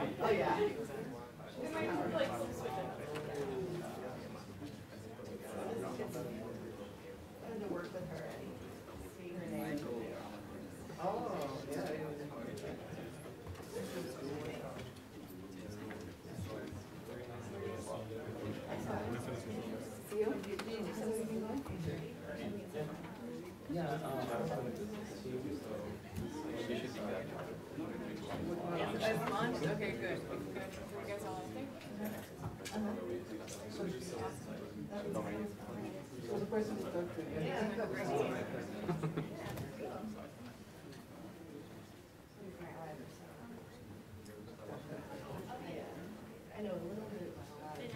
Oh, yeah. We might have to like switch it. I had to work with her and see her name. Oh, yeah. See you? Did you do something like? Yeah. As lunch? Okay, good. Good. You guys all okay? So the person to talk to. Yeah. I know a little bit about a lot of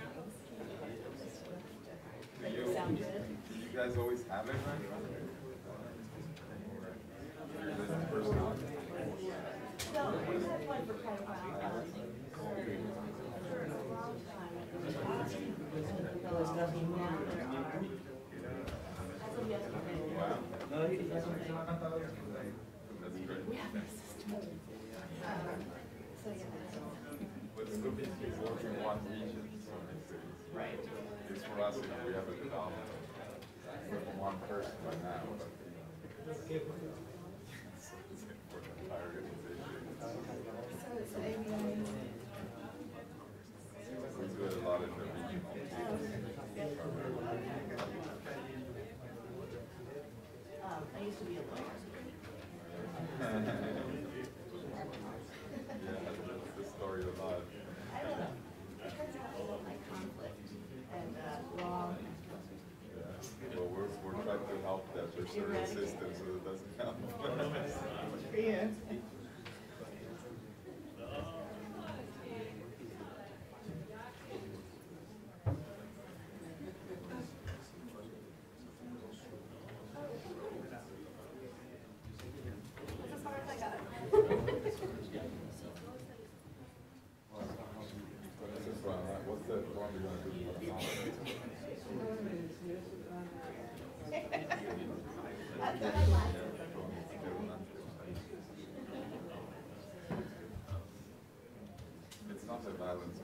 things. Make it sound good. You guys always have it, right? No, we've had one for quite a while. For a long time. There was nothing now there are. As of yesterday. Wow. That's great. We have a system. So yeah. But it's good to work in one region, so it's Right. it's for us, you know, we have a development with one person right now, but it's for the entire organization. So maybe We do it a lot in the regional teams. I used to be a lawyer. Yeah, that's the story of life. I don't know. It turns out I don't like conflict and law. Yeah. Well, we're trying to help that preserve the system so it doesn't happen. Yeah. That's as far as I got. What's the one we're going to do with the That's what I like. It's not a balance.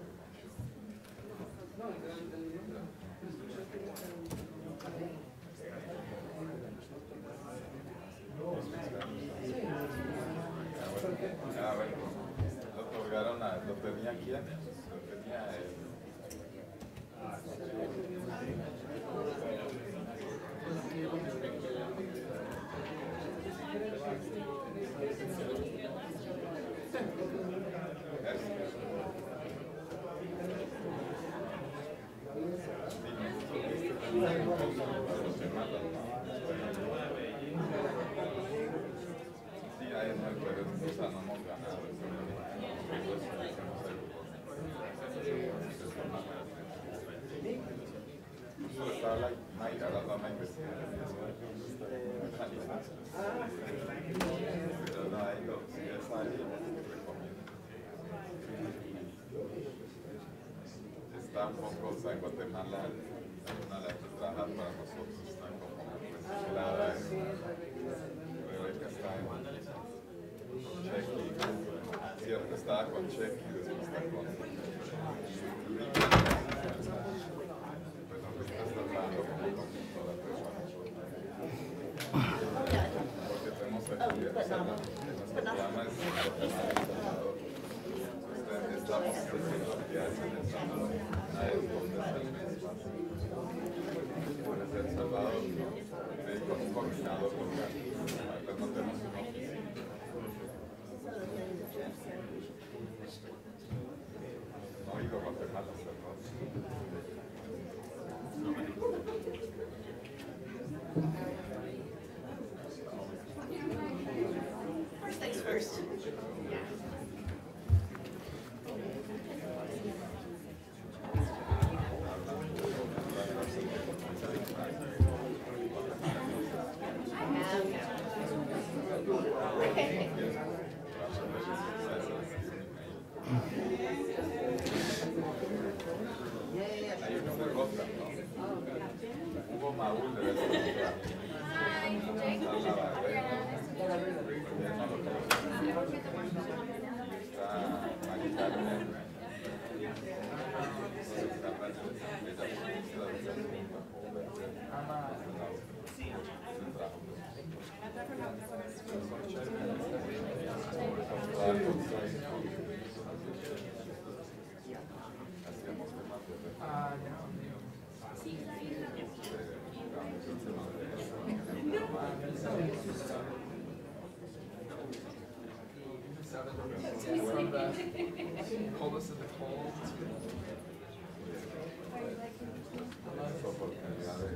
A ver, lo otorgaron lo tenía quién, lo tenía Sí, hay en el Perú, o sea, no hemos ganado. Estaba la Mayra, la dama investigando. Pero no, ahí lo, si es ahí, recomiendo. Está un poco, o sea, en Guatemala, una de las que trabaja para nosotros, está como pues, aislada. Rebeca está en Chequi, cierto, estaba con Chequi, después está con pues no te estás tratando como con toda persona. Porque tenemos aquí, o sea, nuestro programa es Guatemala y Salvador. Entonces estamos haciendo actividades en El Salvador, una es donde es el mes más. Desde El Salvador, con un coordinador local, pero no tenemos una oficina. No he ido a Guatemala, ¿verdad? First things first. Hay uno de Roca, ¿no? Hugo Maúl de la Colombia. Está Mari Carmen. From the coldest of the cold to Su oportunidad de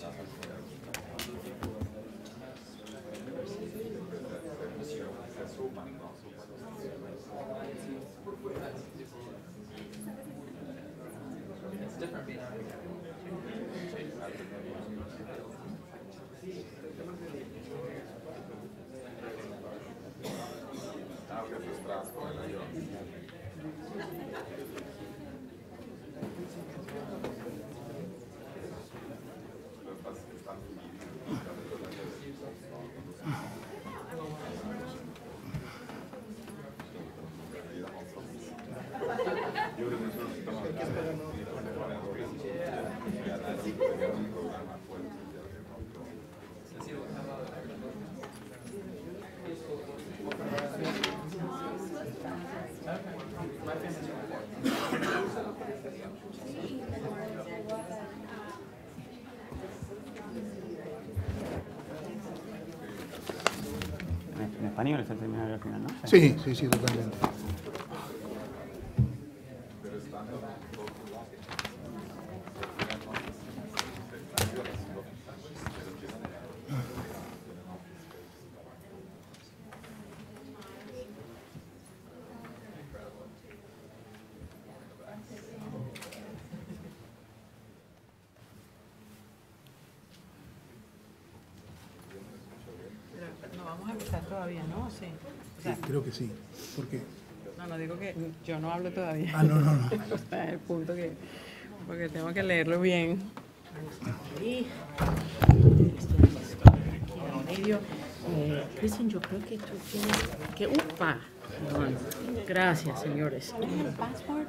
se suman, ¿no? it's different being out here. Ah, que se tras con el avión. Lo que pasa es que están yo creo que nosotros estamos En español es el seminario al final, ¿no? Sí, sí, sí, totalmente. No vamos a empezar todavía, ¿no? Sí. O sea, Creo que sí. ¿Por qué? no digo que yo no hablo todavía. Ah, no, no, no. O sea, el punto que, porque tengo que leerlo bien. Aquí, en medio. Cristian, yo creo que tú tienes que... ¡Upa! Perdón. Gracias, señores. ¿El password?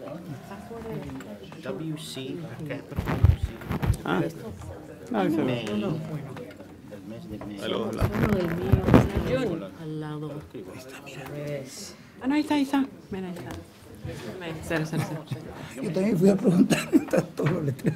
WC, capital Ah, no, eso May, es. el mes de May. Uno del mío, al lado. Pues, ah, no, ahí está. Mira, ahí está. Cero. Yo también fui a preguntar, están todos los letreros.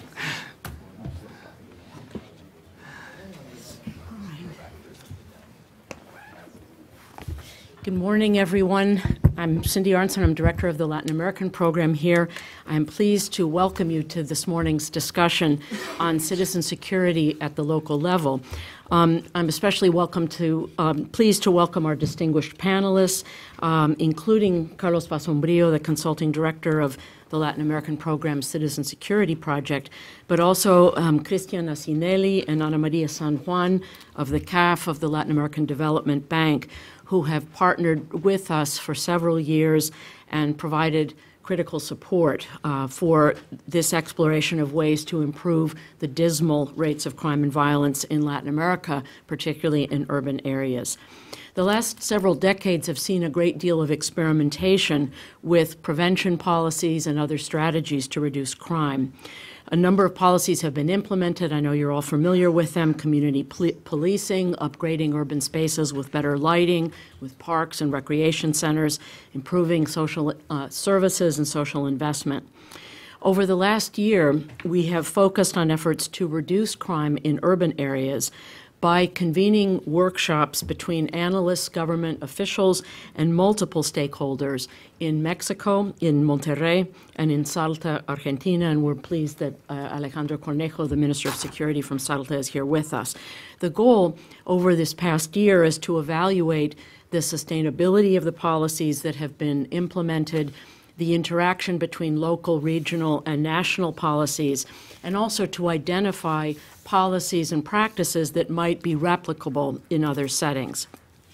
Good morning, everyone. I'm Cindy Arnson. I'm director of the Latin American program here. I'm pleased to welcome you to this morning's discussion on citizen security at the local level. I'm especially pleased to welcome our distinguished panelists, including Carlos Basombrio, the consulting director of the Latin American Program Citizen Security Project, but also Cristian Asinelli and Ana Maria San Juan of the CAF of the Latin American Development Bank, who have partnered with us for several years and provided critical support for this exploration of ways to improve the dismal rates of crime and violence in Latin America, particularly in urban areas. The last several decades have seen a great deal of experimentation with prevention policies and other strategies to reduce crime. A number of policies have been implemented. I know you're all familiar with them: community policing, upgrading urban spaces with better lighting, with parks and recreation centers, improving social services and social investment. Over the last year, we have focused on efforts to reduce crime in urban areas by convening workshops between analysts, government officials, and multiple stakeholders in Mexico, in Monterrey, and in Salta, Argentina, and we're pleased that Alejandro Cornejo, the Minister of Security from Salta, is here with us. The goal over this past year is to evaluate the sustainability of the policies that have been implemented, the interaction between local, regional, and national policies, and also to identify policies and practices that might be replicable in other settings.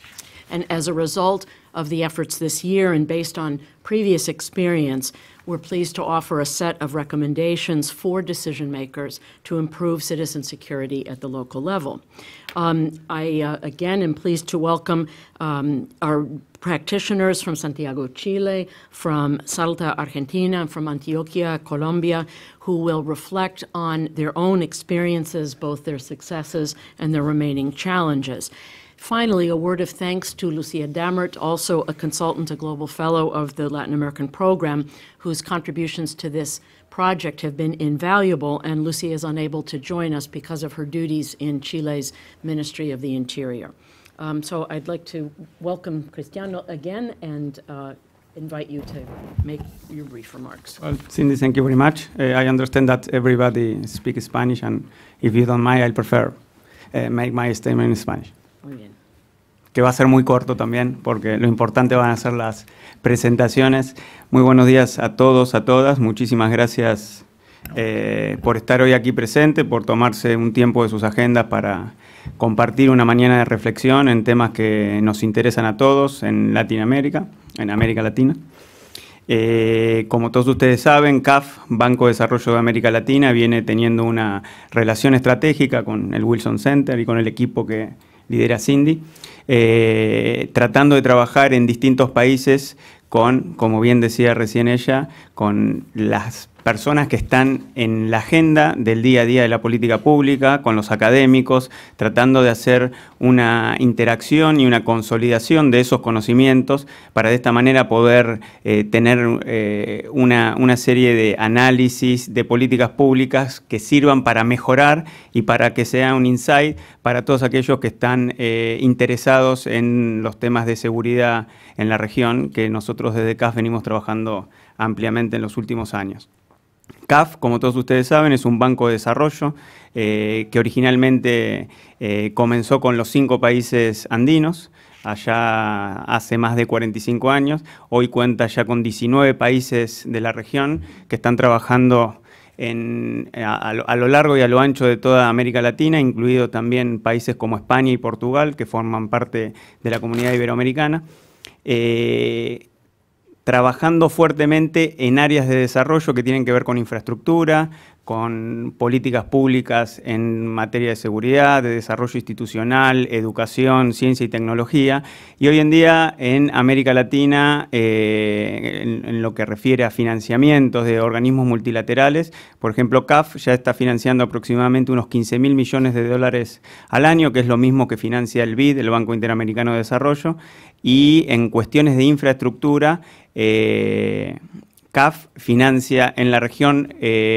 And as a result of the efforts this year and based on previous experience, we're pleased to offer a set of recommendations for decision makers to improve citizen security at the local level. I again am pleased to welcome our practitioners from Santiago, Chile, from Salta, Argentina, and from Antioquia, Colombia, who will reflect on their own experiences, both their successes and their remaining challenges. Finally, a word of thanks to Lucia Damert, also a consultant, a global fellow of the Latin American program, whose contributions to this project have been invaluable, and Lucia is unable to join us because of her duties in Chile's Ministry of the Interior. So I'd like to welcome Cristiano again and invite you to make your brief remarks. Well, Cindy, thank you very much. I understand that everybody speaks Spanish, and if you don't mind, I prefer make my statement in Spanish. Muy bien. Que va a ser muy corto también, porque lo importante van a ser las presentaciones. Muy buenos días a todos, a todas. Muchísimas gracias por estar hoy aquí presente, por tomarse un tiempo de sus agendas para compartir una mañana de reflexión en temas que nos interesan a todos en Latinoamérica, en América Latina. Como todos ustedes saben, CAF, Banco de Desarrollo de América Latina, viene teniendo una relación estratégica con el Wilson Center y con el equipo que lidera Cindy, tratando de trabajar en distintos países con, como bien decía recién ella, con las personas que están en la agenda del día a día de la política pública, con los académicos, tratando de hacer una interacción y una consolidación de esos conocimientos para de esta manera poder tener una serie de análisis de políticas públicas que sirvan para mejorar y para que sea un insight para todos aquellos que están interesados en los temas de seguridad en la región, que nosotros desde CAF venimos trabajando ampliamente en los últimos años. CAF, como todos ustedes saben, es un banco de desarrollo que originalmente comenzó con los 5 países andinos, allá hace más de 45 años. Hoy cuenta ya con 19 países de la región que están trabajando a lo largo y a lo ancho de toda América Latina, incluido también países como España y Portugal, que forman parte de la comunidad iberoamericana. Trabajando fuertemente en áreas de desarrollo que tienen que ver con infraestructura, con políticas públicas en materia de seguridad, de desarrollo institucional, educación, ciencia y tecnología. Y hoy en día en América Latina, en lo que refiere a financiamientos de organismos multilaterales, por ejemplo, CAF ya está financiando aproximadamente unos 15.000 millones de dólares al año, que es lo mismo que financia el BID, el Banco Interamericano de Desarrollo, y en cuestiones de infraestructura, CAF financia en la región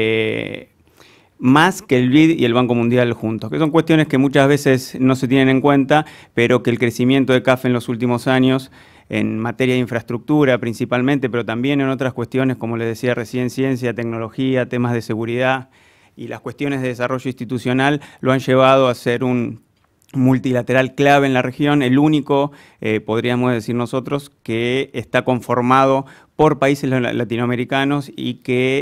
más que el BID y el Banco Mundial juntos, que son cuestiones que muchas veces no se tienen en cuenta, pero que el crecimiento de CAF en los últimos años, en materia de infraestructura principalmente, pero también en otras cuestiones, como les decía recién, ciencia, tecnología, temas de seguridad y las cuestiones de desarrollo institucional, lo han llevado a ser un multilateral clave en la región, el único, podríamos decir nosotros, que está conformado por países latinoamericanos y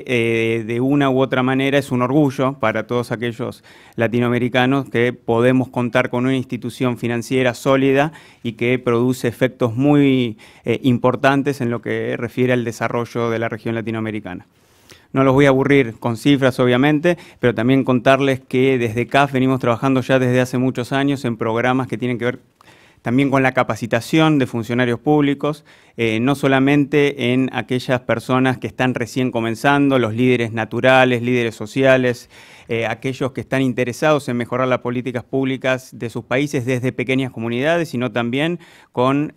que de una u otra manera es un orgullo para todos aquellos latinoamericanos que podemos contar con una institución financiera sólida y que produce efectos muy importantes en lo que refiere al desarrollo de la región latinoamericana. No los voy a aburrir con cifras, obviamente, pero también contarles que desde CAF venimos trabajando ya desde hace muchos años en programas que tienen que ver también con la capacitación de funcionarios públicos, no solamente en aquellas personas que están recién comenzando, los líderes naturales, líderes sociales, aquellos que están interesados en mejorar las políticas públicas de sus países desde pequeñas comunidades, sino también con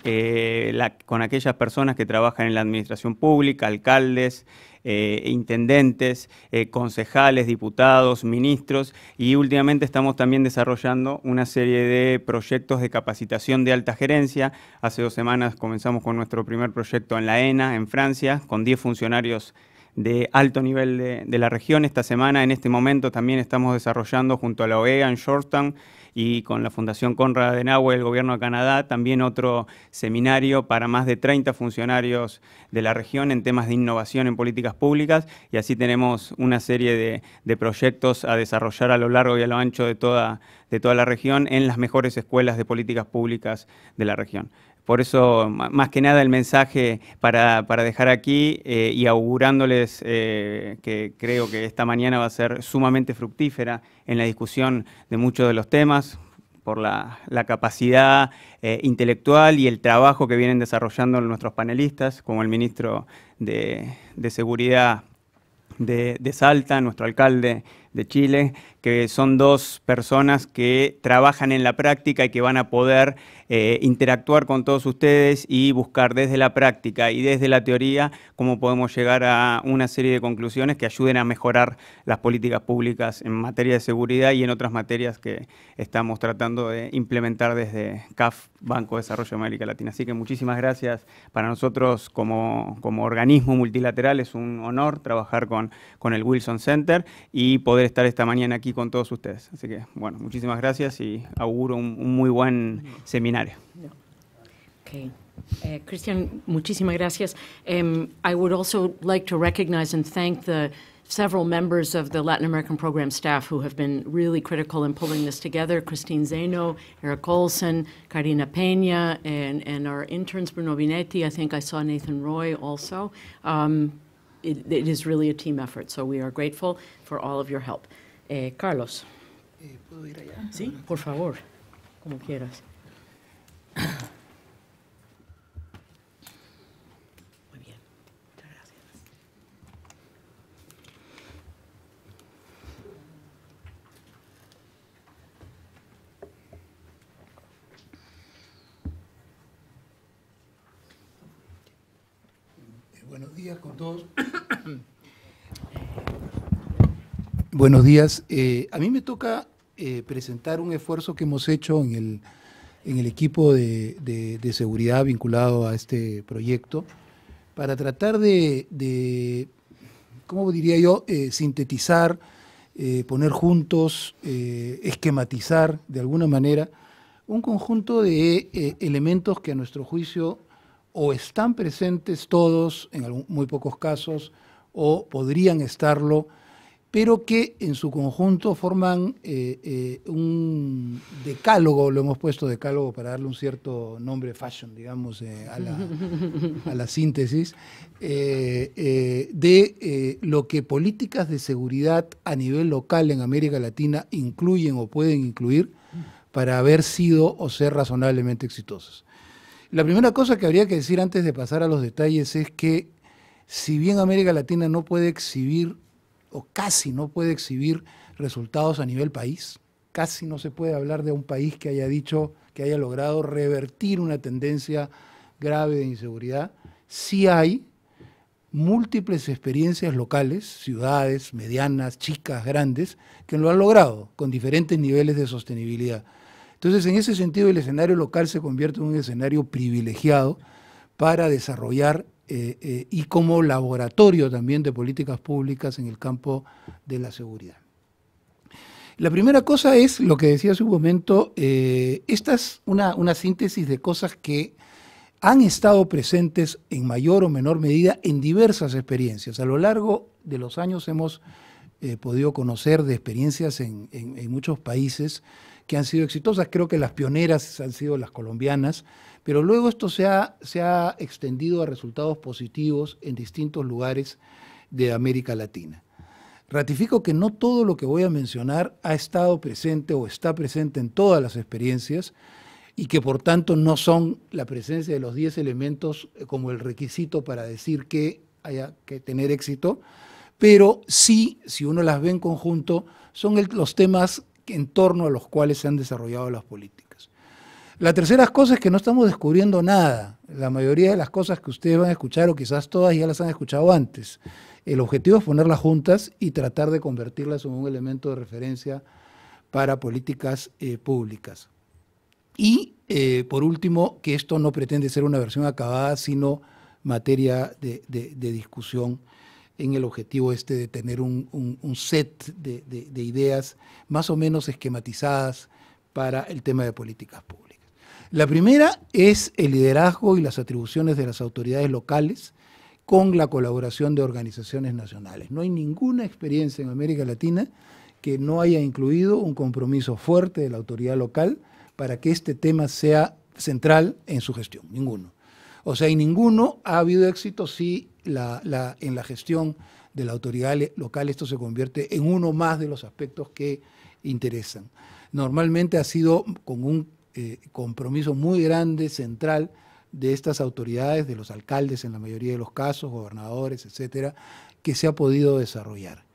aquellas personas que trabajan en la administración pública, alcaldes, intendentes, concejales, diputados, ministros, y últimamente estamos también desarrollando una serie de proyectos de capacitación de alta gerencia. Hace 2 semanas comenzamos con nuestro primer proyecto en la ENA, en Francia, con 10 funcionarios de alto nivel de la región. Esta semana, en este momento, también estamos desarrollando junto a la OEA en Georgetown y con la Fundación Konrad Adenauer, el Gobierno de Canadá, también otro seminario para más de 30 funcionarios de la región en temas de innovación en políticas públicas, y así tenemos una serie de proyectos a desarrollar a lo largo y a lo ancho de toda la región en las mejores escuelas de políticas públicas de la región. Por eso, más que nada, el mensaje para dejar aquí y augurándoles que creo que esta mañana va a ser sumamente fructífera en la discusión de muchos de los temas, por la capacidad intelectual y el trabajo que vienen desarrollando nuestros panelistas, como el ministro de Seguridad de Salta, nuestro alcalde de Chile, que son dos personas que trabajan en la práctica y que van a poder interactuar con todos ustedes y buscar desde la práctica y desde la teoría cómo podemos llegar a una serie de conclusiones que ayuden a mejorar las políticas públicas en materia de seguridad y en otras materias que estamos tratando de implementar desde CAF, Banco de Desarrollo de América Latina. Así que muchísimas gracias. Para nosotros como organismo multilateral es un honor trabajar con el Wilson Center y poder estar esta mañana aquí con todos ustedes. Así que, bueno, muchísimas gracias y auguro un muy buen seminario. Okay. Christian, muchísimas gracias. I would also like to recognize and thank the several members of the Latin American program staff who have been really critical in pulling this together. Christine Zeno, Eric Olson, Karina Peña, and our interns, Bruno Vinetti. I think I saw Nathan Roy also. It is really a team effort, so we are grateful for all of your help. Carlos. ¿Puedo ir allá? Sí, por favor, como quieras. Muy bien, muchas gracias. Buenos días con todos. Buenos días. A mí me toca presentar un esfuerzo que hemos hecho en el equipo de seguridad vinculado a este proyecto para tratar de ¿cómo diría yo?, sintetizar, poner juntos, esquematizar de alguna manera un conjunto de elementos que a nuestro juicio o están presentes todos, en muy pocos casos, o podrían estarlo, pero que en su conjunto forman un decálogo, lo hemos puesto decálogo para darle un cierto nombre fashion, digamos, a la síntesis, de lo que políticas de seguridad a nivel local en América Latina incluyen o pueden incluir para haber sido o ser razonablemente exitosas. La primera cosa que habría que decir antes de pasar a los detalles es que si bien América Latina no puede exhibir o casi no puede exhibir resultados a nivel país, casi no se puede hablar de un país que haya dicho, que haya logrado revertir una tendencia grave de inseguridad, sí hay múltiples experiencias locales, ciudades medianas, chicas, grandes, que lo han logrado con diferentes niveles de sostenibilidad. Entonces, en ese sentido, el escenario local se convierte en un escenario privilegiado para desarrollar y como laboratorio también de políticas públicas en el campo de la seguridad. La primera cosa es, lo que decía hace un momento, esta es una síntesis de cosas que han estado presentes en mayor o menor medida en diversas experiencias. A lo largo de los años hemos podido conocer de experiencias en muchos países que han sido exitosas. Creo que las pioneras han sido las colombianas, pero luego esto se ha extendido a resultados positivos en distintos lugares de América Latina. Ratifico que no todo lo que voy a mencionar ha estado presente o está presente en todas las experiencias y que por tanto no son la presencia de los 10 elementos como el requisito para decir que haya que tener éxito, pero sí, si uno las ve en conjunto, son los temas en torno a los cuales se han desarrollado las políticas. La tercera cosa es que no estamos descubriendo nada. La mayoría de las cosas que ustedes van a escuchar, o quizás todas ya las han escuchado antes. El objetivo es ponerlas juntas y tratar de convertirlas en un elemento de referencia para políticas públicas. Y, por último, que esto no pretende ser una versión acabada, sino materia de discusión en el objetivo de tener un set de ideas más o menos esquematizadas para el tema de políticas públicas. La primera es el liderazgo y las atribuciones de las autoridades locales con la colaboración de organizaciones nacionales. No hay ninguna experiencia en América Latina que no haya incluido un compromiso fuerte de la autoridad local para que este tema sea central en su gestión, ninguno. O sea, en ninguno ha habido éxito si en la gestión de la autoridad local esto se convierte en uno más de los aspectos que interesan. Normalmente ha sido con un compromiso muy grande, central, de estas autoridades, de los alcaldes en la mayoría de los casos, gobernadores, etcétera, que se ha podido desarrollar.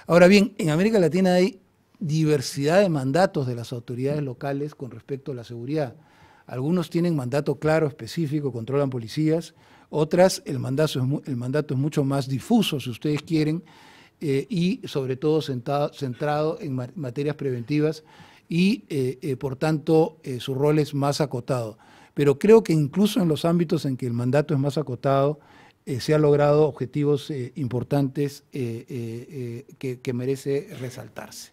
Ahora bien, en América Latina hay diversidad de mandatos de las autoridades locales con respecto a la seguridad. Algunos tienen mandato claro, específico, controlan policías, otras el mandato es mucho más difuso, si ustedes quieren, y sobre todo centrado en materias preventivas y, por tanto, su rol es más acotado. Pero creo que incluso en los ámbitos en que el mandato es más acotado, se han logrado objetivos importantes que merece resaltarse.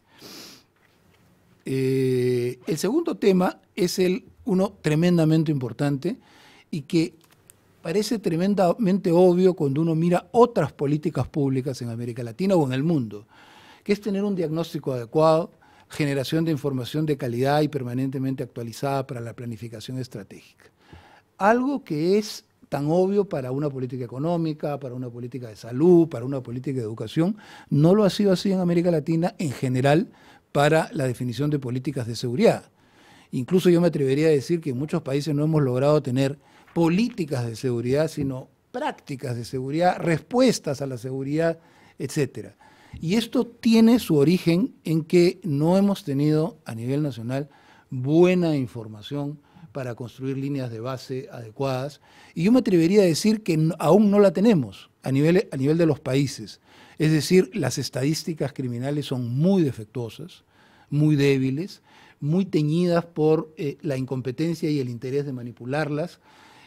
El segundo tema es uno tremendamente importante y que parece tremendamente obvio cuando uno mira otras políticas públicas en América Latina o en el mundo, que es tener un diagnóstico adecuado, generación de información de calidad y permanentemente actualizada para la planificación estratégica. Algo que es tan obvio para una política económica, para una política de salud, para una política de educación, no lo ha sido así en América Latina en general para la definición de políticas de seguridad. Incluso yo me atrevería a decir que en muchos países no hemos logrado tener políticas de seguridad, sino prácticas de seguridad, respuestas a la seguridad, etcétera. Y esto tiene su origen en que no hemos tenido a nivel nacional buena información para construir líneas de base adecuadas. Y yo me atrevería a decir que aún no la tenemos a nivel de los países. Es decir, las estadísticas criminales son muy defectuosas, muy débiles, muy teñidas por la incompetencia y el interés de manipularlas.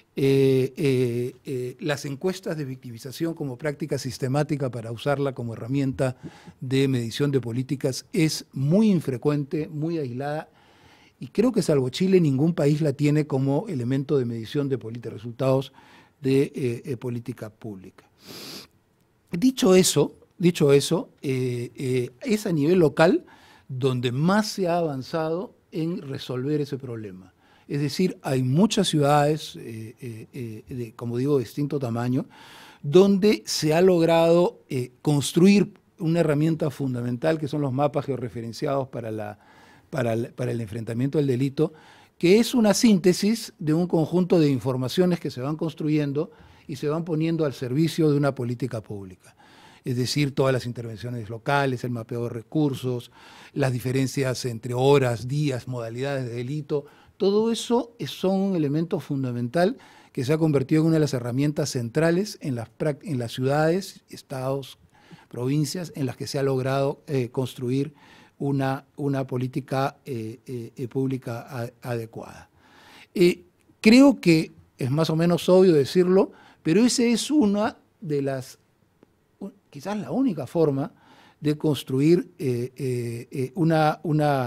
Las encuestas de victimización como práctica sistemática para usarla como herramienta de medición de políticas es muy infrecuente, muy aislada, y creo que salvo Chile ningún país la tiene como elemento de medición de resultados de política pública. Dicho eso, es a nivel local donde más se ha avanzado en resolver ese problema. Es decir, hay muchas ciudades, como digo, de distinto tamaño, donde se ha logrado construir una herramienta fundamental, que son los mapas georreferenciados para el enfrentamiento del delito, que es una síntesis de un conjunto de informaciones que se van construyendo y se van poniendo al servicio de una política pública. Es decir, todas las intervenciones locales, el mapeo de recursos, las diferencias entre horas, días, modalidades de delito. Todo eso son un elemento fundamental que se ha convertido en una de las herramientas centrales en las ciudades, estados, provincias, en las que se ha logrado construir una política pública adecuada. Creo que es más o menos obvio decirlo, pero esa es una de las, quizás la única forma de construir una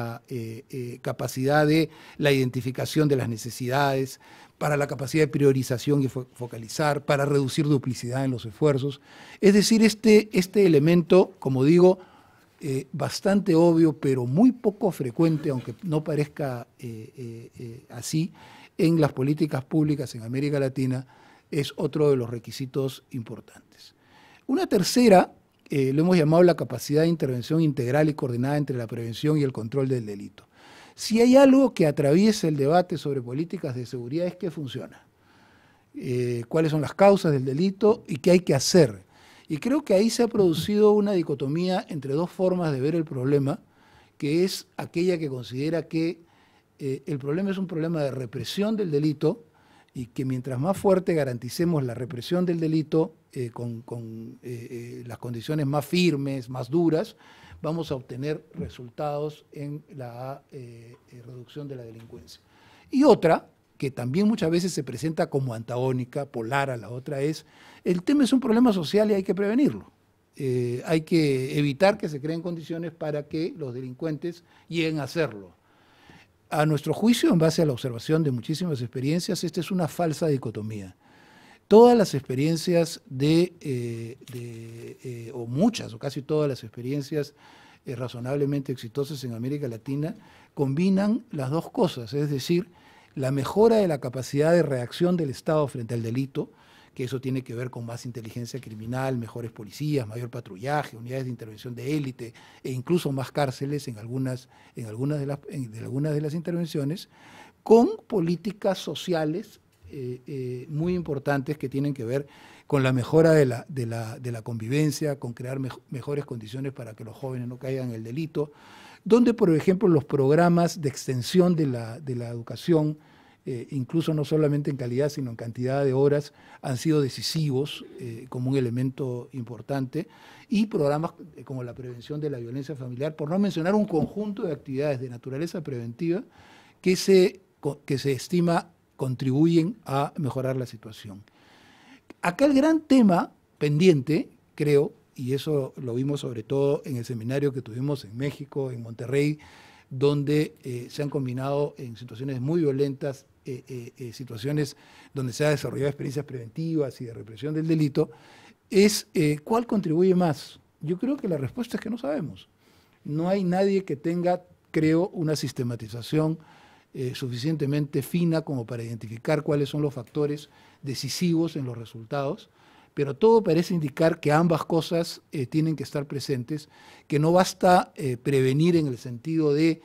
capacidad de la identificación de las necesidades, para la capacidad de priorización y focalizar, para reducir duplicidad en los esfuerzos. Es decir, este elemento, como digo, bastante obvio, pero muy poco frecuente, aunque no parezca así, en las políticas públicas en América Latina, es otro de los requisitos importantes. Una tercera, lo hemos llamado la capacidad de intervención integral y coordinada entre la prevención y el control del delito. Si hay algo que atraviesa el debate sobre políticas de seguridad es que funciona. Cuáles son las causas del delito y qué hay que hacer. Y creo que ahí se ha producido una dicotomía entre dos formas de ver el problema, que es aquella que considera que el problema es un problema de represión del delito y que mientras más fuerte garanticemos la represión del delito con las condiciones más firmes, más duras, vamos a obtener resultados en la reducción de la delincuencia. Y otra, que también muchas veces se presenta como antagónica, polar a la otra, es el tema es un problema social y hay que prevenirlo. Hay que evitar que se creen condiciones para que los delincuentes lleguen a hacerlo. A nuestro juicio, en base a la observación de muchísimas experiencias, esta es una falsa dicotomía. Todas las experiencias o muchas o casi todas las experiencias razonablemente exitosas en América Latina combinan las dos cosas, es decir, la mejora de la capacidad de reacción del Estado frente al delito, que eso tiene que ver con más inteligencia criminal, mejores policías, mayor patrullaje, unidades de intervención de élite e incluso más cárceles en algunas de las intervenciones, con políticas sociales muy importantes que tienen que ver con la mejora de la convivencia, con crear mejores condiciones para que los jóvenes no caigan en el delito, donde, por ejemplo, los programas de extensión de la educación, incluso no solamente en calidad, sino en cantidad de horas, han sido decisivos como un elemento importante, y programas como la prevención de la violencia familiar, por no mencionar un conjunto de actividades de naturaleza preventiva que se estima contribuyen a mejorar la situación. Acá el gran tema pendiente, creo, y eso lo vimos sobre todo en el seminario que tuvimos en México, en Monterrey, donde se han combinado en situaciones muy violentas, situaciones donde se han desarrollado experiencias preventivas y de represión del delito, es ¿cuál contribuye más? Yo creo que la respuesta es que no sabemos. No hay nadie que tenga, creo, una sistematización suficientemente fina como para identificar cuáles son los factores decisivos en los resultados, pero todo parece indicar que ambas cosas tienen que estar presentes, que no basta prevenir en el sentido de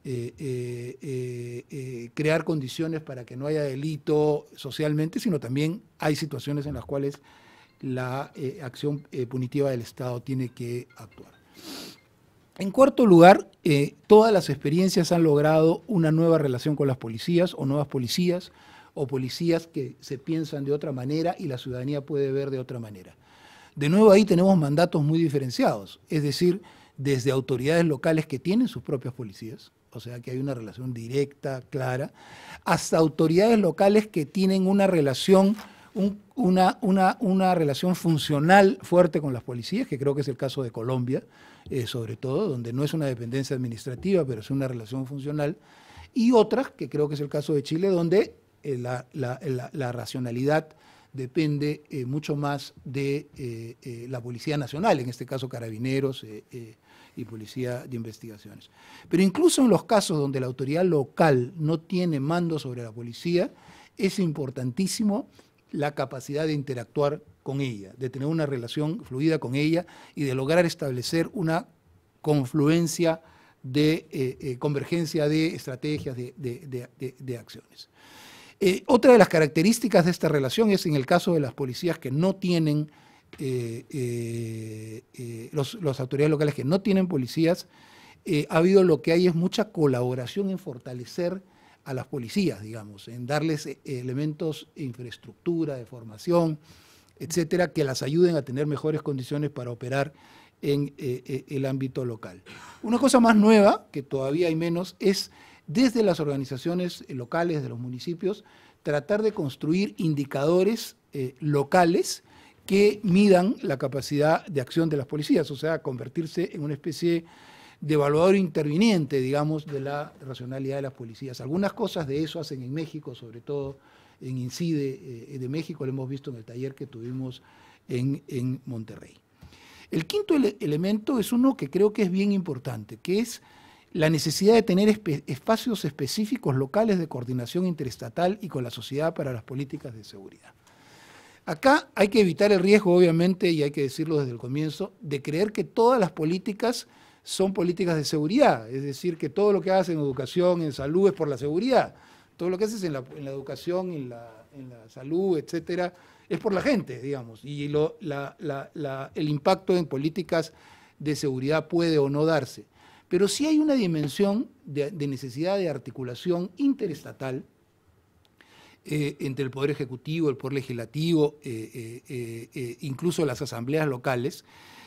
crear condiciones para que no haya delito socialmente, sino también hay situaciones en las cuales la acción punitiva del Estado tiene que actuar. En cuarto lugar, todas las experiencias han logrado una nueva relación con las policías o nuevas policías o policías que se piensan de otra manera y la ciudadanía puede ver de otra manera. De nuevo ahí tenemos mandatos muy diferenciados, es decir, desde autoridades locales que tienen sus propias policías, o sea que hay una relación directa, clara, hasta autoridades locales que tienen una relación, una relación funcional fuerte con las policías, que creo que es el caso de Colombia, sobre todo, donde no es una dependencia administrativa, pero es una relación funcional, y otras, que creo que es el caso de Chile, donde la racionalidad depende mucho más de la Policía Nacional, en este caso Carabineros y Policía de Investigaciones. Pero incluso en los casos donde la autoridad local no tiene mando sobre la policía, es importantísimo la capacidad de interactuar con ella, de tener una relación fluida con ella y de lograr establecer una confluencia de convergencia de estrategias, de acciones. Otra de las características de esta relación es en el caso de las policías que no tienen, las autoridades locales que no tienen policías, ha habido lo que hay es mucha colaboración en fortalecer a las policías, digamos, en darles elementos de infraestructura, de formación, etcétera, que las ayuden a tener mejores condiciones para operar en el ámbito local. Una cosa más nueva, que todavía hay menos, es desde las organizaciones locales de los municipios, tratar de construir indicadores locales que midan la capacidad de acción de las policías, o sea, convertirse en una especie de evaluador interviniente, digamos, de la racionalidad de las policías. Algunas cosas de eso hacen en México, sobre todo en INCIDE de México, lo hemos visto en el taller que tuvimos en Monterrey. El quinto elemento es uno que creo que es bien importante, que es la necesidad de tener espacios específicos locales de coordinación interestatal y con la sociedad para las políticas de seguridad. Acá hay que evitar el riesgo, obviamente, y hay que decirlo desde el comienzo, de creer que todas las políticas son políticas de seguridad, es decir, que todo lo que haces en educación, en salud, es por la seguridad. Todo lo que haces en la educación, en la salud, etcétera, es por la gente, digamos, y el impacto en políticas de seguridad puede o no darse. Pero sí hay una dimensión de necesidad de articulación interestatal entre el Poder Ejecutivo, el Poder Legislativo, incluso las asambleas locales,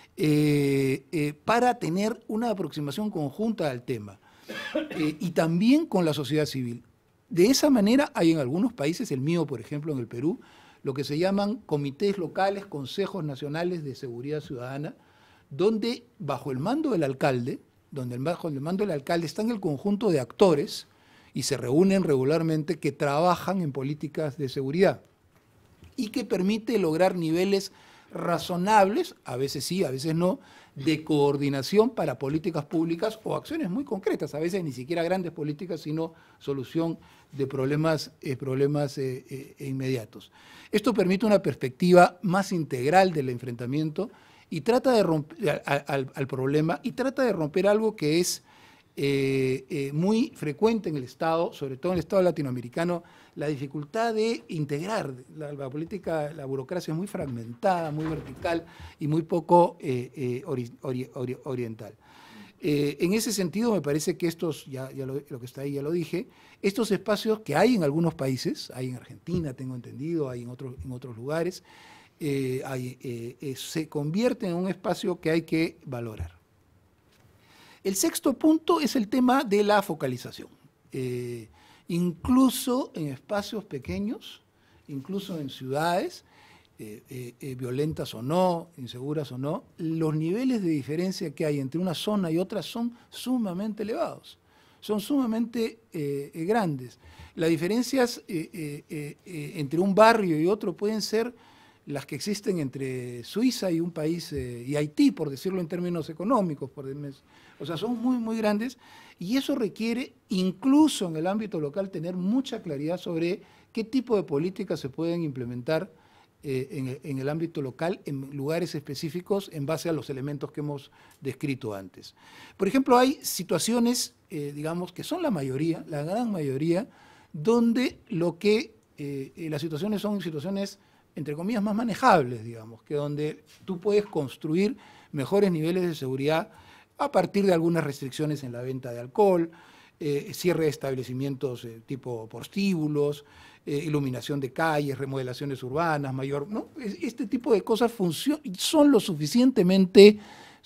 para tener una aproximación conjunta al tema, y también con la sociedad civil. De esa manera hay en algunos países, el mío por ejemplo en el Perú, lo que se llaman comités locales, consejos nacionales de seguridad ciudadana, donde bajo el mando del alcalde, están el conjunto de actores y se reúnen regularmente que trabajan en políticas de seguridad y que permite lograr niveles razonables, a veces sí, a veces no, de coordinación para políticas públicas o acciones muy concretas, a veces ni siquiera grandes políticas, sino solución de problemas inmediatos. Esto permite una perspectiva más integral del enfrentamiento y trata de romper al problema y trata de romper algo que es muy frecuente en el Estado, sobre todo en el Estado latinoamericano, la dificultad de integrar la política, la burocracia es muy fragmentada, muy vertical y muy poco oriental. En ese sentido, me parece que estos, lo que está ahí ya lo dije, estos espacios que hay en algunos países, hay en Argentina, tengo entendido, hay en otros lugares, se convierten en un espacio que hay que valorar. El sexto punto es el tema de la focalización. Incluso en espacios pequeños, incluso en ciudades, violentas o no, inseguras o no, los niveles de diferencia que hay entre una zona y otra son sumamente elevados, son sumamente grandes. Las diferencias entre un barrio y otro pueden ser las que existen entre Suiza y un país, y Haití, por decirlo en términos económicos, o sea, son muy, muy grandes, y eso requiere, incluso en el ámbito local, tener mucha claridad sobre qué tipo de políticas se pueden implementar en el ámbito local, en lugares específicos, en base a los elementos que hemos descrito antes. Por ejemplo, hay situaciones, digamos, que son la mayoría, la gran mayoría, donde las situaciones son situaciones, entre comillas, más manejables, digamos, que donde tú puedes construir mejores niveles de seguridad a partir de algunas restricciones en la venta de alcohol, cierre de establecimientos tipo prostíbulos, iluminación de calles, remodelaciones urbanas, ¿no? Este tipo de cosas son lo suficientemente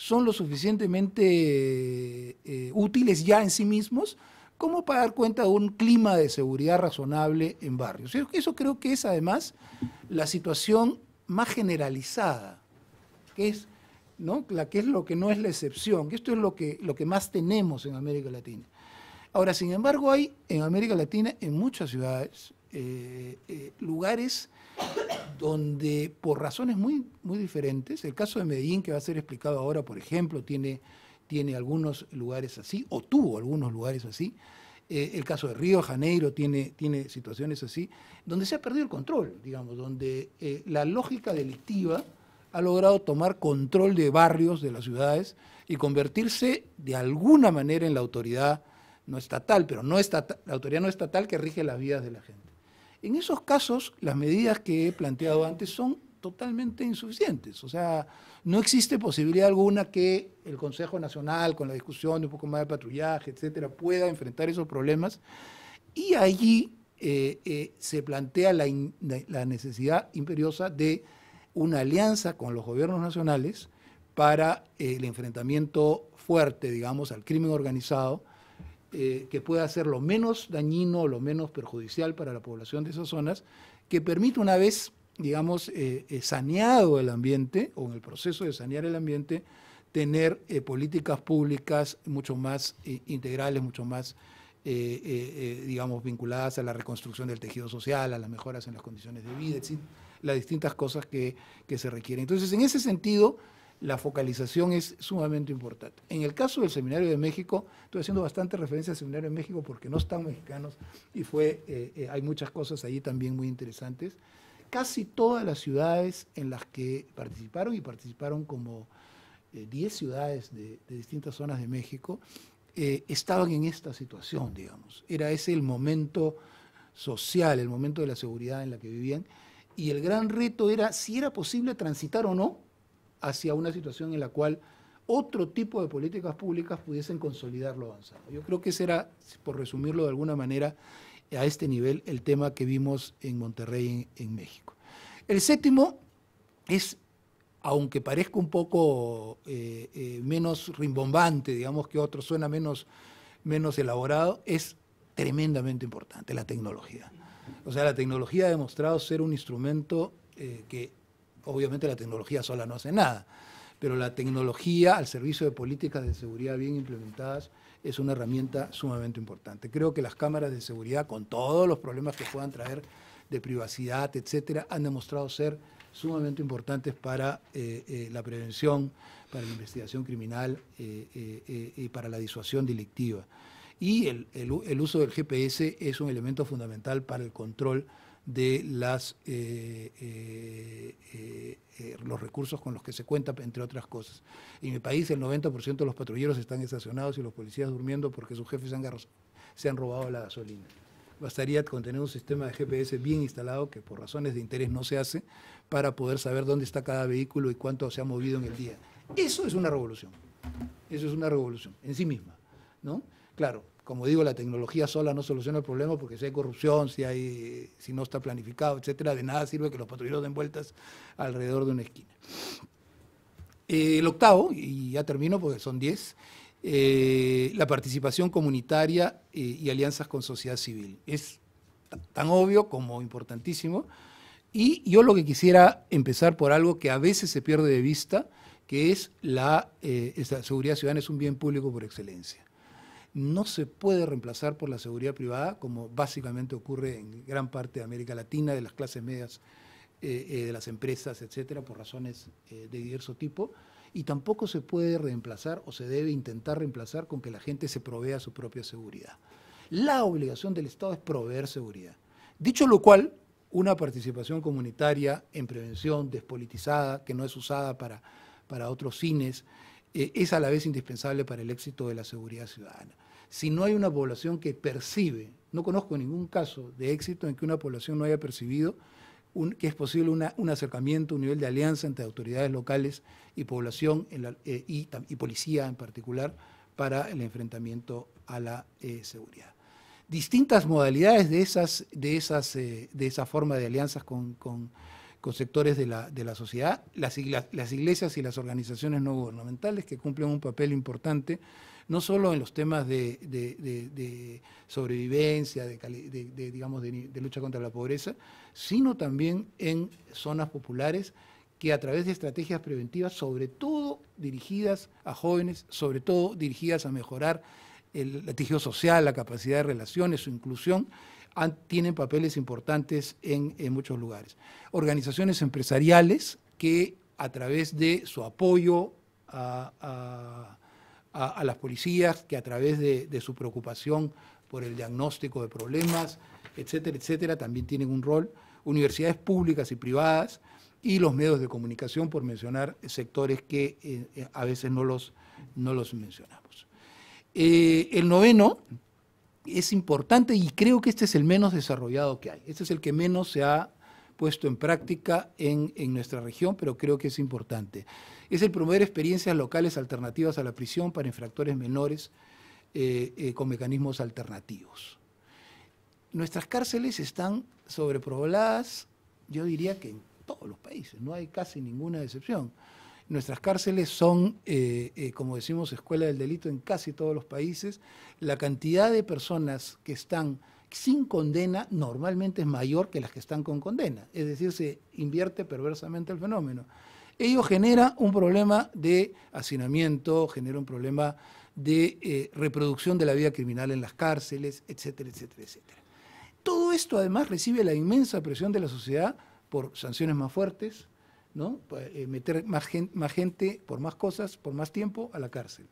útiles ya en sí mismos como para dar cuenta de un clima de seguridad razonable en barrios. Eso creo que es además la situación más generalizada, que es, ¿no? que es lo que no es la excepción. Esto es lo que más tenemos en América Latina. Ahora, sin embargo, hay en América Latina, en muchas ciudades, lugares donde por razones muy, muy diferentes, el caso de Medellín, que va a ser explicado ahora, por ejemplo, tiene algunos lugares así, o tuvo algunos lugares así. El caso de Río de Janeiro tiene situaciones así, donde se ha perdido el control, digamos, donde la lógica delictiva ha logrado tomar control de barrios, de las ciudades, y convertirse de alguna manera en la autoridad no estatal, pero la autoridad no estatal que rige las vidas de la gente. En esos casos, las medidas que he planteado antes son totalmente insuficientes. O sea, no existe posibilidad alguna que el Consejo Nacional, con la discusión de un poco más de patrullaje, etcétera, pueda enfrentar esos problemas. Y allí se plantea la necesidad imperiosa de una alianza con los gobiernos nacionales para el enfrentamiento fuerte, digamos, al crimen organizado, que pueda ser lo menos dañino, lo menos perjudicial para la población de esas zonas, que permita una vez, digamos, saneado el ambiente, o en el proceso de sanear el ambiente, tener políticas públicas mucho más integrales, mucho más, digamos, vinculadas a la reconstrucción del tejido social, a las mejoras en las condiciones de vida, etc., las distintas cosas que se requieren. Entonces, en ese sentido, la focalización es sumamente importante. En el caso del Seminario de México, estoy haciendo bastante referencia al Seminario de México porque no están mexicanos y hay muchas cosas allí también muy interesantes. Casi todas las ciudades en las que participaron, y participaron como 10 ciudades de distintas zonas de México, estaban en esta situación, digamos. Era ese el momento social, el momento de la seguridad en la que vivían, y el gran reto era si era posible transitar o no hacia una situación en la cual otro tipo de políticas públicas pudiesen consolidar lo avanzado. Yo creo que ese era, por resumirlo de alguna manera, a este nivel, el tema que vimos en Monterrey, en México. El séptimo es, aunque parezca un poco menos rimbombante, digamos que otro suena menos elaborado, es tremendamente importante, la tecnología. O sea, la tecnología ha demostrado ser un instrumento que, obviamente la tecnología sola no hace nada, pero la tecnología al servicio de políticas de seguridad bien implementadas es una herramienta sumamente importante. Creo que las cámaras de seguridad, con todos los problemas que puedan traer de privacidad, etcétera, han demostrado ser sumamente importantes para la prevención, para la investigación criminal y para la disuasión delictiva. Y el uso del GPS es un elemento fundamental para el control de los recursos con los que se cuenta, entre otras cosas. En mi país el 90% de los patrulleros están estacionados y los policías durmiendo porque sus jefes se han robado la gasolina. Bastaría con tener un sistema de GPS bien instalado, que por razones de interés no se hace, para poder saber dónde está cada vehículo y cuánto se ha movido en el día. Eso es una revolución. Eso es una revolución en sí misma, ¿no? Claro, como digo, la tecnología sola no soluciona el problema, porque si hay corrupción, si no está planificado, etcétera, de nada sirve que los patrulleros den vueltas alrededor de una esquina. El octavo, y ya termino porque son 10, la participación comunitaria y alianzas con sociedad civil. Es tan obvio como importantísimo, y yo lo que quisiera empezar por algo que a veces se pierde de vista, que es la seguridad ciudadana. Es un bien público por excelencia. No se puede reemplazar por la seguridad privada, como básicamente ocurre en gran parte de América Latina, de las clases medias, de las empresas, etcétera, por razones de diverso tipo, y tampoco se puede reemplazar o se debe intentar reemplazar con que la gente se provea su propia seguridad. La obligación del Estado es proveer seguridad. Dicho lo cual, una participación comunitaria en prevención despolitizada, que no es usada para otros fines, es a la vez indispensable para el éxito de la seguridad ciudadana. Si no hay una población que percibe, no conozco ningún caso de éxito en que una población no haya percibido que es posible un acercamiento, un nivel de alianza entre autoridades locales y población y policía en particular para el enfrentamiento a la seguridad. Distintas modalidades de esa forma de alianzas con sectores de la sociedad, las iglesias y las organizaciones no gubernamentales, que cumplen un papel importante, no solo en los temas de sobrevivencia, de lucha contra la pobreza, sino también en zonas populares, que a través de estrategias preventivas, sobre todo dirigidas a jóvenes, sobre todo dirigidas a mejorar el tejido social, la capacidad de relaciones, su inclusión, tienen papeles importantes en muchos lugares. Organizaciones empresariales que, a través de su apoyo a las policías, que a través de su preocupación por el diagnóstico de problemas, etcétera, etcétera, también tienen un rol. Universidades públicas y privadas y los medios de comunicación, por mencionar sectores que a veces no los mencionamos. El noveno es importante, y creo que este es el menos desarrollado que hay. Este es el que menos se ha puesto en práctica en nuestra región, pero creo que es importante. Es el promover experiencias locales alternativas a la prisión para infractores menores con mecanismos alternativos. Nuestras cárceles están sobrepobladas, yo diría que en todos los países, no hay casi ninguna excepción. Nuestras cárceles son, como decimos, escuela del delito en casi todos los países. La cantidad de personas que están sin condena normalmente es mayor que las que están con condena, es decir, se invierte perversamente el fenómeno. Ello genera un problema de hacinamiento, genera un problema de reproducción de la vida criminal en las cárceles, etcétera, etcétera, etcétera. Todo esto además recibe la inmensa presión de la sociedad por sanciones más fuertes, ¿no? Meter más gente por más cosas, por más tiempo a la cárcel.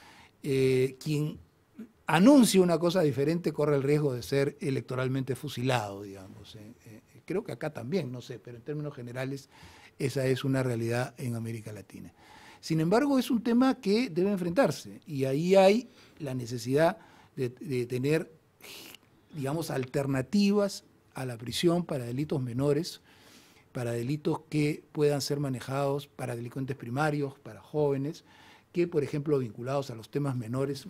Quien anuncia una cosa diferente corre el riesgo de ser electoralmente fusilado, digamos. Creo que acá también, no sé, pero en términos generales esa es una realidad en América Latina. Sin embargo, es un tema que debe enfrentarse, y ahí hay la necesidad de tener, digamos, alternativas a la prisión para delitos menores, para delitos que puedan ser manejados para delincuentes primarios, para jóvenes, que, por ejemplo, vinculados a los temas menores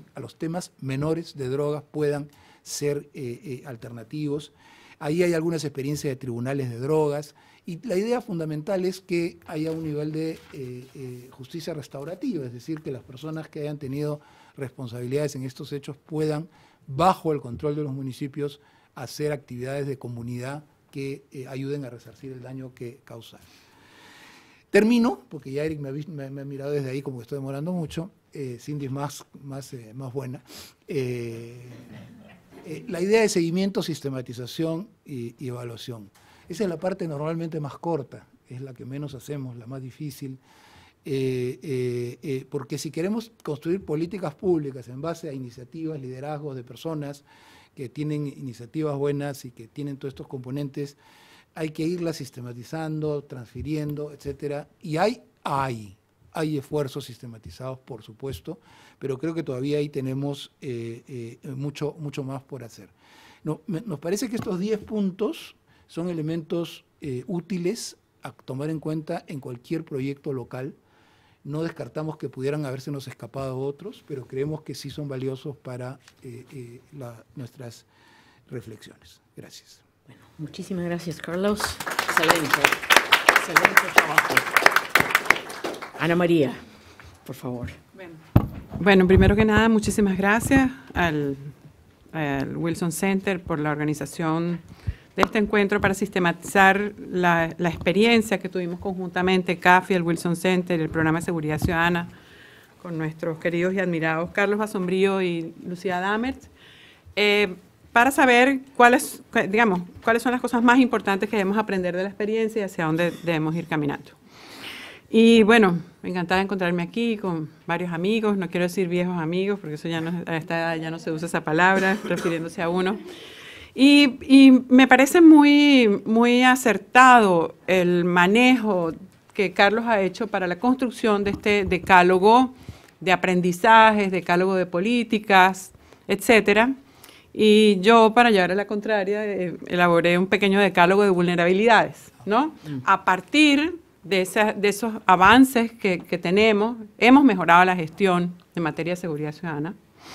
de drogas, puedan ser alternativos. Ahí hay algunas experiencias de tribunales de drogas, y la idea fundamental es que haya un nivel de justicia restaurativa, es decir, que las personas que hayan tenido responsabilidades en estos hechos puedan, bajo el control de los municipios, hacer actividades de comunidad que ayuden a resarcir el daño que causaron. Termino, porque ya Eric me ha mirado desde ahí como que estoy demorando mucho. Cindy es más buena. La idea de seguimiento, sistematización y evaluación. Esa es la parte normalmente más corta, es la que menos hacemos, la más difícil, porque si queremos construir políticas públicas en base a iniciativas, liderazgos de personas que tienen iniciativas buenas y que tienen todos estos componentes, hay que irla sistematizando, transfiriendo, etcétera. Y hay esfuerzos sistematizados, por supuesto, pero creo que todavía ahí tenemos mucho más por hacer. Nos parece que estos 10 puntos son elementos útiles a tomar en cuenta en cualquier proyecto local. No descartamos que pudieran habérsenos escapado otros, pero creemos que sí son valiosos para nuestras reflexiones. Gracias. Bueno, muchísimas gracias, Carlos. Excelente trabajo. Ana María, por favor. Bueno, primero que nada, muchísimas gracias al Wilson Center por la organización de este encuentro para sistematizar la experiencia que tuvimos conjuntamente, CAFI, el Wilson Center, el Programa de Seguridad Ciudadana, con nuestros queridos y admirados Carlos Basombrio y Lucía Damert, para saber cuáles son las cosas más importantes que debemos aprender de la experiencia y hacia dónde debemos ir caminando. Y bueno, encantada de encontrarme aquí con varios amigos, no quiero decir viejos amigos, porque eso ya no se usa esa palabra, refiriéndose a uno. Y me parece muy acertado el manejo que Carlos ha hecho para la construcción de este decálogo de aprendizajes, decálogo de políticas, etcétera. Y yo, para llevar a la contraria, elaboré un pequeño decálogo de vulnerabilidades, ¿no? A partir de esos avances que tenemos, hemos mejorado la gestión en materia de seguridad ciudadana.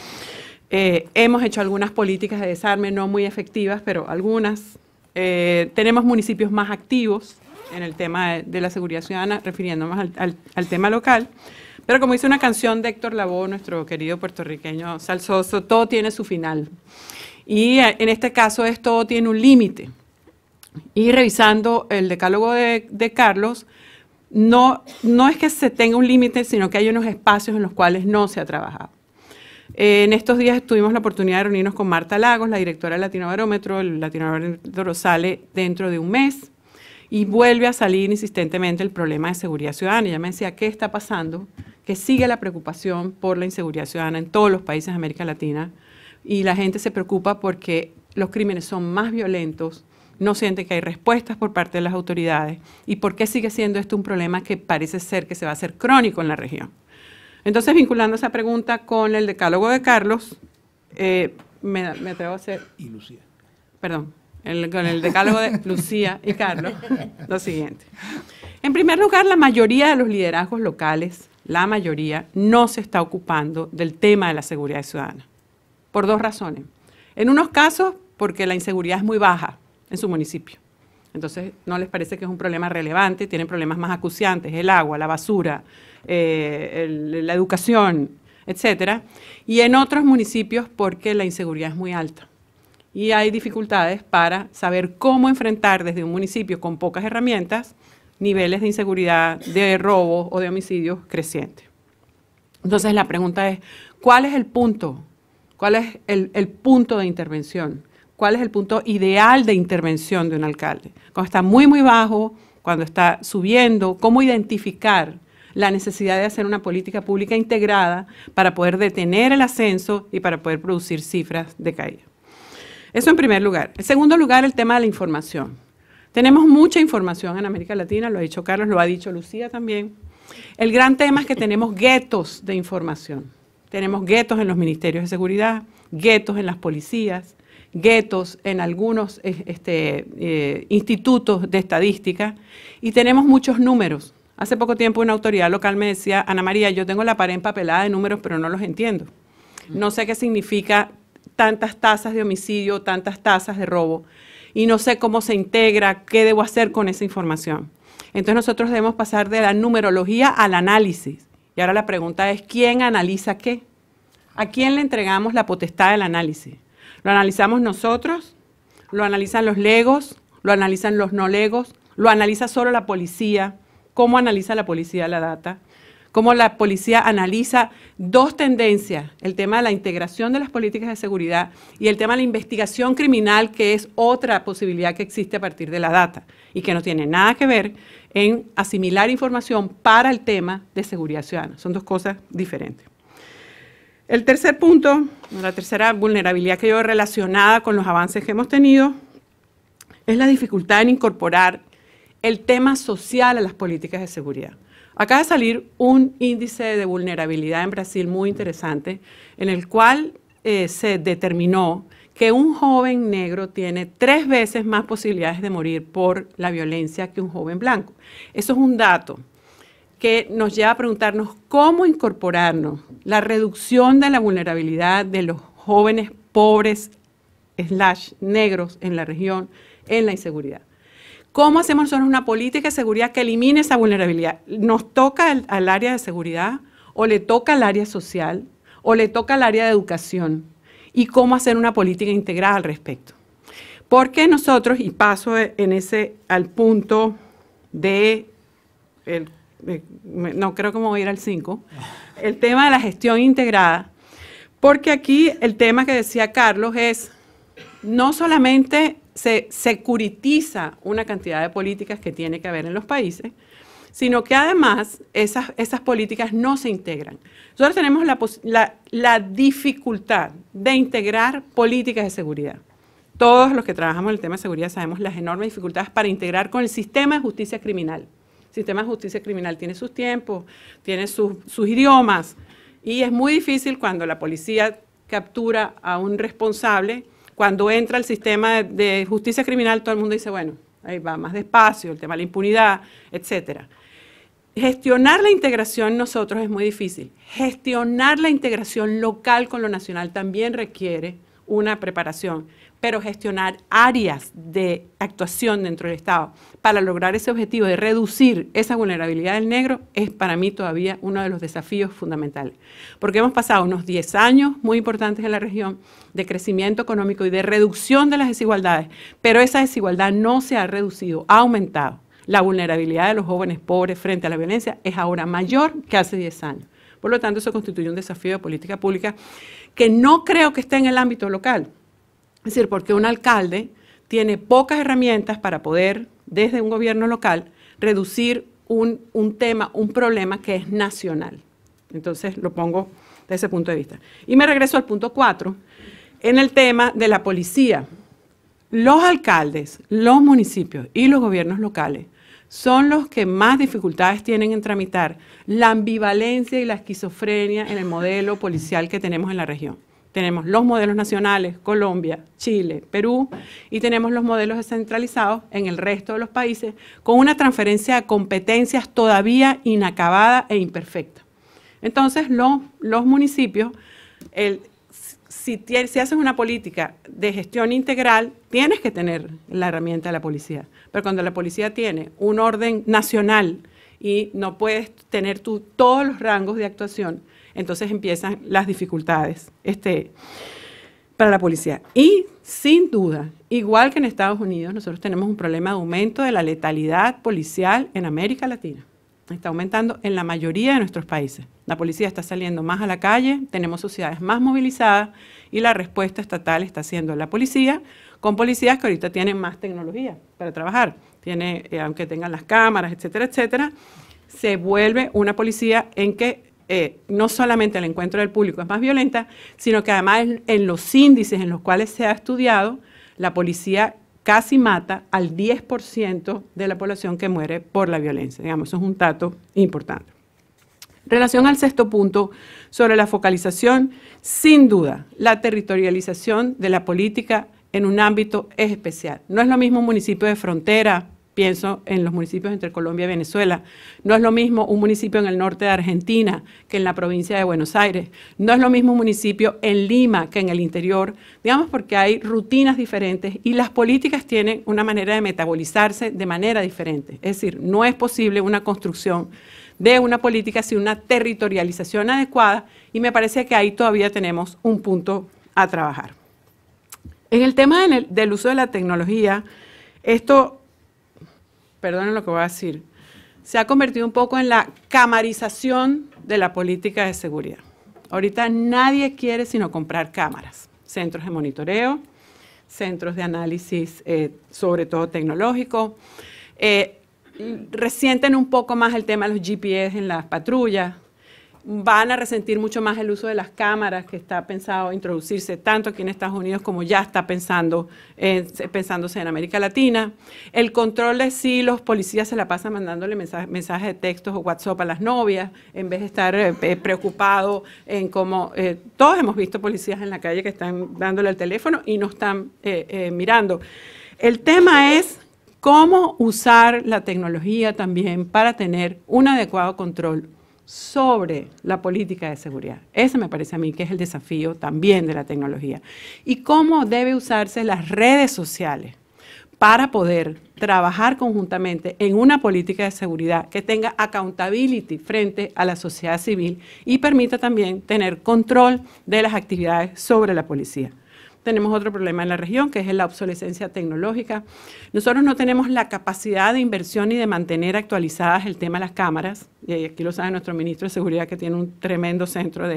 Hemos hecho algunas políticas de desarme no muy efectivas, pero algunas. Tenemos municipios más activos en el tema de la seguridad ciudadana, refiriéndonos al tema local. Pero como dice una canción de Héctor Lavoe, nuestro querido puertorriqueño salsoso, todo tiene su final. Y en este caso todo tiene un límite. Y revisando el decálogo de Carlos, no es que se tenga un límite, sino que hay unos espacios en los cuales no se ha trabajado. En estos días tuvimos la oportunidad de reunirnos con Marta Lagos, la directora del Latinobarómetro. El Latinobarómetro sale dentro de un mes y vuelve a salir insistentemente el problema de seguridad ciudadana. Ella me decía, ¿qué está pasando? Que sigue la preocupación por la inseguridad ciudadana en todos los países de América Latina y la gente se preocupa porque los crímenes son más violentos, no siente que hay respuestas por parte de las autoridades y por qué sigue siendo esto un problema que parece ser que se va a hacer crónico en la región. Entonces, vinculando esa pregunta con el decálogo de Carlos, me atrevo a hacer... Y Lucía. Perdón, con el decálogo de Lucía y Carlos, lo siguiente. En primer lugar, la mayoría de los liderazgos locales, la mayoría, no se está ocupando del tema de la seguridad ciudadana, por dos razones. En unos casos, porque la inseguridad es muy baja en su municipio. Entonces, no les parece que es un problema relevante, tienen problemas más acuciantes, el agua, la basura, la educación, etcétera. Y en otros municipios porque la inseguridad es muy alta. Y hay dificultades para saber cómo enfrentar desde un municipio con pocas herramientas niveles de inseguridad, de robo o de homicidios crecientes. Entonces, la pregunta es, ¿cuál es el punto? ¿Cuál es el punto de intervención? ¿Cuál es el punto ideal de intervención de un alcalde? Cuando está muy bajo, cuando está subiendo, ¿cómo identificar la necesidad de hacer una política pública integrada para poder detener el ascenso y para poder producir cifras de caída? Eso en primer lugar. En segundo lugar, el tema de la información. Tenemos mucha información en América Latina, lo ha dicho Carlos, lo ha dicho Lucía también. El gran tema es que tenemos guetos de información. Tenemos guetos en los ministerios de seguridad, guetos en las policías, guetos en algunos institutos de estadística y tenemos muchos números. Hace poco tiempo una autoridad local me decía, Ana María, yo tengo la pared empapelada de números, pero no los entiendo. No sé qué significa tantas tasas de homicidio, tantas tasas de robo, y no sé cómo se integra, qué debo hacer con esa información. Entonces nosotros debemos pasar de la numerología al análisis. Y ahora la pregunta es, ¿quién analiza qué? ¿A quién le entregamos la potestad del análisis? ¿Lo analizamos nosotros? ¿Lo analizan los legos? ¿Lo analizan los no legos? ¿Lo analiza solo la policía? ¿Cómo analiza la policía la data? ¿Cómo la policía analiza dos tendencias? El tema de la integración de las políticas de seguridad y el tema de la investigación criminal, que es otra posibilidad que existe a partir de la data y que no tiene nada que ver en asimilar información para el tema de seguridad ciudadana. Son dos cosas diferentes. El tercer punto, la tercera vulnerabilidad que yo relacionada con los avances que hemos tenido, es la dificultad en incorporar el tema social a las políticas de seguridad. Acaba de salir un índice de vulnerabilidad en Brasil muy interesante, en el cual se determinó que un joven negro tiene 3 veces más posibilidades de morir por la violencia que un joven blanco. Eso es un dato que nos lleva a preguntarnos cómo incorporarnos la reducción de la vulnerabilidad de los jóvenes pobres / negros en la región en la inseguridad. ¿Cómo hacemos nosotros una política de seguridad que elimine esa vulnerabilidad? ¿Nos toca al área de seguridad o le toca al área social o le toca al área de educación? ¿Y cómo hacer una política integrada al respecto? Porque nosotros, y paso al punto no creo que me voy a ir al 5, el tema de la gestión integrada, porque aquí el tema que decía Carlos es, no solamente se securitiza una cantidad de políticas que tiene que haber en los países, sino que además esas políticas no se integran. Nosotros tenemos la dificultad de integrar políticas de seguridad. Todos los que trabajamos en el tema de seguridad sabemos las enormes dificultades para integrar con el sistema de justicia criminal. El sistema de justicia criminal tiene sus tiempos, tiene sus idiomas, y es muy difícil cuando la policía captura a un responsable. Cuando entra el sistema de justicia criminal, todo el mundo dice, bueno, ahí va más despacio, el tema de la impunidad, etcétera. Gestionar la integración nosotros es muy difícil. Gestionar la integración local con lo nacional también requiere una preparación, pero gestionar áreas de actuación dentro del Estado para lograr ese objetivo de reducir esa vulnerabilidad del negro es para mí todavía uno de los desafíos fundamentales. Porque hemos pasado unos 10 años muy importantes en la región de crecimiento económico y de reducción de las desigualdades, pero esa desigualdad no se ha reducido, ha aumentado. La vulnerabilidad de los jóvenes pobres frente a la violencia es ahora mayor que hace 10 años. Por lo tanto, eso constituye un desafío de política pública que no creo que esté en el ámbito local. Es decir, porque un alcalde tiene pocas herramientas para poder, desde un gobierno local, reducir un problema que es nacional. Entonces, lo pongo desde ese punto de vista. Y me regreso al punto 4, en el tema de la policía. Los alcaldes, los municipios y los gobiernos locales son los que más dificultades tienen en tramitar la ambivalencia y la esquizofrenia en el modelo policial que tenemos en la región. Tenemos los modelos nacionales, Colombia, Chile, Perú, y tenemos los modelos descentralizados en el resto de los países, con una transferencia de competencias todavía inacabada e imperfecta. Entonces, los municipios, si haces una política de gestión integral, tienes que tener la herramienta de la policía. Pero cuando la policía tiene un orden nacional y no puedes tener tú todos los rangos de actuación, entonces empiezan las dificultades para la policía. Y sin duda, igual que en Estados Unidos, nosotros tenemos un problema de aumento de la letalidad policial en América Latina. Está aumentando en la mayoría de nuestros países. La policía está saliendo más a la calle, tenemos sociedades más movilizadas y la respuesta estatal está siendo la policía, con policías que ahorita tienen más tecnología para trabajar. Aunque tengan las cámaras, etcétera, etcétera, se vuelve una policía en que no solamente el encuentro del público es más violenta, sino que además en los índices en los cuales se ha estudiado, la policía casi mata al 10% de la población que muere por la violencia. Digamos, eso es un dato importante. En relación al 6º punto, sobre la focalización, sin duda, la territorialización de la política en un ámbito es especial. No es lo mismo un municipio de frontera, pienso en los municipios entre Colombia y Venezuela, no es lo mismo un municipio en el norte de Argentina que en la provincia de Buenos Aires, no es lo mismo un municipio en Lima que en el interior, digamos porque hay rutinas diferentes y las políticas tienen una manera de metabolizarse de manera diferente. Es decir, no es posible una construcción de una política sin una territorialización adecuada y me parece que ahí todavía tenemos un punto a trabajar. En el tema del uso de la tecnología, esto, perdonen lo que voy a decir, se ha convertido un poco en la camarización de la política de seguridad. Ahorita nadie quiere sino comprar cámaras, centros de monitoreo, centros de análisis, sobre todo tecnológico, resienten un poco más el tema de los GPS en las patrullas. van a resentir mucho más el uso de las cámaras, que está pensado introducirse tanto aquí en Estados Unidos como ya está pensándose en América Latina. El control de si los policías se la pasan mandándole mensajes de textos o WhatsApp a las novias, en vez de estar preocupados en cómo... todos hemos visto policías en la calle que están dándole el teléfono y no están mirando. El tema es cómo usar la tecnología también para tener un adecuado control sobre la política de seguridad. Ese me parece a mí que es el desafío también de la tecnología. Y cómo debe usarse las redes sociales para poder trabajar conjuntamente en una política de seguridad que tenga accountability frente a la sociedad civil y permita también tener control de las actividades sobre la policía. Tenemos otro problema en la región, que es la obsolescencia tecnológica. Nosotros no tenemos la capacidad de inversión y de mantener actualizadas el tema de las cámaras, y aquí lo sabe nuestro ministro de Seguridad, que tiene un tremendo centro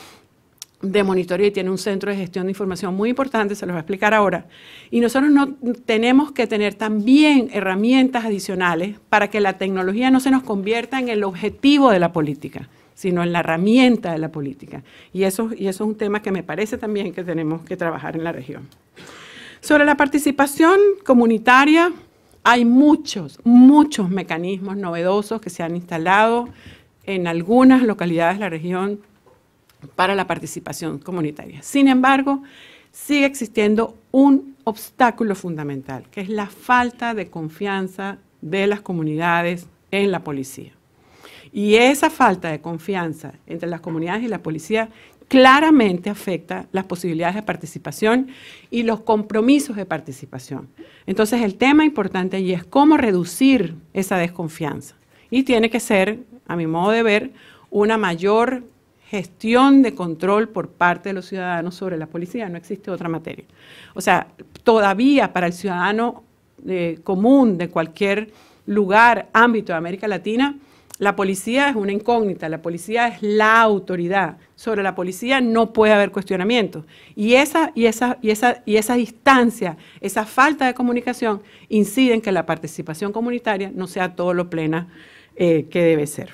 de monitoreo y tiene un centro de gestión de información muy importante, se los voy a explicar ahora. Y nosotros no tenemos que tener también herramientas adicionales para que la tecnología no se nos convierta en el objetivo de la política, sino en la herramienta de la política. Y eso es un tema que me parece también que tenemos que trabajar en la región. Sobre la participación comunitaria, hay muchos mecanismos novedosos que se han instalado en algunas localidades de la región para la participación comunitaria. Sin embargo, sigue existiendo un obstáculo fundamental, que es la falta de confianza de las comunidades en la policía. Y esa falta de confianza entre las comunidades y la policía claramente afecta las posibilidades de participación y los compromisos de participación. Entonces, el tema importante allí es cómo reducir esa desconfianza. Y tiene que ser, a mi modo de ver, una mayor gestión de control por parte de los ciudadanos sobre la policía. No existe otra materia. O sea, todavía para el ciudadano común de cualquier lugar, ámbito de América Latina, la policía es una incógnita, la policía es la autoridad. Sobre la policía no puede haber cuestionamiento. Y esa distancia, esa falta de comunicación incide en que la participación comunitaria no sea todo lo plena que debe ser.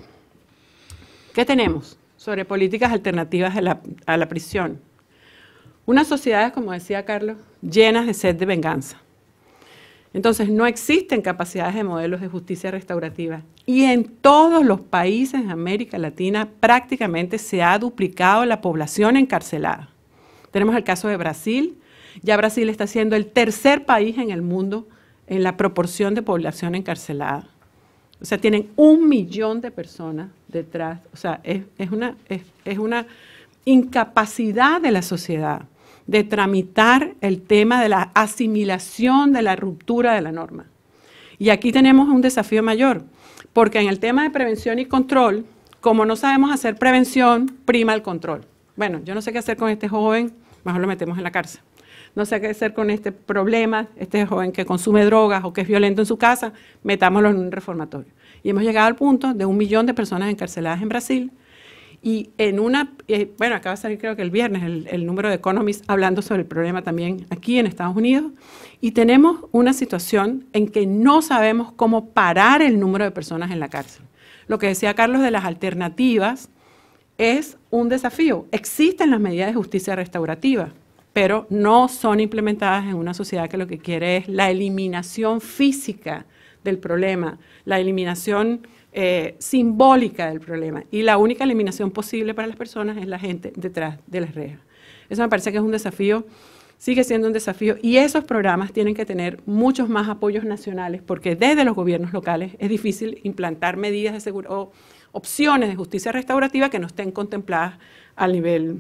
¿Qué tenemos sobre políticas alternativas a la prisión? Unas sociedades, como decía Carlos, llenas de sed de venganza. Entonces, no existen capacidades de modelos de justicia restaurativa. Y en todos los países de América Latina prácticamente se ha duplicado la población encarcelada. Tenemos el caso de Brasil. Ya Brasil está siendo el tercer país en el mundo en la proporción de población encarcelada. O sea, tienen 1 millón de personas detrás. O sea, es una incapacidad de la sociedad de tramitar el tema de la asimilación de la ruptura de la norma. Y aquí tenemos un desafío mayor, porque en el tema de prevención y control, como no sabemos hacer prevención, prima el control. Bueno, yo no sé qué hacer con este joven, mejor lo metemos en la cárcel. No sé qué hacer con este problema, este joven que consume drogas o que es violento en su casa, metámoslo en un reformatorio. Y hemos llegado al punto de 1 millón de personas encarceladas en Brasil. Y en bueno, acaba de salir creo que el viernes el número de Economist hablando sobre el problema también aquí en Estados Unidos. Y tenemos una situación en que no sabemos cómo parar el número de personas en la cárcel. Lo que decía Carlos de las alternativas es un desafío. Existen las medidas de justicia restaurativa, pero no son implementadas en una sociedad que lo que quiere es la eliminación física del problema, la eliminación simbólica del problema. Y la única eliminación posible para las personas es la gente detrás de las rejas. Eso me parece que es un desafío, sigue siendo un desafío, y esos programas tienen que tener muchos más apoyos nacionales, porque desde los gobiernos locales es difícil implantar medidas de seguridad o opciones de justicia restaurativa que no estén contempladas a nivel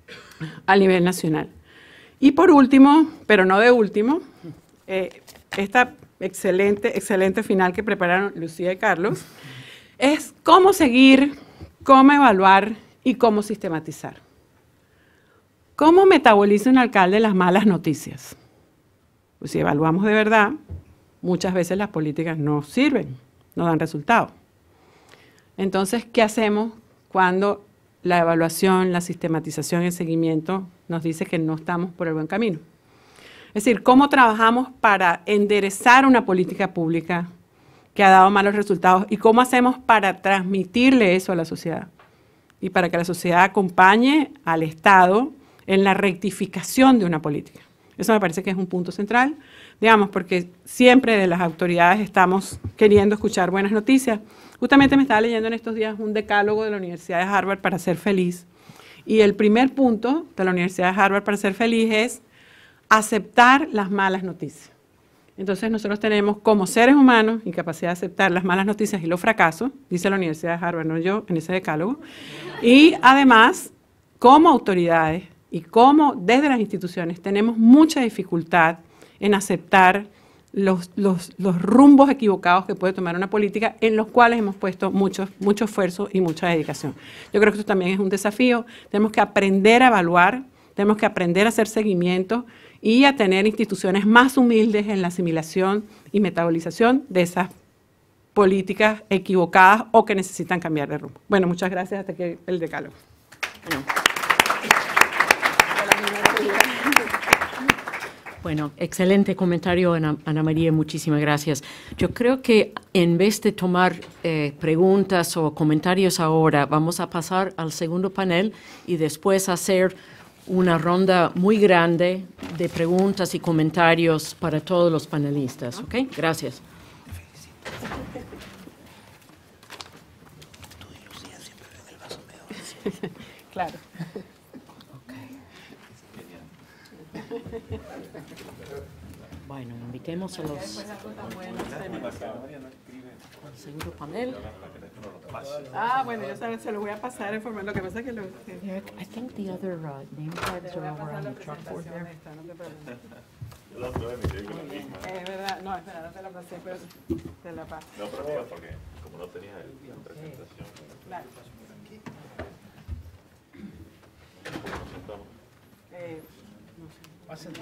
nacional. Y por último, pero no de último, esta excelente final que prepararon Lucía y Carlos, es cómo seguir, cómo evaluar y cómo sistematizar. ¿Cómo metaboliza un alcalde las malas noticias? Pues si evaluamos de verdad, muchas veces las políticas no sirven, no dan resultado. Entonces, ¿qué hacemos cuando la evaluación, la sistematización y el seguimiento nos dice que no estamos por el buen camino? Es decir, ¿cómo trabajamos para enderezar una política pública que ha dado malos resultados y cómo hacemos para transmitirle eso a la sociedad? y para que la sociedad acompañe al Estado en la rectificación de una política. Eso me parece que es un punto central, digamos, porque siempre de las autoridades estamos queriendo escuchar buenas noticias. Justamente me estaba leyendo en estos días un decálogo de la Universidad de Harvard para ser feliz, y el primer punto de la Universidad de Harvard para ser feliz es aceptar las malas noticias. Entonces nosotros tenemos como seres humanos incapacidad de aceptar las malas noticias y los fracasos, dice la Universidad de Harvard, no yo, en ese decálogo, y además como autoridades y como desde las instituciones tenemos mucha dificultad en aceptar los rumbos equivocados que puede tomar una política en los cuales hemos puesto mucho esfuerzo y mucha dedicación. Yo creo que esto también es un desafío. Tenemos que aprender a evaluar, tenemos que aprender a hacer seguimiento y a tener instituciones más humildes en la asimilación y metabolización de esas políticas equivocadas o que necesitan cambiar de rumbo. Bueno, muchas gracias. Hasta aquí el decálogo. Bueno, excelente comentario, Ana María, muchísimas gracias. Yo creo que en vez de tomar preguntas o comentarios ahora, vamos a pasar al segundo panel y después hacer una ronda muy grande de preguntas y comentarios para todos los panelistas, ¿ok? Gracias. Claro. Bueno, invitemos a los... al segundo panel. Ah, bueno, yo se lo voy a pasar en forma. Lo que pasa es que lo... Yeah, I think the other name tags are over on the chalkboard there. Es verdad, no, espera, no te la pasé, pero te la paso. No, pero digo, porque como no tenía la presentación. Claro. No sé. Pasen.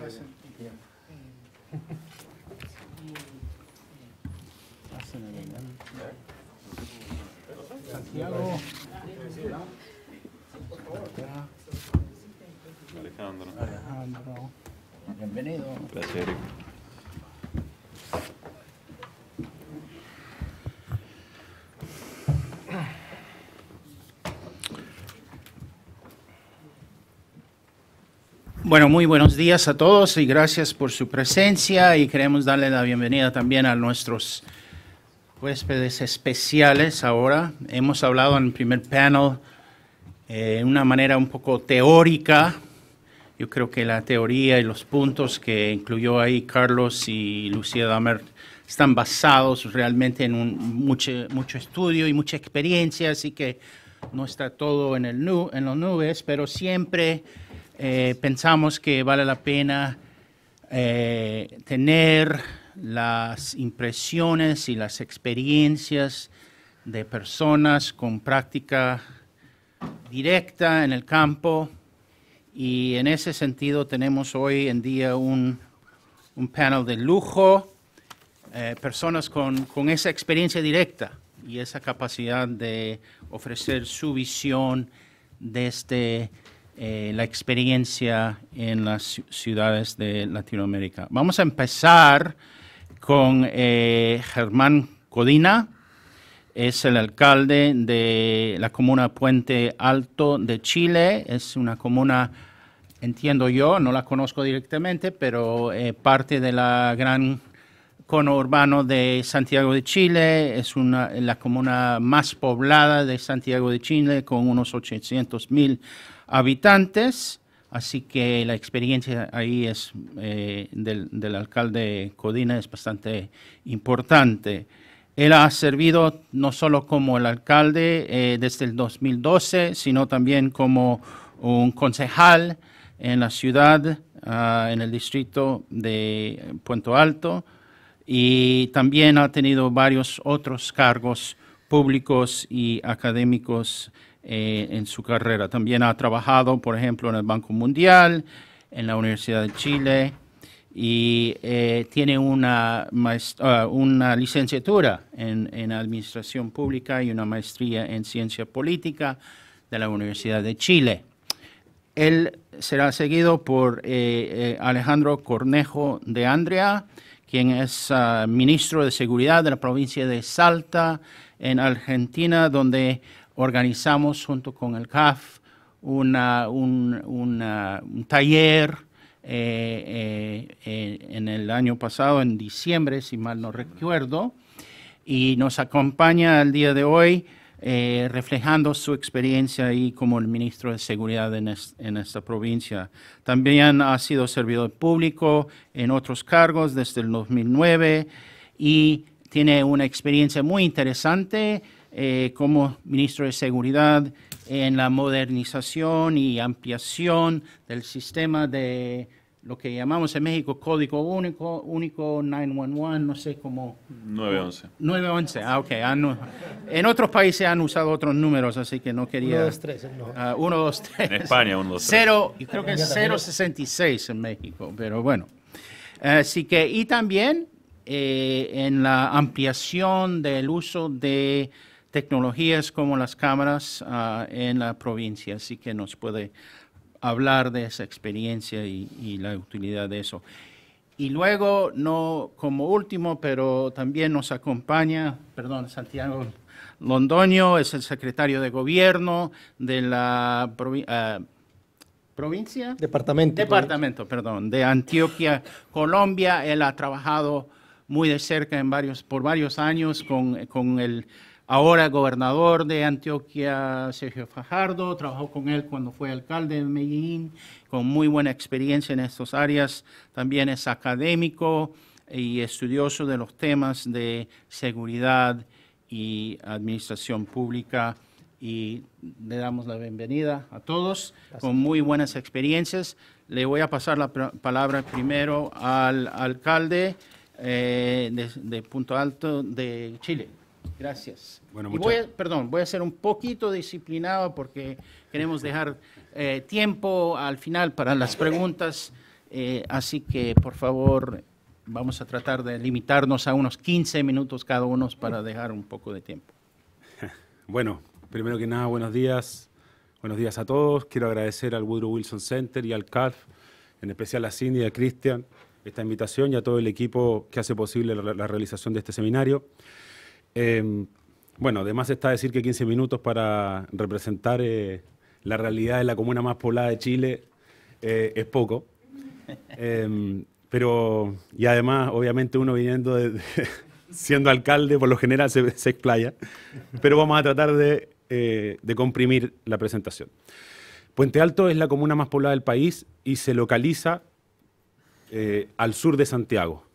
Pasen adelante. Santiago. Alejandro. Bienvenido. Gracias, Eric. Bueno, muy buenos días a todos y gracias por su presencia y queremos darle la bienvenida también a nuestros huéspedes especiales ahora. Hemos hablado en el primer panel de una manera un poco teórica. Yo creo que la teoría y los puntos que incluyó ahí Carlos y Lucía Damer están basados realmente en mucho estudio y mucha experiencia, así que no está todo en las nubes, pero siempre pensamos que vale la pena tener las impresiones y las experiencias de personas con práctica directa en el campo, y en ese sentido tenemos hoy en día un panel de lujo, personas con esa experiencia directa y esa capacidad de ofrecer su visión desde la experiencia en las ciudades de Latinoamérica. Vamos a empezar con Germán Codina. Es el alcalde de la comuna Puente Alto de Chile. Es una comuna, entiendo yo, no la conozco directamente, pero parte de la gran cono urbano de Santiago de Chile. Es la comuna más poblada de Santiago de Chile, con unos 800,000 habitantes. Así que la experiencia ahí es del alcalde Codina es bastante importante. Él ha servido no solo como el alcalde desde el 2012, sino también como un concejal en la ciudad, en el distrito de Puente Alto, y también ha tenido varios otros cargos públicos y académicos en su carrera. También ha trabajado, por ejemplo, en el Banco Mundial, en la Universidad de Chile, y tiene una licenciatura en Administración Pública y una maestría en Ciencia Política de la Universidad de Chile. Él será seguido por Alejandro Cornejo de Andrea, quien es ministro de Seguridad de la provincia de Salta, en Argentina, donde organizamos junto con el CAF un taller en el año pasado, en diciembre, si mal no recuerdo, y nos acompaña el día de hoy reflejando su experiencia ahí como el ministro de Seguridad en esta provincia. También ha sido servidor público en otros cargos desde el 2009 y tiene una experiencia muy interesante como ministro de Seguridad en la modernización y ampliación del sistema de lo que llamamos en México Código Único 911, no sé cómo. 911. 911, ok. En otros países han usado otros números, así que no quería. 1, 2, 3. 1, 2, 3. En España, 1, 2, 3. Cero, y creo que es 066 en México, pero bueno. Así que, y también en la ampliación del uso de tecnologías como las cámaras en la provincia, así que nos puede hablar de esa experiencia y la utilidad de eso. Y luego, no como último, pero también nos acompaña, Santiago Londoño, es el secretario de Gobierno de la provincia. Departamento, de Antioquia, Colombia. Él ha trabajado muy de cerca por varios años con el ahora gobernador de Antioquia, Sergio Fajardo. Trabajó con él cuando fue alcalde de Medellín, con muy buena experiencia en estas áreas. También es académico y estudioso de los temas de seguridad y administración pública. Y le damos la bienvenida a todos. Gracias. Con muy buenas experiencias. Le voy a pasar la palabra primero al alcalde de Punto Alto de Chile. Gracias. Bueno, y voy a ser un poquito disciplinado porque queremos dejar tiempo al final para las preguntas, así que por favor vamos a tratar de limitarnos a unos 15 minutos cada uno para dejar un poco de tiempo. Bueno, primero que nada, buenos días a todos. Quiero agradecer al Woodrow Wilson Center y al CAF, en especial a Cindy y a Cristian, esta invitación y a todo el equipo que hace posible la realización de este seminario. Bueno, además está decir que 15 minutos para representar la realidad de la comuna más poblada de Chile es poco. Pero, y además, obviamente uno viniendo siendo alcalde, por lo general se explaya, pero vamos a tratar de comprimir la presentación. Puente Alto es la comuna más poblada del país y se localiza al sur de Santiago,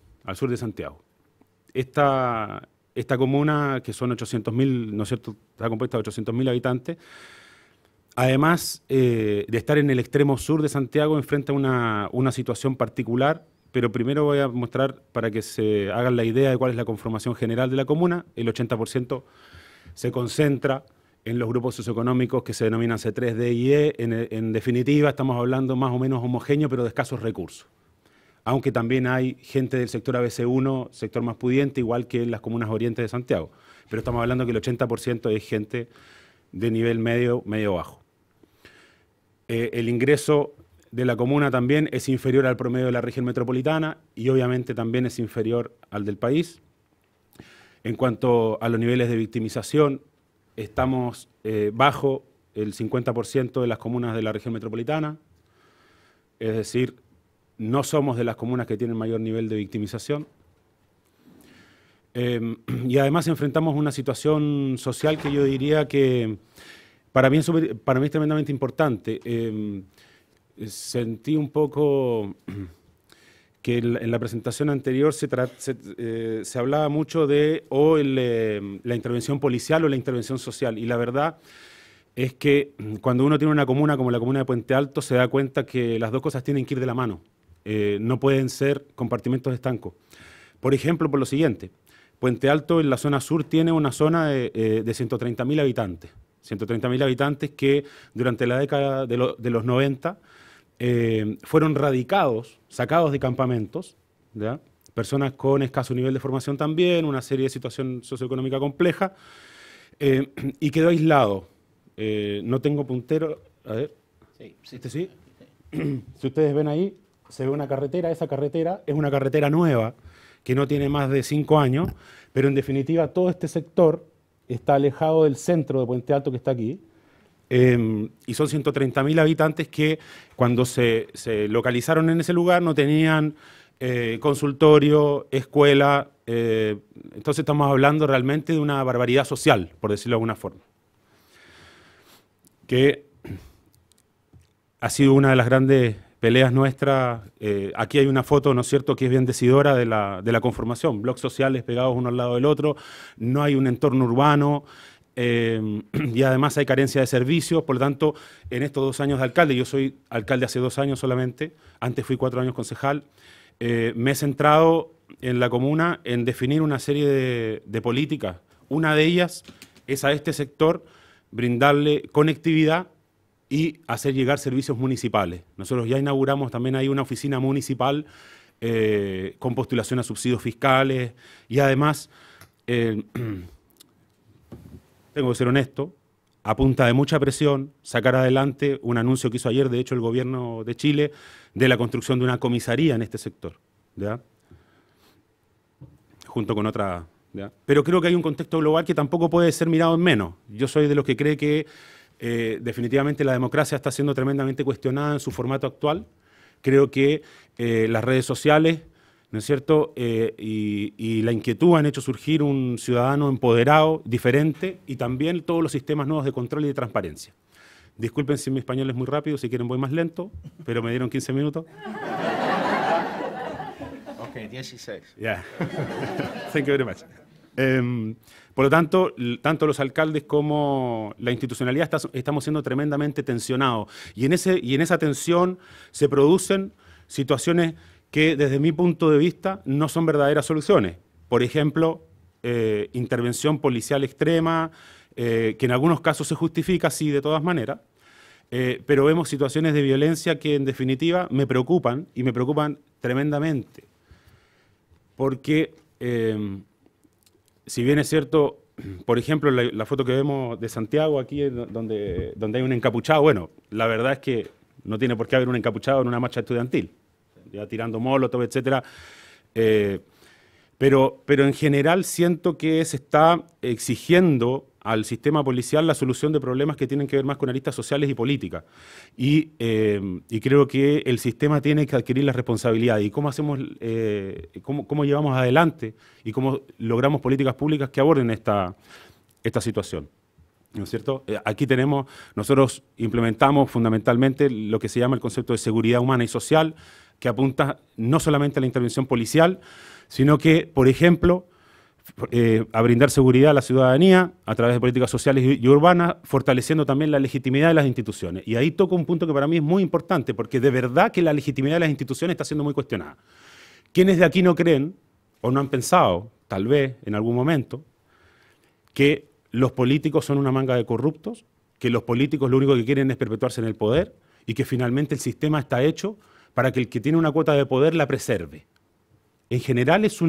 Esta comuna, que son 800.000, ¿no es cierto?, está compuesta de 800.000 habitantes, además de estar en el extremo sur de Santiago, enfrenta una situación particular, pero primero voy a mostrar para que se hagan la idea de cuál es la conformación general de la comuna. El 80% se concentra en los grupos socioeconómicos que se denominan C3, D y E. En definitiva, estamos hablando más o menos homogéneo, pero de escasos recursos. Aunque también hay gente del sector ABC1, sector más pudiente, igual que en las comunas orientes de Santiago. Pero estamos hablando que el 80% es gente de nivel medio bajo. El ingreso de la comuna también es inferior al promedio de la región metropolitana y obviamente también es inferior al del país. En cuanto a los niveles de victimización, estamos bajo el 50% de las comunas de la región metropolitana, es decir, no somos de las comunas que tienen mayor nivel de victimización. Y además enfrentamos una situación social que yo diría que para mí es tremendamente importante. Sentí un poco que en la presentación anterior se hablaba mucho de la intervención policial o la intervención social, y la verdad es que cuando uno tiene una comuna como la comuna de Puente Alto se da cuenta que las dos cosas tienen que ir de la mano. No pueden ser compartimentos estancos. Por ejemplo, por lo siguiente, Puente Alto en la zona sur tiene una zona de 130.000 habitantes. 130.000 habitantes que durante la década de los 90 fueron radicados, sacados de campamentos, ¿ya? Personas con escaso nivel de formación también, una serie de situación socioeconómica compleja, y quedó aislado. No tengo puntero, a ver, sí. ¿Sí? Si ustedes ven ahí, se ve una carretera. Esa carretera es una carretera nueva, que no tiene más de 5 años, pero en definitiva todo este sector está alejado del centro de Puente Alto, que está aquí, y son 130.000 habitantes que cuando se localizaron en ese lugar no tenían consultorio, escuela, entonces estamos hablando realmente de una barbaridad social, por decirlo de alguna forma, que ha sido una de las grandes peleas nuestras. Aquí hay una foto, ¿no es cierto?, que es bien decidora de la conformación, bloques sociales pegados uno al lado del otro, no hay un entorno urbano, y además hay carencia de servicios. Por lo tanto, en estos 2 años de alcalde, yo soy alcalde hace 2 años solamente, antes fui 4 años concejal, me he centrado en la comuna en definir una serie de políticas. Una de ellas es a este sector brindarle conectividad y hacer llegar servicios municipales. Nosotros ya inauguramos también ahí una oficina municipal con postulación a subsidios fiscales y además, tengo que ser honesto, a punta de mucha presión, sacar adelante un anuncio que hizo ayer, de hecho, el gobierno de Chile, de la construcción de una comisaría en este sector, ¿ya?, junto con otra, ¿ya? Pero creo que hay un contexto global que tampoco puede ser mirado en menos. Yo soy de los que cree que definitivamente la democracia está siendo tremendamente cuestionada en su formato actual. Creo que las redes sociales, ¿no es cierto?, y la inquietud han hecho surgir un ciudadano empoderado, diferente, y también todos los sistemas nuevos de control y de transparencia. Disculpen si mi español es muy rápido, si quieren voy más lento, pero me dieron 15 minutos. Ok, 16. Yeah. Thank you very much. Por lo tanto, tanto los alcaldes como la institucionalidad estamos siendo tremendamente tensionados. Y en esa tensión se producen situaciones que, desde mi punto de vista, no son verdaderas soluciones. Por ejemplo, intervención policial extrema, que en algunos casos se justifica, sí, de todas maneras, pero vemos situaciones de violencia que, en definitiva, me preocupan, y me preocupan tremendamente. Porque, si bien es cierto, por ejemplo, la foto que vemos de Santiago, aquí donde hay un encapuchado, bueno, la verdad es que no tiene por qué haber un encapuchado en una marcha estudiantil, ya tirando molotov, etcétera. Pero en general siento que se está exigiendo al sistema policial la solución de problemas que tienen que ver más con aristas sociales y políticas. Y creo que el sistema tiene que adquirir la responsabilidad. ¿Y cómo hacemos, cómo llevamos adelante y cómo logramos políticas públicas que aborden esta situación? ¿No es cierto? Aquí nosotros implementamos fundamentalmente lo que se llama el concepto de seguridad humana y social, que apunta no solamente a la intervención policial, sino que, por ejemplo, a brindar seguridad a la ciudadanía a través de políticas sociales y urbanas, fortaleciendo también la legitimidad de las instituciones. Y ahí toco un punto que para mí es muy importante, porque de verdad que la legitimidad de las instituciones está siendo muy cuestionada. ¿Quiénes de aquí no creen, o no han pensado, tal vez, en algún momento, que los políticos son una manga de corruptos, que los políticos lo único que quieren es perpetuarse en el poder, y que finalmente el sistema está hecho para que el que tiene una cuota de poder la preserve? En general es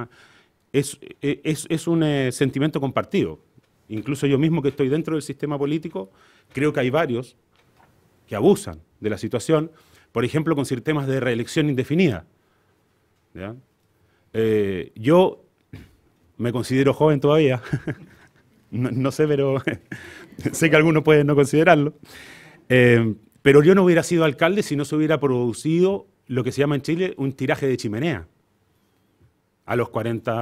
un sentimiento compartido. Incluso yo mismo, que estoy dentro del sistema político, creo que hay varios que abusan de la situación, por ejemplo, con sistemas de reelección indefinida, ¿ya? Yo me considero joven todavía, no sé, pero sé que algunos pueden no considerarlo, pero yo no hubiera sido alcalde si no se hubiera producido lo que se llama en Chile un tiraje de chimenea. A los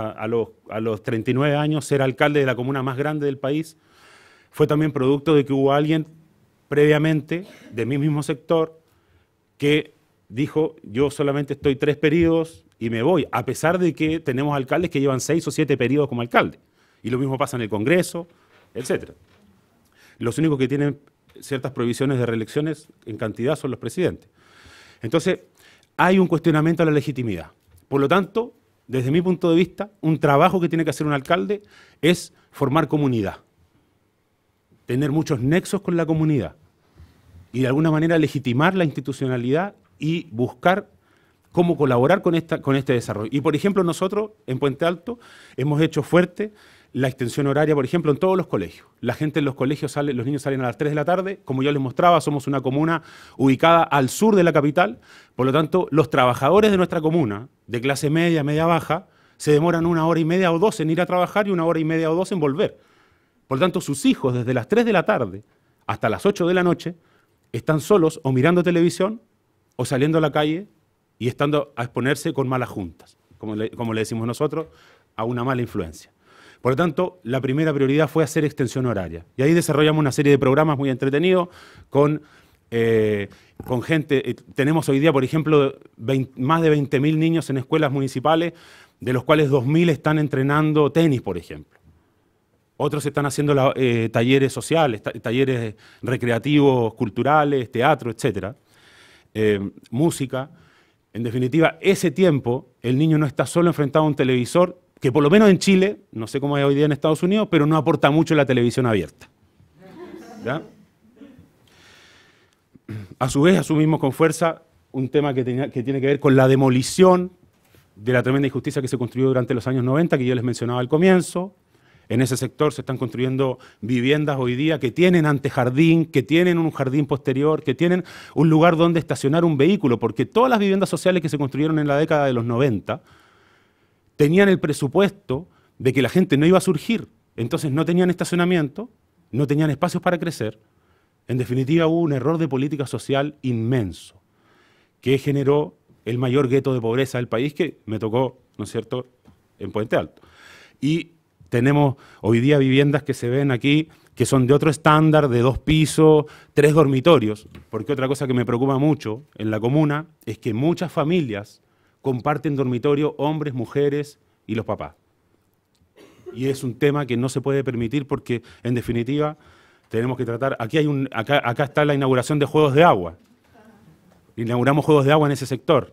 39 años, ser alcalde de la comuna más grande del país fue también producto de que hubo alguien previamente de mi mismo sector que dijo: yo solamente estoy 3 periodos y me voy, a pesar de que tenemos alcaldes que llevan 6 o 7 periodos como alcalde. Y lo mismo pasa en el Congreso, etc. Los únicos que tienen ciertas prohibiciones de reelecciones en cantidad son los presidentes. Entonces, hay un cuestionamiento a la legitimidad. Por lo tanto, desde mi punto de vista, un trabajo que tiene que hacer un alcalde es formar comunidad, tener muchos nexos con la comunidad y de alguna manera legitimar la institucionalidad y buscar cómo colaborar con este desarrollo. Y, por ejemplo, nosotros en Puente Alto hemos hecho fuerte la extensión horaria, por ejemplo, en todos los colegios. La gente en los colegios los niños salen a las 3 de la tarde. Como ya les mostraba, somos una comuna ubicada al sur de la capital. Por lo tanto, los trabajadores de nuestra comuna, de clase media, media baja, se demoran 1 hora y media o 2 en ir a trabajar y 1 hora y media o 2 en volver. Por lo tanto, sus hijos desde las 3 de la tarde hasta las 8 de la noche están solos o mirando televisión o saliendo a la calle y estando a exponerse con malas juntas, como le decimos nosotros, a una mala influencia. Por lo tanto, la primera prioridad fue hacer extensión horaria. Y ahí desarrollamos una serie de programas muy entretenidos con gente. Tenemos hoy día, por ejemplo, más de 20.000 niños en escuelas municipales, de los cuales 2.000 están entrenando tenis, por ejemplo. Otros están haciendo talleres sociales, talleres recreativos, culturales, teatro, etc. Música. En definitiva, ese tiempo el niño no está solo enfrentado a un televisor, que por lo menos en Chile, no sé cómo es hoy día en Estados Unidos, pero no aporta mucho la televisión abierta. ¿Ya? A su vez, asumimos con fuerza un tema que tiene que ver con la demolición de la tremenda injusticia que se construyó durante los años 90, que yo les mencionaba al comienzo. En ese sector se están construyendo viviendas hoy día que tienen antejardín, que tienen un jardín posterior, que tienen un lugar donde estacionar un vehículo, porque todas las viviendas sociales que se construyeron en la década de los 90 tenían el presupuesto de que la gente no iba a surgir, entonces no tenían estacionamiento, no tenían espacios para crecer. En definitiva, hubo un error de política social inmenso que generó el mayor gueto de pobreza del país, que me tocó, ¿no es cierto?, en Puente Alto. Y tenemos hoy día viviendas que se ven aquí que son de otro estándar, de 2 pisos, 3 dormitorios, porque otra cosa que me preocupa mucho en la comuna es que muchas familias comparten dormitorio, hombres, mujeres y los papás. Y es un tema que no se puede permitir porque, en definitiva, tenemos que tratar. Acá está la inauguración de juegos de agua. Inauguramos juegos de agua en ese sector.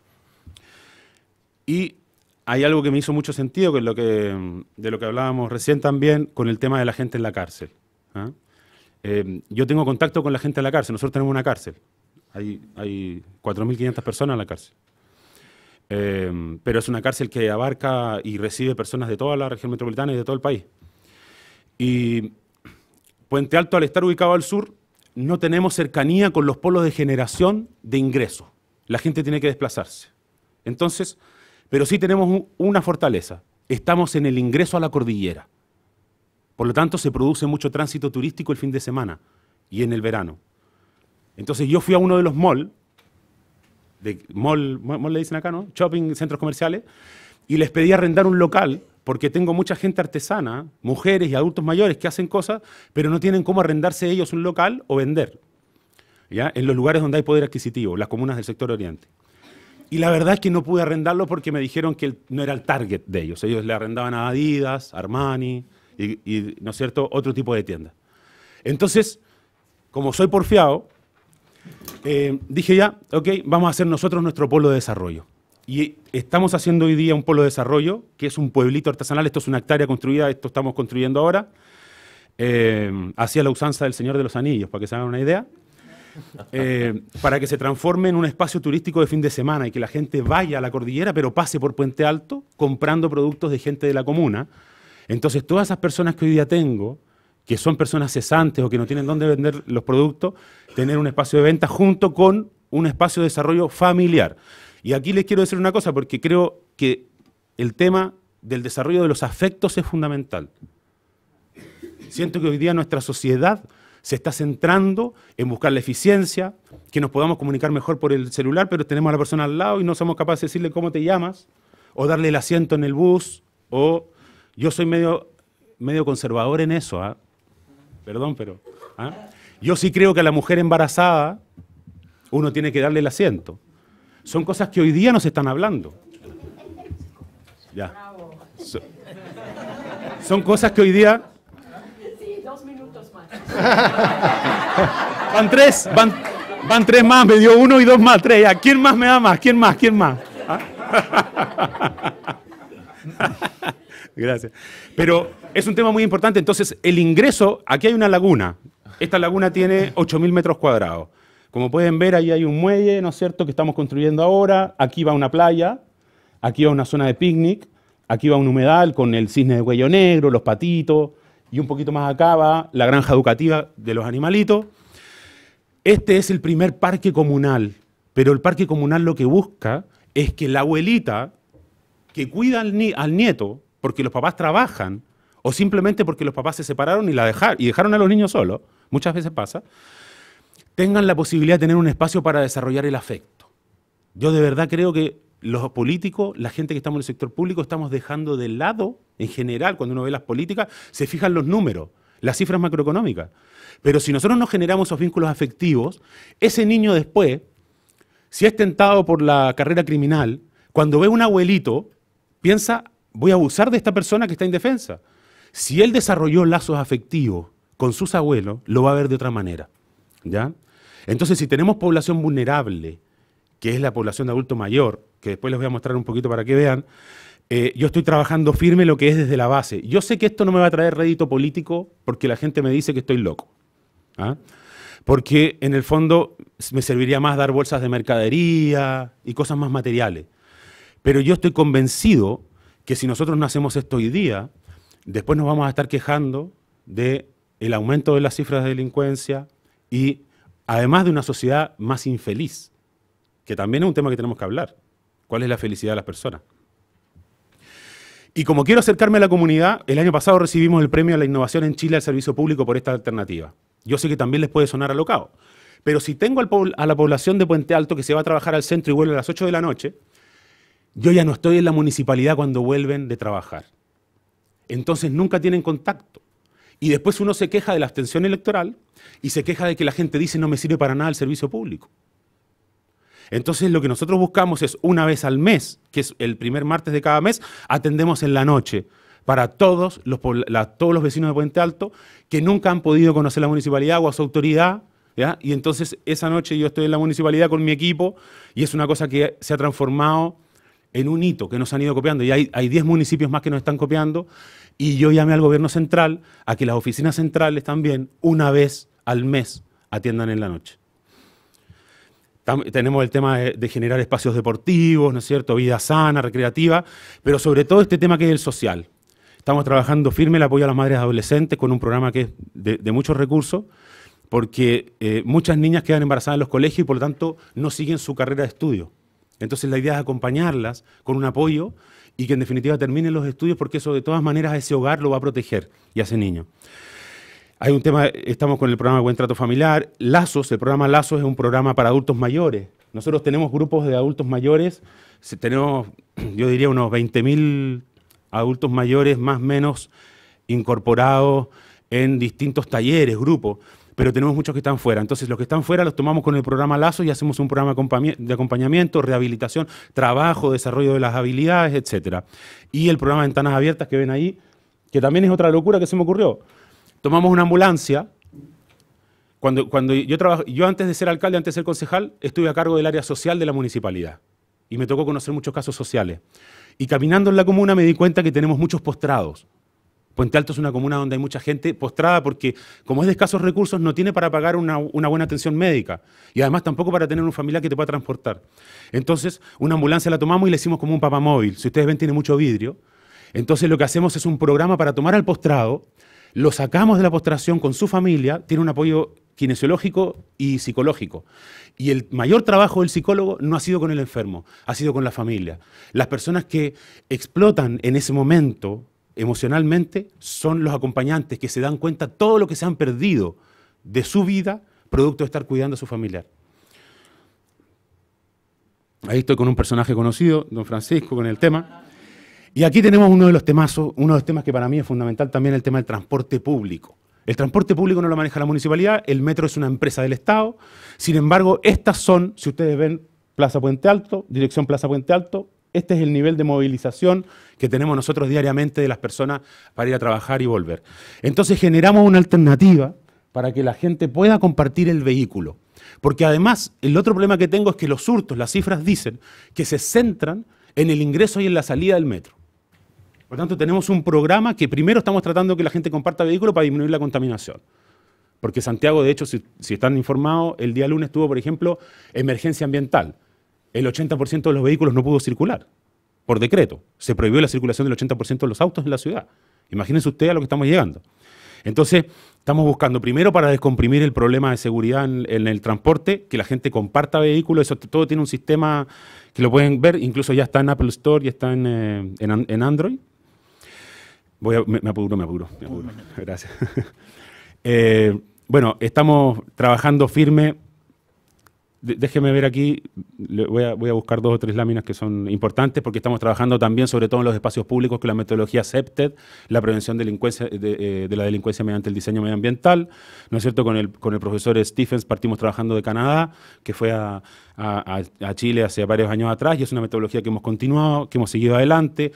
Y hay algo que me hizo mucho sentido, que es de lo que hablábamos recién también, con el tema de la gente en la cárcel. ¿Ah? Yo tengo contacto con la gente en la cárcel. Nosotros tenemos una cárcel. Hay 4.500 personas en la cárcel. Pero es una cárcel que abarca y recibe personas de toda la región metropolitana y de todo el país. Y Puente Alto, al estar ubicado al sur, no tenemos cercanía con los polos de generación de ingresos. La gente tiene que desplazarse. Entonces, pero sí tenemos una fortaleza. Estamos en el ingreso a la cordillera. Por lo tanto, se produce mucho tránsito turístico el fin de semana y en el verano. Entonces, yo fui a uno de los malls, mall le dicen acá, ¿no? Shopping, centros comerciales, y les pedí arrendar un local, porque tengo mucha gente artesana, mujeres y adultos mayores que hacen cosas, pero no tienen cómo arrendarse ellos un local o vender, ¿ya? En los lugares donde hay poder adquisitivo, las comunas del sector oriente. Y la verdad es que no pude arrendarlo porque me dijeron que no era el target de ellos. Ellos le arrendaban a Adidas, Armani y ¿no es cierto?, otro tipo de tiendas. Entonces, como soy porfiado, dije ya, ok, vamos a hacer nosotros nuestro polo de desarrollo. Y estamos haciendo hoy día un polo de desarrollo, que es un pueblito artesanal. Esto es una hectárea construida, esto estamos construyendo ahora, hacia la usanza del Señor de los Anillos, para que se hagan una idea. Para que se transforme en un espacio turístico de fin de semana y que la gente vaya a la cordillera, pero pase por Puente Alto comprando productos de gente de la comuna. Entonces, todas esas personas que hoy día tengo, que son personas cesantes o que no tienen dónde vender los productos, tener un espacio de venta junto con un espacio de desarrollo familiar. Y aquí les quiero decir una cosa, porque creo que el tema del desarrollo de los afectos es fundamental. Siento que hoy día nuestra sociedad se está centrando en buscar la eficiencia, que nos podamos comunicar mejor por el celular, pero tenemos a la persona al lado y no somos capaces de decirle cómo te llamas, o darle el asiento en el bus, o yo soy medio conservador en eso, ¿ah? Perdón, pero ¿ah? Yo sí creo que a la mujer embarazada uno tiene que darle el asiento. Son cosas que hoy día no se están hablando. Ya. Son cosas que hoy día... Sí, 2 minutos más. Van tres más, me dio 1 y 2 más, 3. ¿A quién más me da más? ¿Quién más? ¿Quién más? ¿Ah? Gracias. Pero es un tema muy importante. Entonces, el ingreso, aquí hay una laguna. Esta laguna tiene 8.000 metros cuadrados. Como pueden ver, ahí hay un muelle, ¿no es cierto?, que estamos construyendo ahora. Aquí va una playa, aquí va una zona de picnic, aquí va un humedal con el cisne de cuello negro, los patitos, y un poquito más acá va la granja educativa de los animalitos. Este es el primer parque comunal, pero el parque comunal lo que busca es que la abuelita que cuida al nieto, porque los papás trabajan, o simplemente porque los papás se separaron y dejaron a los niños solos, muchas veces pasa, tengan la posibilidad de tener un espacio para desarrollar el afecto. Yo de verdad creo que los políticos, la gente que estamos en el sector público, estamos dejando de lado, en general, cuando uno ve las políticas, se fijan los números, las cifras macroeconómicas. Pero si nosotros no generamos esos vínculos afectivos, ese niño después, si es tentado por la carrera criminal, cuando ve a un abuelito, piensa, voy a abusar de esta persona que está indefensa. Si él desarrolló lazos afectivos con sus abuelos, lo va a ver de otra manera, ¿ya? Entonces, si tenemos población vulnerable, que es la población de adulto mayor, que después les voy a mostrar un poquito para que vean, yo estoy trabajando firme lo que es desde la base. Yo sé que esto no me va a traer rédito político porque la gente me dice que estoy loco, ¿ah? Porque en el fondo me serviría más dar bolsas de mercadería y cosas más materiales. Pero yo estoy convencido que si nosotros no hacemos esto hoy día, después nos vamos a estar quejando del aumento de las cifras de delincuencia y además de una sociedad más infeliz, que también es un tema que tenemos que hablar. ¿Cuál es la felicidad de las personas? Y como quiero acercarme a la comunidad, el año pasado recibimos el premio a la innovación en Chile al servicio público por esta alternativa. Yo sé que también les puede sonar alocado, pero si tengo a la población de Puente Alto que se va a trabajar al centro y vuelve a las 8 de la noche, yo ya no estoy en la municipalidad cuando vuelven de trabajar. Entonces nunca tienen contacto. Y después uno se queja de la abstención electoral y se queja de que la gente dice no me sirve para nada el servicio público. Entonces lo que nosotros buscamos es una vez al mes, que es el primer martes de cada mes, atendemos en la noche para todos los vecinos de Puente Alto que nunca han podido conocer la municipalidad o a su autoridad, ¿ya? Y entonces esa noche yo estoy en la municipalidad con mi equipo y es una cosa que se ha transformado en un hito que nos han ido copiando. Y hay 10 municipios más que nos están copiando y yo llamé al gobierno central a que las oficinas centrales también una vez al mes atiendan en la noche. Tenemos el tema de generar espacios deportivos, ¿no es cierto?, vida sana, recreativa, pero sobre todo este tema que es el social. Estamos trabajando firme el apoyo a las madres adolescentes con un programa que es de muchos recursos, porque muchas niñas quedan embarazadas en los colegios y por lo tanto no siguen su carrera de estudio. Entonces la idea es acompañarlas con un apoyo y que en definitiva terminen los estudios porque eso de todas maneras a ese hogar lo va a proteger y a ese niño. Hay un tema, estamos con el programa Buen Trato Familiar. Lazos, el programa Lazos es un programa para adultos mayores. Nosotros tenemos grupos de adultos mayores, tenemos, yo diría, unos 20.000 adultos mayores más o menos incorporados en distintos talleres, grupos, pero tenemos muchos que están fuera. Entonces los que están fuera los tomamos con el programa Lazos y hacemos un programa de acompañamiento, rehabilitación, trabajo, desarrollo de las habilidades, etc. Y el programa Ventanas Abiertas que ven ahí, que también es otra locura que se me ocurrió. Tomamos una ambulancia. Cuando yo antes de ser alcalde, antes de ser concejal, estuve a cargo del área social de la municipalidad. Y me tocó conocer muchos casos sociales. Y caminando en la comuna me di cuenta que tenemos muchos postrados. Puente Alto es una comuna donde hay mucha gente postrada porque, como es de escasos recursos, no tiene para pagar una buena atención médica. Y además tampoco para tener un familiar que te pueda transportar. Entonces, una ambulancia la tomamos y le hicimos como un papamóvil. Si ustedes ven, tiene mucho vidrio. Entonces, lo que hacemos es un programa para tomar al postrado. Lo sacamos de la postración con su familia, tiene un apoyo kinesiológico y psicológico. Y el mayor trabajo del psicólogo no ha sido con el enfermo, ha sido con la familia. Las personas que explotan en ese momento emocionalmente son los acompañantes que se dan cuenta de todo lo que se han perdido de su vida producto de estar cuidando a su familiar. Ahí estoy con un personaje conocido, don Francisco, con el tema. Y aquí tenemos uno de los temas que para mí es fundamental también, el tema del transporte público. El transporte público no lo maneja la municipalidad, el metro es una empresa del Estado. Sin embargo, estas son, si ustedes ven, Plaza Puente Alto, dirección Plaza Puente Alto, este es el nivel de movilización que tenemos nosotros diariamente de las personas para ir a trabajar y volver. Entonces generamos una alternativa para que la gente pueda compartir el vehículo. Porque además, el otro problema que tengo es que los hurtos, las cifras dicen que se centran en el ingreso y en la salida del metro. Por tanto, tenemos un programa que primero estamos tratando de que la gente comparta vehículos para disminuir la contaminación. Porque Santiago, de hecho, si están informados, el día lunes tuvo, por ejemplo, emergencia ambiental. El 80% de los vehículos no pudo circular, por decreto. Se prohibió la circulación del 80% de los autos en la ciudad. Imagínense ustedes a lo que estamos llegando. Entonces, estamos buscando primero para descomprimir el problema de seguridad en el transporte, que la gente comparta vehículos, eso todo tiene un sistema que lo pueden ver, incluso ya está en Apple Store y está en Android. Me apuro. Gracias. Bueno, estamos trabajando firme. Déjeme ver aquí, voy a buscar 2 o 3 láminas que son importantes, porque estamos trabajando también, sobre todo en los espacios públicos, con la metodología CEPTED, la prevención de la delincuencia mediante el diseño medioambiental, ¿no es cierto? Con el profesor Stephens partimos trabajando de Canadá, que fue a Chile hace varios años atrás, y es una metodología que hemos continuado, que hemos seguido adelante.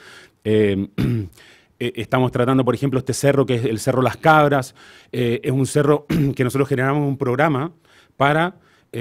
Estamos tratando, por ejemplo, este cerro, que es el Cerro Las Cabras. Es un cerro que nosotros generamos un programa para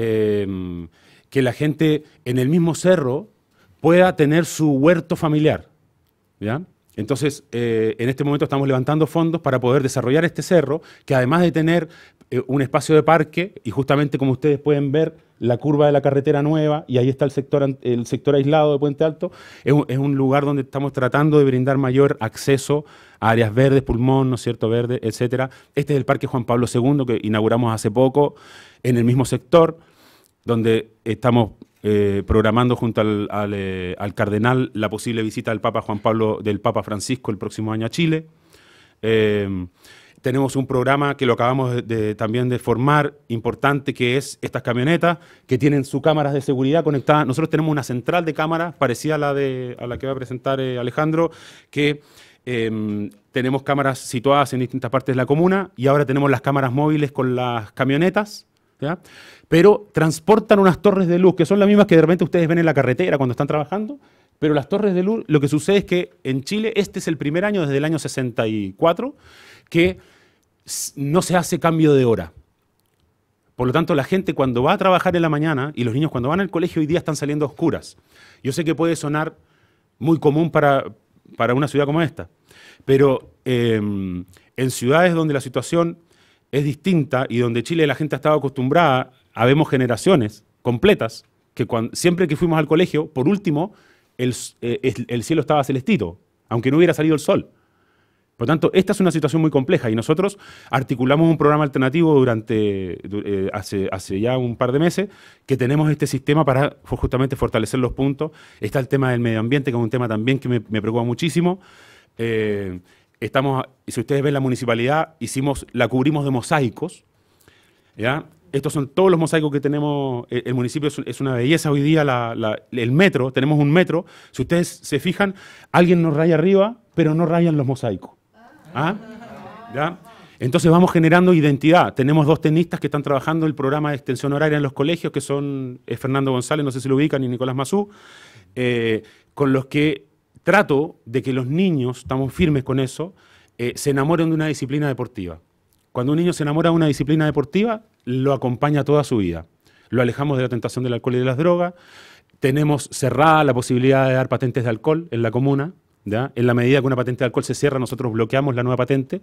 que la gente en el mismo cerro pueda tener su huerto familiar, ¿ya? Entonces, en este momento estamos levantando fondos para poder desarrollar este cerro, que además de tener un espacio de parque, y justamente como ustedes pueden ver, la curva de la carretera nueva, y ahí está el sector aislado de Puente Alto, es un lugar donde estamos tratando de brindar mayor acceso a áreas verdes, pulmón, ¿no es cierto?, verde, etcétera. Este es el Parque Juan Pablo II, que inauguramos hace poco, en el mismo sector, donde estamos programando junto al cardenal la posible visita del Papa Francisco el próximo año a Chile. Tenemos un programa que lo acabamos también de formar, importante, que es estas camionetas que tienen sus cámaras de seguridad conectadas. Nosotros tenemos una central de cámaras parecida a la que va a presentar Alejandro, que tenemos cámaras situadas en distintas partes de la comuna, y ahora tenemos las cámaras móviles con las camionetas, ¿ya? Pero transportan unas torres de luz, que son las mismas que de repente ustedes ven en la carretera cuando están trabajando, pero las torres de luz, lo que sucede es que en Chile este es el primer año, desde el año 64, que no se hace cambio de hora. Por lo tanto, la gente cuando va a trabajar en la mañana, y los niños cuando van al colegio hoy día están saliendo a oscuras. Yo sé que puede sonar muy común para una ciudad como esta, pero en ciudades donde la situación es distinta y donde Chile la gente ha estado acostumbrada, habemos generaciones completas que siempre que fuimos al colegio, por último, el cielo estaba celestito, aunque no hubiera salido el sol. Por lo tanto, esta es una situación muy compleja, y nosotros articulamos un programa alternativo hace ya un par de meses, que tenemos este sistema para justamente fortalecer los puntos. Está el tema del medio ambiente, que es un tema también que me preocupa muchísimo. Si ustedes ven la municipalidad, la cubrimos de mosaicos, ¿ya? Estos son todos los mosaicos que tenemos. El municipio es una belleza hoy día. El metro, tenemos un metro. Si ustedes se fijan, alguien nos raya arriba, pero no rayan los mosaicos. ¿Ah? ¿Ya? Entonces vamos generando identidad. Tenemos 2 tenistas que están trabajando el programa de extensión horaria en los colegios, que son Fernando González, no sé si lo ubican, y Nicolás Mazú, con los que trato de que los niños, estamos firmes con eso, se enamoren de una disciplina deportiva. Cuando un niño se enamora de una disciplina deportiva, lo acompaña toda su vida. Lo alejamos de la tentación del alcohol y de las drogas. Tenemos cerrada la posibilidad de dar patentes de alcohol en la comuna, ¿ya? En la medida que una patente de alcohol se cierra, nosotros bloqueamos la nueva patente.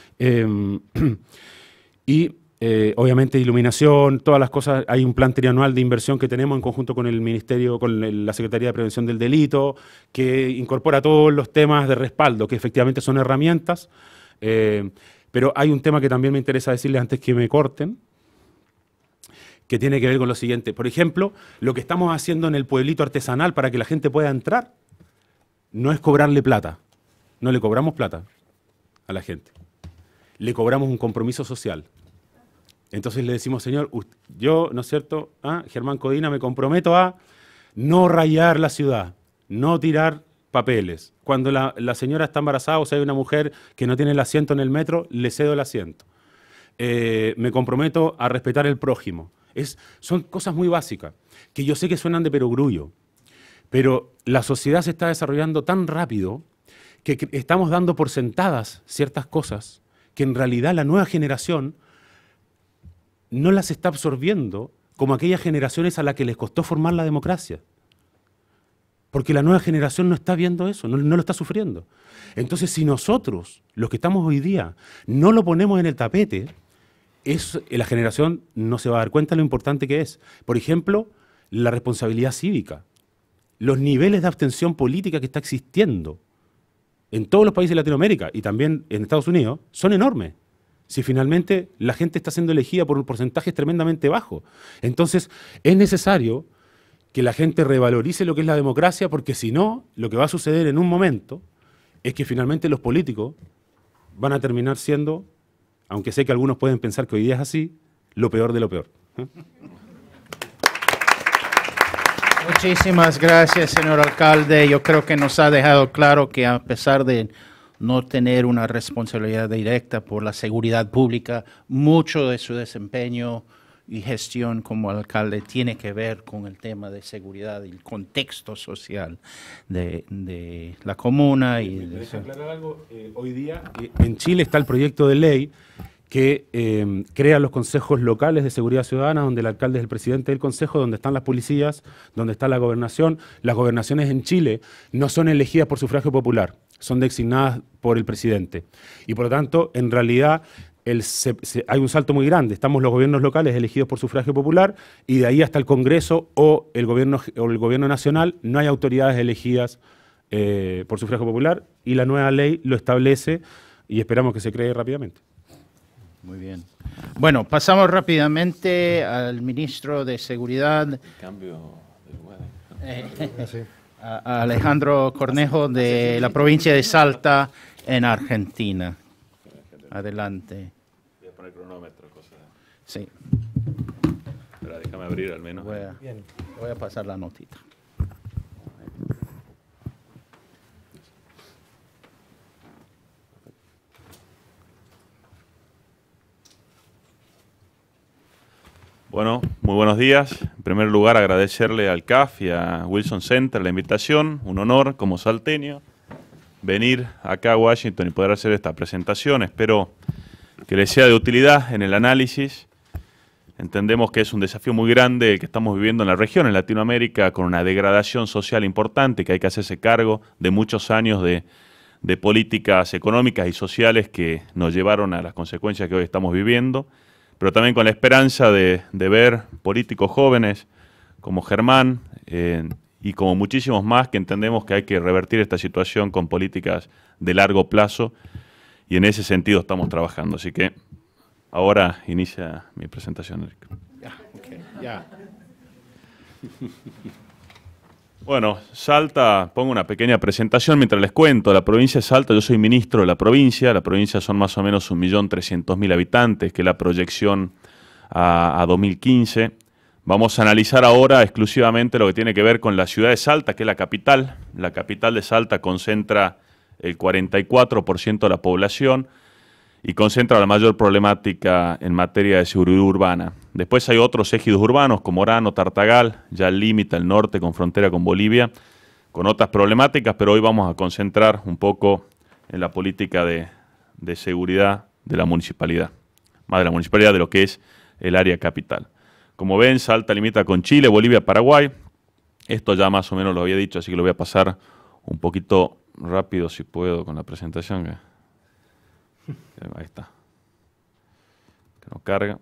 Obviamente iluminación, todas las cosas. Hay un plan trianual de inversión que tenemos en conjunto con el Ministerio, con la Secretaría de Prevención del Delito, que incorpora todos los temas de respaldo, que efectivamente son herramientas. Pero hay un tema que también me interesa decirles antes que me corten, que tiene que ver con lo siguiente. Por ejemplo, lo que estamos haciendo en el pueblito artesanal para que la gente pueda entrar, no es cobrarle plata. No le cobramos plata a la gente. Le cobramos un compromiso social. Entonces le decimos, señor, yo, ¿no es cierto?, Germán Codina, me comprometo a no rayar la ciudad, no tirar papeles. Cuando la señora está embarazada, o sea, hay una mujer que no tiene el asiento en el metro, le cedo el asiento. Me comprometo a respetar el prójimo. Son cosas muy básicas, que yo sé que suenan de perogrullo, pero la sociedad se está desarrollando tan rápido que estamos dando por sentadas ciertas cosas que en realidad la nueva generación no las está absorbiendo como aquellas generaciones a las que les costó formar la democracia. Porque la nueva generación no está viendo eso, no lo está sufriendo. Entonces, si nosotros, los que estamos hoy día, no lo ponemos en el tapete, la generación no se va a dar cuenta de lo importante que es. Por ejemplo, la responsabilidad cívica. Los niveles de abstención política que está existiendo en todos los países de Latinoamérica y también en Estados Unidos son enormes. Si finalmente la gente está siendo elegida por un porcentaje tremendamente bajo. Entonces, es necesario que la gente revalorice lo que es la democracia, porque si no, lo que va a suceder en un momento es que finalmente los políticos van a terminar siendo, aunque sé que algunos pueden pensar que hoy día es así, lo peor de lo peor. Muchísimas gracias, señor alcalde. Yo creo que nos ha dejado claro que a pesar de no tener una responsabilidad directa por la seguridad pública, mucho de su desempeño y gestión como alcalde tiene que ver con el tema de seguridad y el contexto social de la comuna. Y ¿Me deja aclarar algo? Hoy día en Chile está el proyecto de ley que crea los consejos locales de seguridad ciudadana, donde el alcalde es el presidente del consejo, donde están las policías, donde está la gobernación. Las gobernaciones en Chile no son elegidas por sufragio popular, son designadas por el presidente. Y por lo tanto, en realidad, hay un salto muy grande. Estamos los gobiernos locales elegidos por sufragio popular y de ahí hasta el Congreso o el gobierno nacional no hay autoridades elegidas por sufragio popular, y la nueva ley lo establece y esperamos que se cree rápidamente. Muy bien. Bueno, pasamos rápidamente al ministro de Seguridad. Cambio de lugar. A Alejandro Cornejo de la provincia de Salta, en Argentina. Adelante. Voy a poner cronómetro, cosa. Sí. Pero déjame abrir al menos. Voy a pasar la notita. Bueno, muy buenos días. En primer lugar, agradecerle al CAF y a Wilson Center la invitación. Un honor como salteño venir acá a Washington y poder hacer esta presentación. Espero que les sea de utilidad en el análisis. Entendemos que es un desafío muy grande el que estamos viviendo en la región, en Latinoamérica, con una degradación social importante, que hay que hacerse cargo de muchos años de políticas económicas y sociales que nos llevaron a las consecuencias que hoy estamos viviendo, pero también con la esperanza de ver políticos jóvenes como Germán y como muchísimos más que entendemos que hay que revertir esta situación con políticas de largo plazo, y en ese sentido estamos trabajando. Así que ahora inicia mi presentación, Eric. Ya. Bueno, Salta, pongo una pequeña presentación mientras les cuento. La provincia de Salta, yo soy ministro de la provincia son más o menos 1.300.000 habitantes, que es la proyección a 2015. Vamos a analizar ahora exclusivamente lo que tiene que ver con la ciudad de Salta, que es la capital. La capital de Salta concentra el 44% de la población y concentra la mayor problemática en materia de seguridad urbana. Después hay otros ejidos urbanos como Orano, Tartagal, ya al límite al norte con frontera con Bolivia, con otras problemáticas, pero hoy vamos a concentrar un poco en la política de seguridad de la municipalidad, más de la municipalidad de lo que es el área capital. Como ven, Salta limita con Chile, Bolivia, Paraguay. Esto ya más o menos lo había dicho, así que lo voy a pasar un poquito rápido si puedo con la presentación. Ahí está. Que no carga.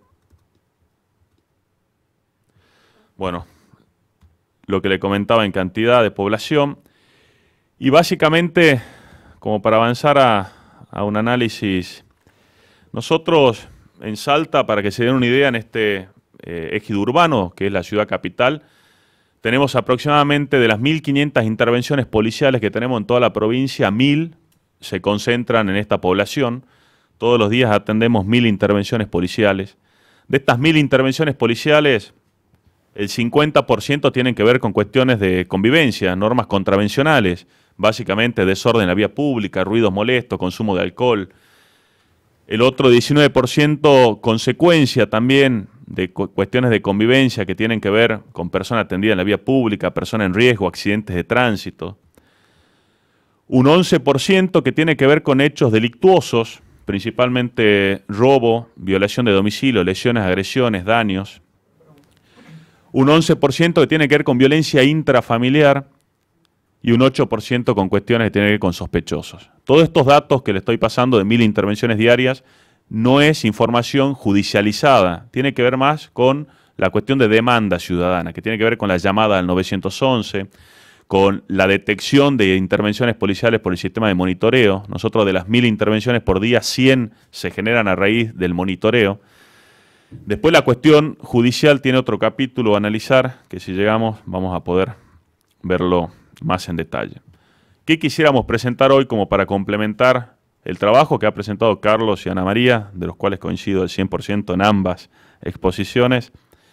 Bueno, lo que le comentaba en cantidad de población. Y básicamente, como para avanzar a un análisis, nosotros en Salta, para que se den una idea, en este ejido urbano, que es la ciudad capital, tenemos aproximadamente de las 1.500 intervenciones policiales que tenemos en toda la provincia, 1.000 se concentran en esta población. Todos los días atendemos 1.000 intervenciones policiales. De estas 1.000 intervenciones policiales, el 50% tienen que ver con cuestiones de convivencia, normas contravencionales, básicamente desorden en la vía pública, ruidos molestos, consumo de alcohol. El otro 19% consecuencia también de cuestiones de convivencia que tienen que ver con personas atendidas en la vía pública, personas en riesgo, accidentes de tránsito. Un 11% que tiene que ver con hechos delictuosos, principalmente robo, violación de domicilio, lesiones, agresiones, daños. Un 11% que tiene que ver con violencia intrafamiliar y un 8% con cuestiones que tienen que ver con sospechosos. Todos estos datos que le estoy pasando de 1.000 intervenciones diarias no es información judicializada, tiene que ver más con la cuestión de demanda ciudadana, que tiene que ver con la llamada al 911, con la detección de intervenciones policiales por el sistema de monitoreo. Nosotros de las 1.000 intervenciones por día, 100 se generan a raíz del monitoreo. Después la cuestión judicial tiene otro capítulo a analizar, que si llegamos vamos a poder verlo más en detalle. ¿Qué quisiéramos presentar hoy como para complementar el trabajo que ha presentado Carlos y Ana María, de los cuales coincido al 100% en ambas exposiciones.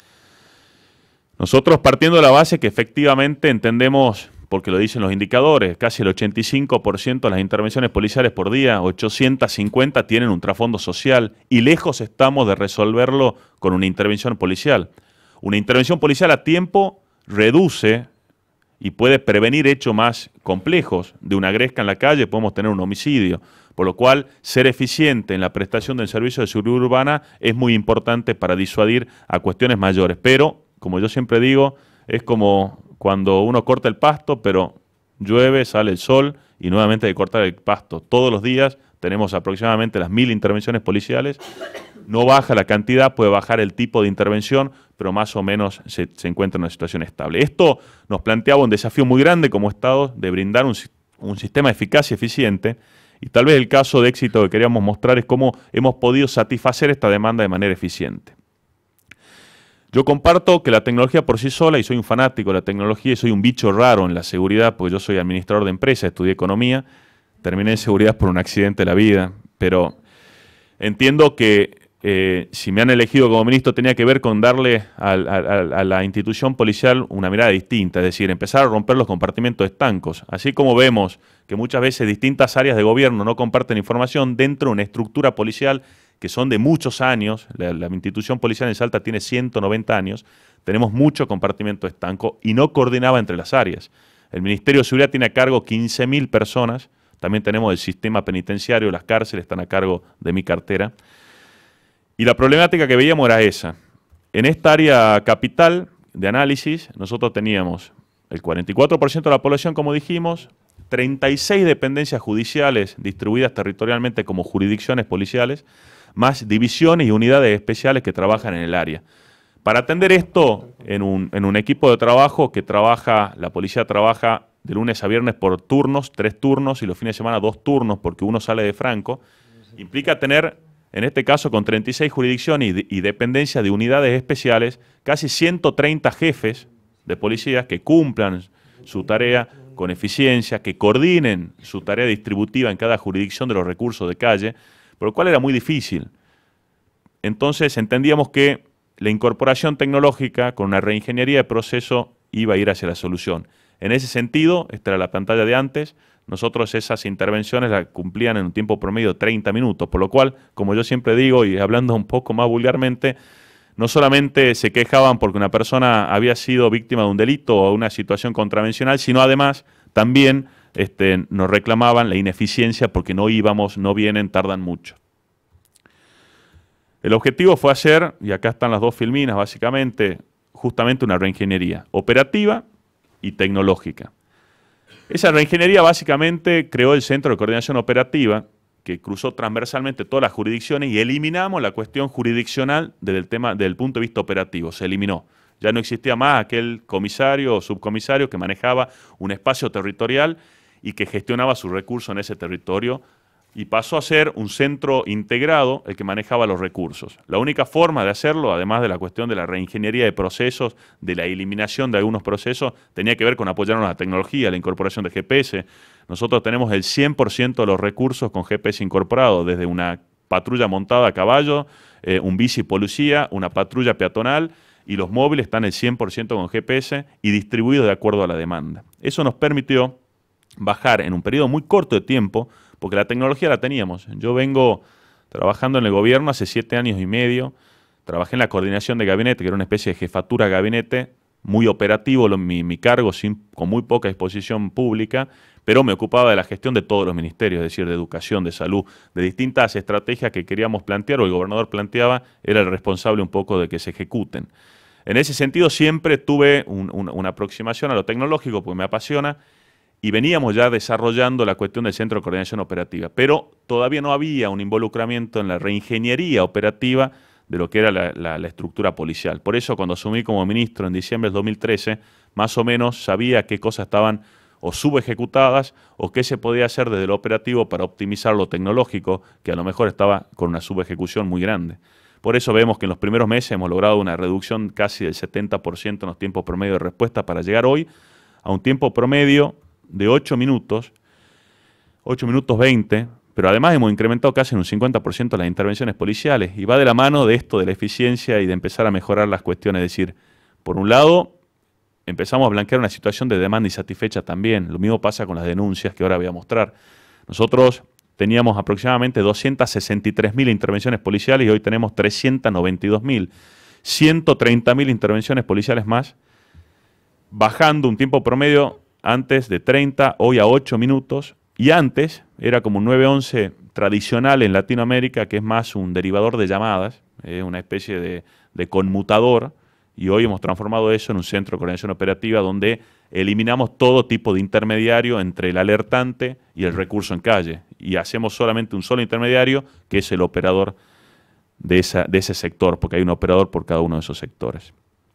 Nosotros partiendo de la base que efectivamente entendemos, porque lo dicen los indicadores, casi el 85% de las intervenciones policiales por día, 850, tienen un trasfondo social y lejos estamos de resolverlo con una intervención policial. Una intervención policial a tiempo reduce y puede prevenir hechos más complejos. De una gresca en la calle podemos tener un homicidio, por lo cual ser eficiente en la prestación del servicio de seguridad urbana es muy importante para disuadir a cuestiones mayores. Pero, como yo siempre digo, es como cuando uno corta el pasto, pero llueve, sale el sol y nuevamente hay que cortar el pasto. Todos los días tenemos aproximadamente las 1000 intervenciones policiales. No baja la cantidad, puede bajar el tipo de intervención, pero más o menos se encuentra en una situación estable. Esto nos planteaba un desafío muy grande como Estado de brindar un sistema eficaz y eficiente, y tal vez el caso de éxito que queríamos mostrar es cómo hemos podido satisfacer esta demanda de manera eficiente. Yo comparto que la tecnología por sí sola, y soy un fanático de la tecnología y soy un bicho raro en la seguridad, porque yo soy administrador de empresas, estudié economía, terminé en seguridad por un accidente de la vida, pero entiendo que si me han elegido como ministro tenía que ver con darle a la institución policial una mirada distinta, es decir, empezar a romper los compartimentos estancos. Así como vemos que muchas veces distintas áreas de gobierno no comparten información dentro de una estructura policial que son de muchos años, la institución policial en Salta tiene 190 años, tenemos mucho compartimento estanco y no coordinaba entre las áreas. El Ministerio de Seguridad tiene a cargo 15.000 personas, también tenemos el sistema penitenciario, las cárceles están a cargo de mi cartera. Y la problemática que veíamos era esa. En esta área capital de análisis, nosotros teníamos el 44% de la población, como dijimos, 36 dependencias judiciales distribuidas territorialmente como jurisdicciones policiales, más divisiones y unidades especiales que trabajan en el área. Para atender esto, en un equipo de trabajo que trabaja, la policía trabaja de lunes a viernes por turnos, 3 turnos, y los fines de semana 2 turnos, porque uno sale de franco, implica tener, en este caso con 36 jurisdicciones y dependencias de unidades especiales, casi 130 jefes de policías que cumplan su tarea con eficiencia, que coordinen su tarea distributiva en cada jurisdicción de los recursos de calle, por lo cual era muy difícil. Entonces entendíamos que la incorporación tecnológica con una reingeniería de proceso iba a ir hacia la solución. En ese sentido, esta era la pantalla de antes, nosotros esas intervenciones las cumplían en un tiempo promedio de 30 minutos, por lo cual, como yo siempre digo, y hablando un poco más vulgarmente, no solamente se quejaban porque una persona había sido víctima de un delito o una situación contravencional, sino además también nos reclamaban la ineficiencia porque no íbamos, no vienen, tardan mucho. El objetivo fue hacer, y acá están las 2 filminas básicamente, justamente una reingeniería operativa y tecnológica. Esa reingeniería básicamente creó el Centro de Coordinación Operativa, que cruzó transversalmente todas las jurisdicciones y eliminamos la cuestión jurisdiccional desde el punto de vista operativo, se eliminó. Ya no existía más aquel comisario o subcomisario que manejaba un espacio territorial y que gestionaba sus recursos en ese territorio, y pasó a ser un centro integrado el que manejaba los recursos. La única forma de hacerlo, además de la cuestión de la reingeniería de procesos, de la eliminación de algunos procesos, tenía que ver con apoyarnos a la tecnología, la incorporación de GPS. Nosotros tenemos el 100% de los recursos con GPS incorporado, desde una patrulla montada a caballo, un bici policía, una patrulla peatonal, y los móviles están el 100% con GPS y distribuidos de acuerdo a la demanda. Eso nos permitió bajar en un periodo muy corto de tiempo, porque la tecnología la teníamos. Yo vengo trabajando en el gobierno hace 7 años y medio, trabajé en la coordinación de gabinete, que era una especie de jefatura de gabinete, muy operativo mi cargo, con muy poca exposición pública, pero me ocupaba de la gestión de todos los ministerios, es decir, de educación, de salud, de distintas estrategias que queríamos plantear o el gobernador planteaba, era el responsable un poco de que se ejecuten. En ese sentido siempre tuve una aproximación a lo tecnológico, porque me apasiona, y veníamos ya desarrollando la cuestión del Centro de Coordinación Operativa, pero todavía no había un involucramiento en la reingeniería operativa de lo que era la estructura policial. Por eso cuando asumí como ministro en diciembre del 2013, más o menos sabía qué cosas estaban o subejecutadas o qué se podía hacer desde lo operativo para optimizar lo tecnológico, que a lo mejor estaba con una subejecución muy grande. Por eso vemos que en los primeros meses hemos logrado una reducción casi del 70% en los tiempos promedio de respuesta para llegar hoy a un tiempo promedio de 8 minutos 20, pero además hemos incrementado casi en un 50% las intervenciones policiales, y va de la mano de esto, de la eficiencia y de empezar a mejorar las cuestiones. Es decir, por un lado, empezamos a blanquear una situación de demanda insatisfecha también. Lo mismo pasa con las denuncias que ahora voy a mostrar. Nosotros teníamos aproximadamente 263.000 intervenciones policiales y hoy tenemos 392.000. 130.000 intervenciones policiales más, bajando un tiempo promedio antes de 30, hoy a 8 minutos, y antes era como un 911 tradicional en Latinoamérica, que es más un derivador de llamadas, una especie de conmutador, y hoy hemos transformado eso en un centro de coordinación operativa donde eliminamos todo tipo de intermediario entre el alertante y el recurso en calle, y hacemos solamente un solo intermediario, que es el operador de ese sector, porque hay un operador por cada uno de esos sectores.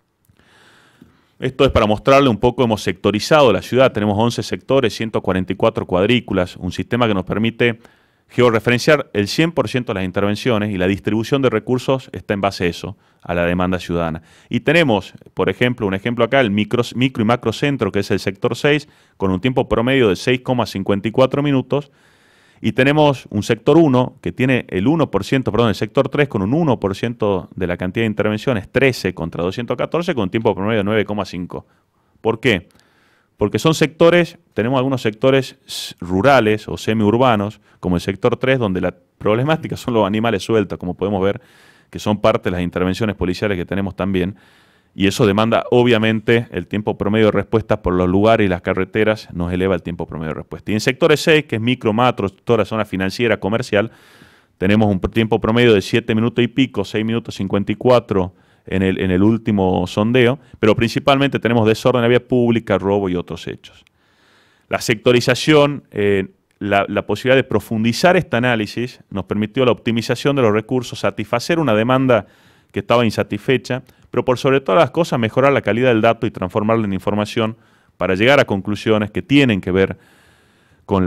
Esto es para mostrarle un poco, hemos sectorizado la ciudad, tenemos 11 sectores, 144 cuadrículas, un sistema que nos permite georreferenciar el 100% de las intervenciones, y la distribución de recursos está en base a eso, a la demanda ciudadana. Y tenemos, por ejemplo, un ejemplo acá, el micro y macrocentro, que es el sector 6, con un tiempo promedio de 6,54 minutos, y tenemos un sector 1 que tiene el 1%, perdón, el sector 3 con un 1% de la cantidad de intervenciones, 13 contra 214, con un tiempo promedio de 9,5. ¿Por qué? Porque son sectores, tenemos algunos sectores rurales o semiurbanos, como el sector 3, donde la problemática son los animales sueltos, como podemos ver, que son parte de las intervenciones policiales que tenemos también, y eso demanda, obviamente, el tiempo promedio de respuesta por los lugares y las carreteras, nos eleva el tiempo promedio de respuesta. Y en sectores 6, que es micro, macro, toda la zona financiera, comercial, tenemos un tiempo promedio de 7 minutos y pico, 6 minutos 54 en el último sondeo, pero principalmente tenemos desorden de vía pública, robo y otros hechos. La sectorización, la posibilidad de profundizar este análisis nos permitió la optimización de los recursos, satisfacer una demanda que estaba insatisfecha, pero por sobre todas las cosas mejorar la calidad del dato y transformarlo en información para llegar a conclusiones que tienen que ver con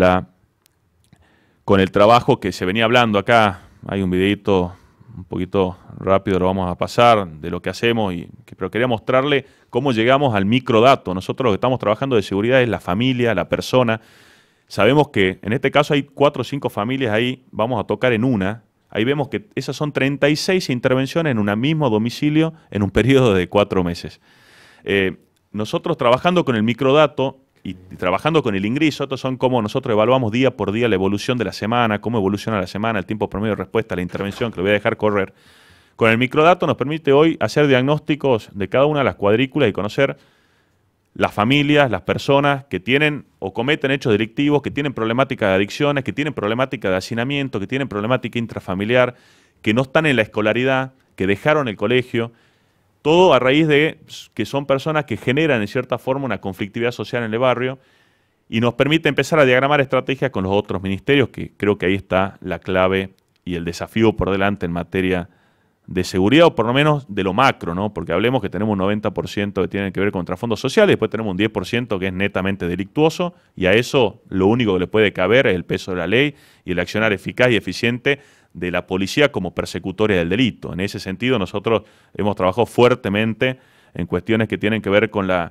el trabajo que se venía hablando acá. Hay un videito un poquito rápido, lo vamos a pasar, de lo que hacemos, pero quería mostrarle cómo llegamos al microdato. Nosotros lo que estamos trabajando de seguridad es la familia, la persona. Sabemos que en este caso hay 4 o 5 familias ahí, vamos a tocar en una. Ahí vemos que esas son 36 intervenciones en un mismo domicilio en un periodo de 4 meses. Nosotros trabajando con el microdato y trabajando con el ingreso, estos son como nosotros evaluamos día por día la evolución de la semana, cómo evoluciona la semana, el tiempo promedio de respuesta a la intervención, que lo voy a dejar correr. Con el microdato nos permite hoy hacer diagnósticos de cada una de las cuadrículas y conocer las familias, las personas que tienen o cometen hechos delictivos, que tienen problemática de adicciones, que tienen problemática de hacinamiento, que tienen problemática intrafamiliar, que no están en la escolaridad, que dejaron el colegio, todo a raíz de que son personas que generan en cierta forma una conflictividad social en el barrio, y nos permite empezar a diagramar estrategias con los otros ministerios, que creo que ahí está la clave y el desafío por delante en materia de seguridad, o por lo menos de lo macro, ¿no? Porque hablemos que tenemos un 90% que tiene que ver con trasfondos sociales, y después tenemos un 10% que es netamente delictuoso, y a eso lo único que le puede caber es el peso de la ley y el accionar eficaz y eficiente de la policía como persecutoria del delito. En ese sentido, nosotros hemos trabajado fuertemente en cuestiones que tienen que ver con la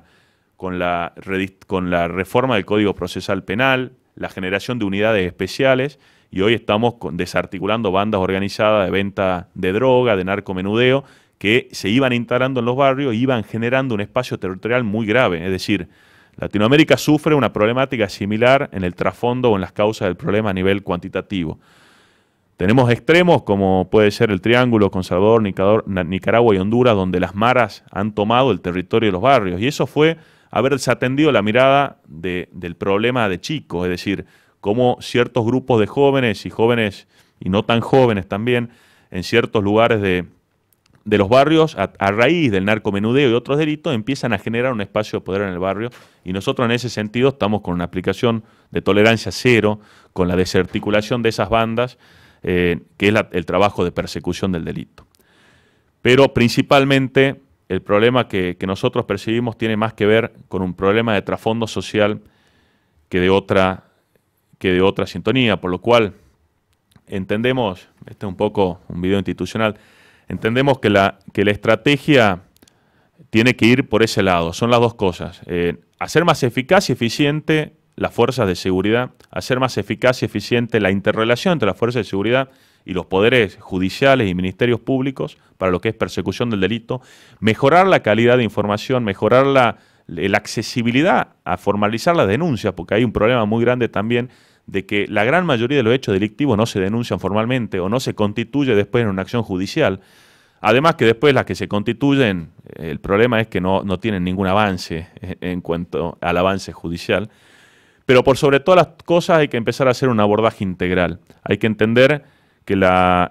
reforma del Código Procesal Penal, la generación de unidades especiales, y hoy estamos desarticulando bandas organizadas de venta de droga, de narcomenudeo, que se iban instalando en los barrios y iban generando un espacio territorial muy grave. Es decir, Latinoamérica sufre una problemática similar en el trasfondo o en las causas del problema a nivel cuantitativo. Tenemos extremos como puede ser el Triángulo con Salvador, Nicaragua y Honduras, donde las maras han tomado el territorio de los barrios. Y eso fue haber desatendido la mirada del problema de chicos, es decir, cómo ciertos grupos de jóvenes y no tan jóvenes también, en ciertos lugares de los barrios, a raíz del narcomenudeo y otros delitos, empiezan a generar un espacio de poder en el barrio, y nosotros en ese sentido estamos con una aplicación de tolerancia cero, con la desarticulación de esas bandas, que es el trabajo de persecución del delito. Pero principalmente el problema que nosotros percibimos tiene más que ver con un problema de trasfondo social que de otra sintonía, por lo cual entendemos, este es un poco un video institucional, entendemos que la estrategia tiene que ir por ese lado, son las dos cosas, hacer más eficaz y eficiente las fuerzas de seguridad, hacer más eficaz y eficiente la interrelación entre las fuerzas de seguridad y los poderes judiciales y ministerios públicos para lo que es persecución del delito, mejorar la calidad de información, mejorar la accesibilidad a formalizar las denuncias, porque hay un problema muy grande también de que la gran mayoría de los hechos delictivos no se denuncian formalmente o no se constituye después en una acción judicial. Además que después las que se constituyen, el problema es que no tienen ningún avance en cuanto al avance judicial. Pero por sobre todas las cosas hay que empezar a hacer un abordaje integral. Hay que entender que la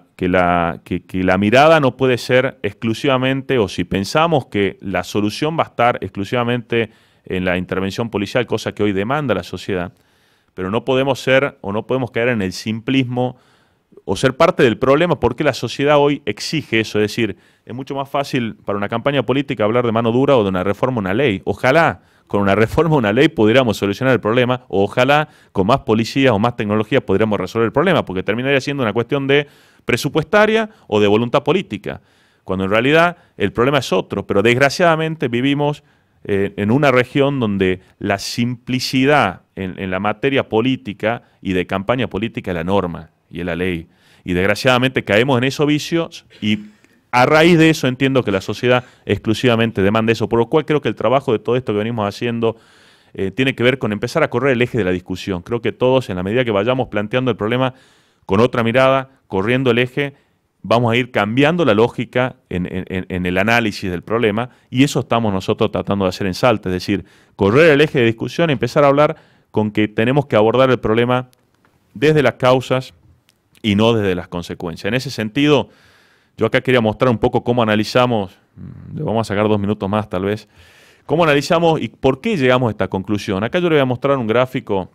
mirada no puede ser exclusivamente, o si pensamos que la solución va a estar exclusivamente en la intervención policial, cosa que hoy demanda la sociedad, pero no podemos ser o no podemos caer en el simplismo o ser parte del problema porque la sociedad hoy exige eso. Es decir, es mucho más fácil para una campaña política hablar de mano dura o de una reforma a una ley. Ojalá con una reforma a una ley pudiéramos solucionar el problema, o ojalá con más policías o más tecnología podríamos resolver el problema, porque terminaría siendo una cuestión de presupuestaria o de voluntad política, cuando en realidad el problema es otro. Pero desgraciadamente vivimos en una región donde la simplicidad en la materia política y de campaña política es la norma y es la ley. Y desgraciadamente caemos en esos vicios y a raíz de eso entiendo que la sociedad exclusivamente demanda eso, por lo cual creo que el trabajo de todo esto que venimos haciendo tiene que ver con empezar a correr el eje de la discusión. Creo que todos, en la medida que vayamos planteando el problema con otra mirada, corriendo el eje, vamos a ir cambiando la lógica en el análisis del problema, y eso estamos nosotros tratando de hacer en Salta, es decir, correr el eje de discusión y empezar a hablar con que tenemos que abordar el problema desde las causas y no desde las consecuencias. En ese sentido, yo acá quería mostrar un poco cómo analizamos, le vamos a sacar 2 minutos más tal vez, cómo analizamos y por qué llegamos a esta conclusión. Acá yo le voy a mostrar un gráfico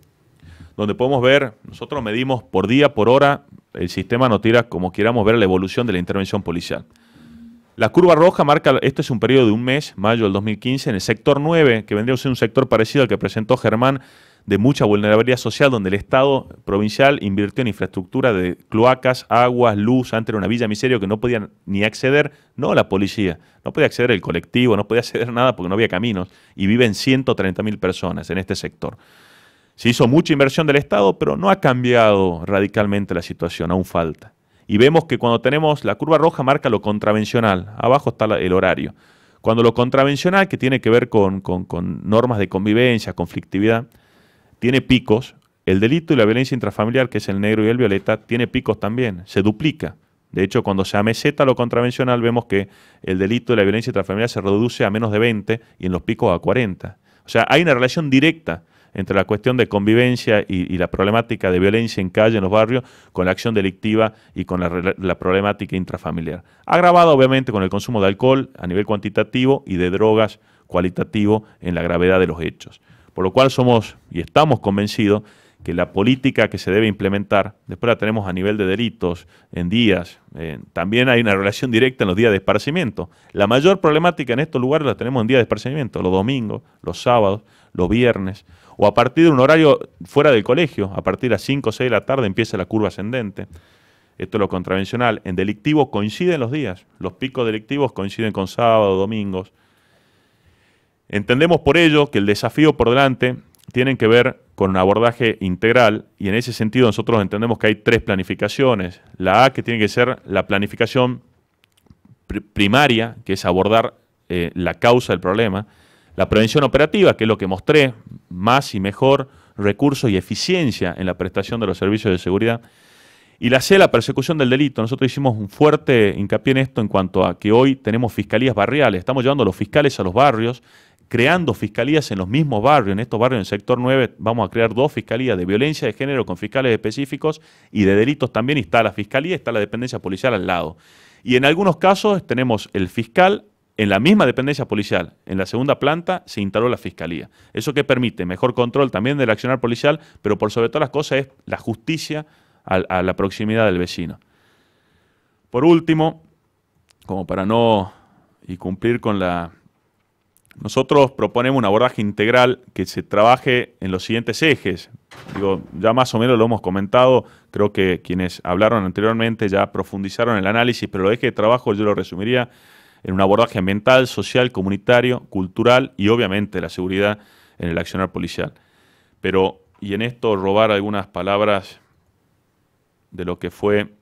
donde podemos ver, nosotros medimos por día, por hora, el sistema nos tira como queramos ver la evolución de la intervención policial. La curva roja marca, este es un periodo de un mes, mayo del 2015, en el sector 9, que vendría a ser un sector parecido al que presentó Germán, de mucha vulnerabilidad social, donde el Estado provincial invirtió en infraestructura de cloacas, aguas, luz. Antes era una villa miseria que no podían ni acceder, no la policía, no podía acceder el colectivo, no podía acceder nada porque no había caminos, y viven 130.000 personas en este sector. Se hizo mucha inversión del Estado, pero no ha cambiado radicalmente la situación, aún falta. Y vemos que cuando tenemos, la curva roja marca lo contravencional, abajo está el horario. Cuando lo contravencional, que tiene que ver con normas de convivencia, conflictividad, tiene picos, el delito y la violencia intrafamiliar, que es el negro y el violeta, tiene picos también, se duplica. De hecho, cuando se ameseta lo contravencional, vemos que el delito y la violencia intrafamiliar se reduce a menos de 20 y en los picos a 40. O sea, hay una relación directa entre la cuestión de convivencia y la problemática de violencia en calle, en los barrios, con la acción delictiva y con la problemática intrafamiliar. Agravada, obviamente, con el consumo de alcohol a nivel cuantitativo y de drogas cualitativo en la gravedad de los hechos. Por lo cual somos y estamos convencidos que la política que se debe implementar, después la tenemos a nivel de delitos, en días, también hay una relación directa en los días de esparcimiento. La mayor problemática en estos lugares la tenemos en días de esparcimiento, los domingos, los sábados, los viernes, o a partir de un horario fuera del colegio, a partir de las 5 o 6 de la tarde empieza la curva ascendente. Esto es lo contravencional. En delictivo coinciden los días, los picos delictivos coinciden con sábados, domingos. Entendemos por ello que el desafío por delante tiene que ver con un abordaje integral, y en ese sentido nosotros entendemos que hay 3 planificaciones. La A, que tiene que ser la planificación primaria, que es abordar la causa del problema. La prevención operativa, que es lo que mostré, más y mejor recursos y eficiencia en la prestación de los servicios de seguridad. Y la C, la persecución del delito. Nosotros hicimos un fuerte hincapié en esto en cuanto a que hoy tenemos fiscalías barriales. Estamos llevando a los fiscales a los barrios, creando fiscalías en los mismos barrios. En estos barrios, en el sector 9, vamos a crear 2 fiscalías de violencia de género con fiscales específicos y de delitos también. Y está la fiscalía, está la dependencia policial al lado. Y en algunos casos tenemos el fiscal en la misma dependencia policial. En la segunda planta se instaló la fiscalía. Eso que permite mejor control también del accionar policial, pero por sobre todas las cosas es la justicia a la proximidad del vecino. Por último, como para no y cumplir con la... Nosotros proponemos un abordaje integral que se trabaje en los siguientes ejes. Digo, ya más o menos lo hemos comentado, creo que quienes hablaron anteriormente ya profundizaron en el análisis, pero los ejes de trabajo yo lo resumiría en un abordaje ambiental, social, comunitario, cultural y obviamente la seguridad en el accionar policial. pero, y en esto robar algunas palabras de lo que fue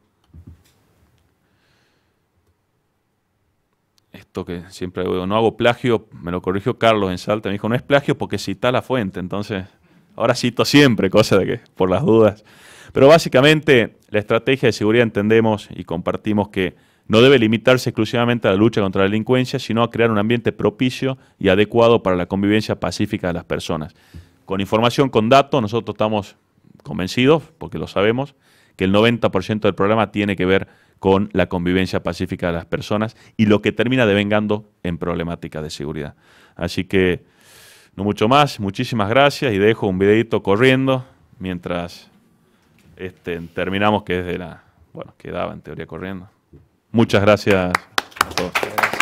esto que siempre digo, no hago plagio, me lo corrigió Carlos en Salta, me dijo, no es plagio porque cita la fuente, entonces ahora cito siempre, cosa de que, por las dudas. Pero básicamente la estrategia de seguridad entendemos y compartimos que no debe limitarse exclusivamente a la lucha contra la delincuencia, sino a crear un ambiente propicio y adecuado para la convivencia pacífica de las personas. Con información, con datos, nosotros estamos convencidos, porque lo sabemos, que el 90% del programa tiene que ver con la convivencia pacífica de las personas y lo que termina devengando en problemáticas de seguridad. Así que, no mucho más, muchísimas gracias y dejo un videito corriendo mientras terminamos, que es de la, bueno, quedaba en teoría corriendo. Muchas gracias a todos.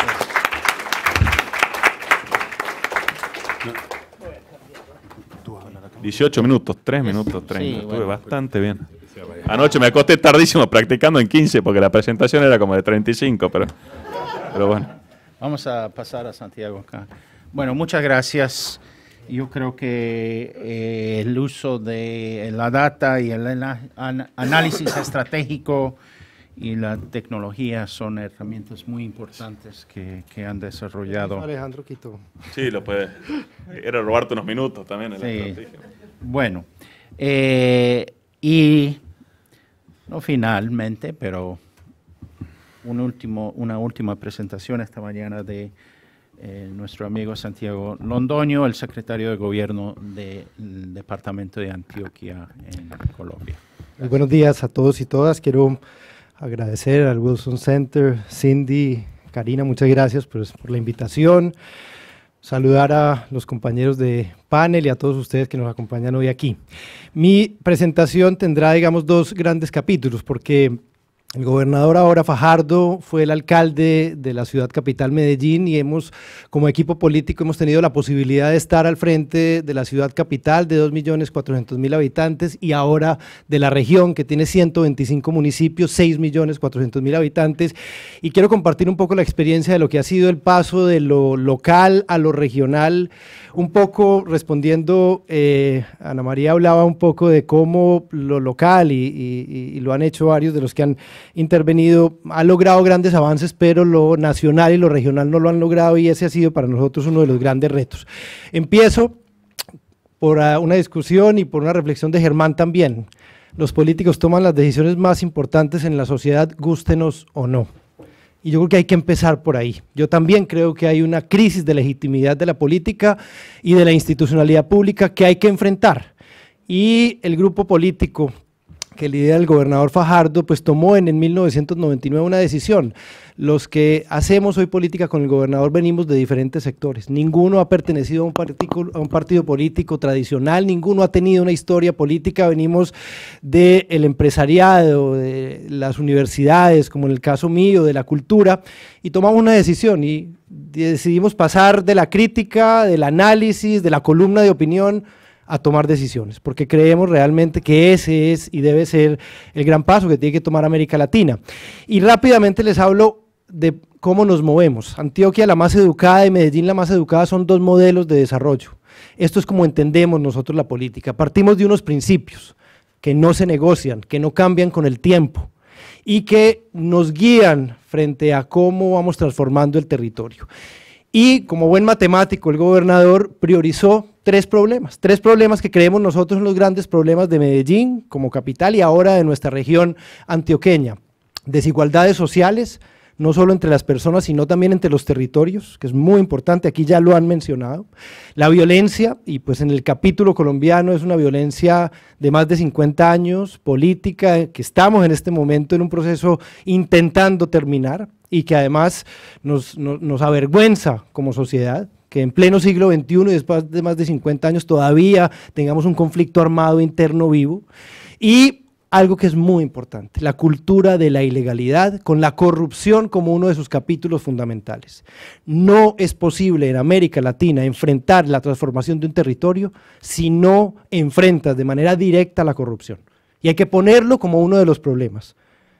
18 minutos, 3 minutos 30. Sí, Estuve bueno, bastante bien. Anoche me acosté tardísimo practicando en 15 porque la presentación era como de 35, pero bueno. Vamos a pasar a Santiago acá. Bueno, muchas gracias. Yo creo que el uso de la data y el análisis estratégico y la tecnología son herramientas muy importantes que han desarrollado. Alejandro Quito. Sí, lo puede. Era robarte unos minutos también en la Sí. estrategia. Bueno, y no finalmente, pero una última presentación esta mañana de nuestro amigo Santiago Londoño, el secretario de Gobierno del Departamento de Antioquia en Colombia. Muy buenos días a todos y todas. Quiero agradecer al Wilson Center, Cindy, Karina, muchas gracias por la invitación. Saludar a los compañeros de panel y a todos ustedes que nos acompañan hoy aquí. Mi presentación tendrá, digamos, dos grandes capítulos, porque el gobernador ahora, Fajardo, fue el alcalde de la ciudad capital Medellín y como equipo político, hemos tenido la posibilidad de estar al frente de la ciudad capital de 2.400.000 habitantes y ahora de la región que tiene 125 municipios, 6.400.000 habitantes. Y quiero compartir un poco la experiencia de lo que ha sido el paso de lo local a lo regional, un poco respondiendo, Ana María hablaba un poco de cómo lo local y lo han hecho varios de los que han intervenido, ha logrado grandes avances, pero lo nacional y lo regional no lo han logrado y ese ha sido para nosotros uno de los grandes retos. Empiezo por una discusión y por una reflexión de Germán también. Los políticos toman las decisiones más importantes en la sociedad, gústenos o no. Y yo creo que hay que empezar por ahí. Yo también creo que hay una crisis de legitimidad de la política y de la institucionalidad pública que hay que enfrentar. Y el grupo político que lidera el gobernador Fajardo, pues tomó en 1999 una decisión. Los que hacemos hoy política con el gobernador venimos de diferentes sectores. Ninguno ha pertenecido a un partido político tradicional, ninguno ha tenido una historia política, venimos del empresariado, de las universidades, como en el caso mío, de la cultura, y tomamos una decisión y decidimos pasar de la crítica, del análisis, de la columna de opinión, a tomar decisiones, porque creemos realmente que ese es y debe ser el gran paso que tiene que tomar América Latina. Y rápidamente les hablo de cómo nos movemos. Antioquia, la más educada, y Medellín, la más educada, son dos modelos de desarrollo. Esto es como entendemos nosotros la política. Partimos de unos principios que no se negocian, que no cambian con el tiempo y que nos guían frente a cómo vamos transformando el territorio. Y como buen matemático, el gobernador priorizó tres problemas que creemos nosotros son los grandes problemas de Medellín como capital y ahora de nuestra región antioqueña. Desigualdades sociales, no solo entre las personas, sino también entre los territorios, que es muy importante, aquí ya lo han mencionado. La violencia, y pues en el capítulo colombiano es una violencia de más de 50 años, política, que estamos en este momento en un proceso intentando terminar y que además nos avergüenza como sociedad, que en pleno siglo XXI y después de más de 50 años todavía tengamos un conflicto armado interno vivo. Y algo que es muy importante, la cultura de la ilegalidad con la corrupción como uno de sus capítulos fundamentales. No es posible en América Latina enfrentar la transformación de un territorio si no enfrentas de manera directa la corrupción. Y hay que ponerlo como uno de los problemas.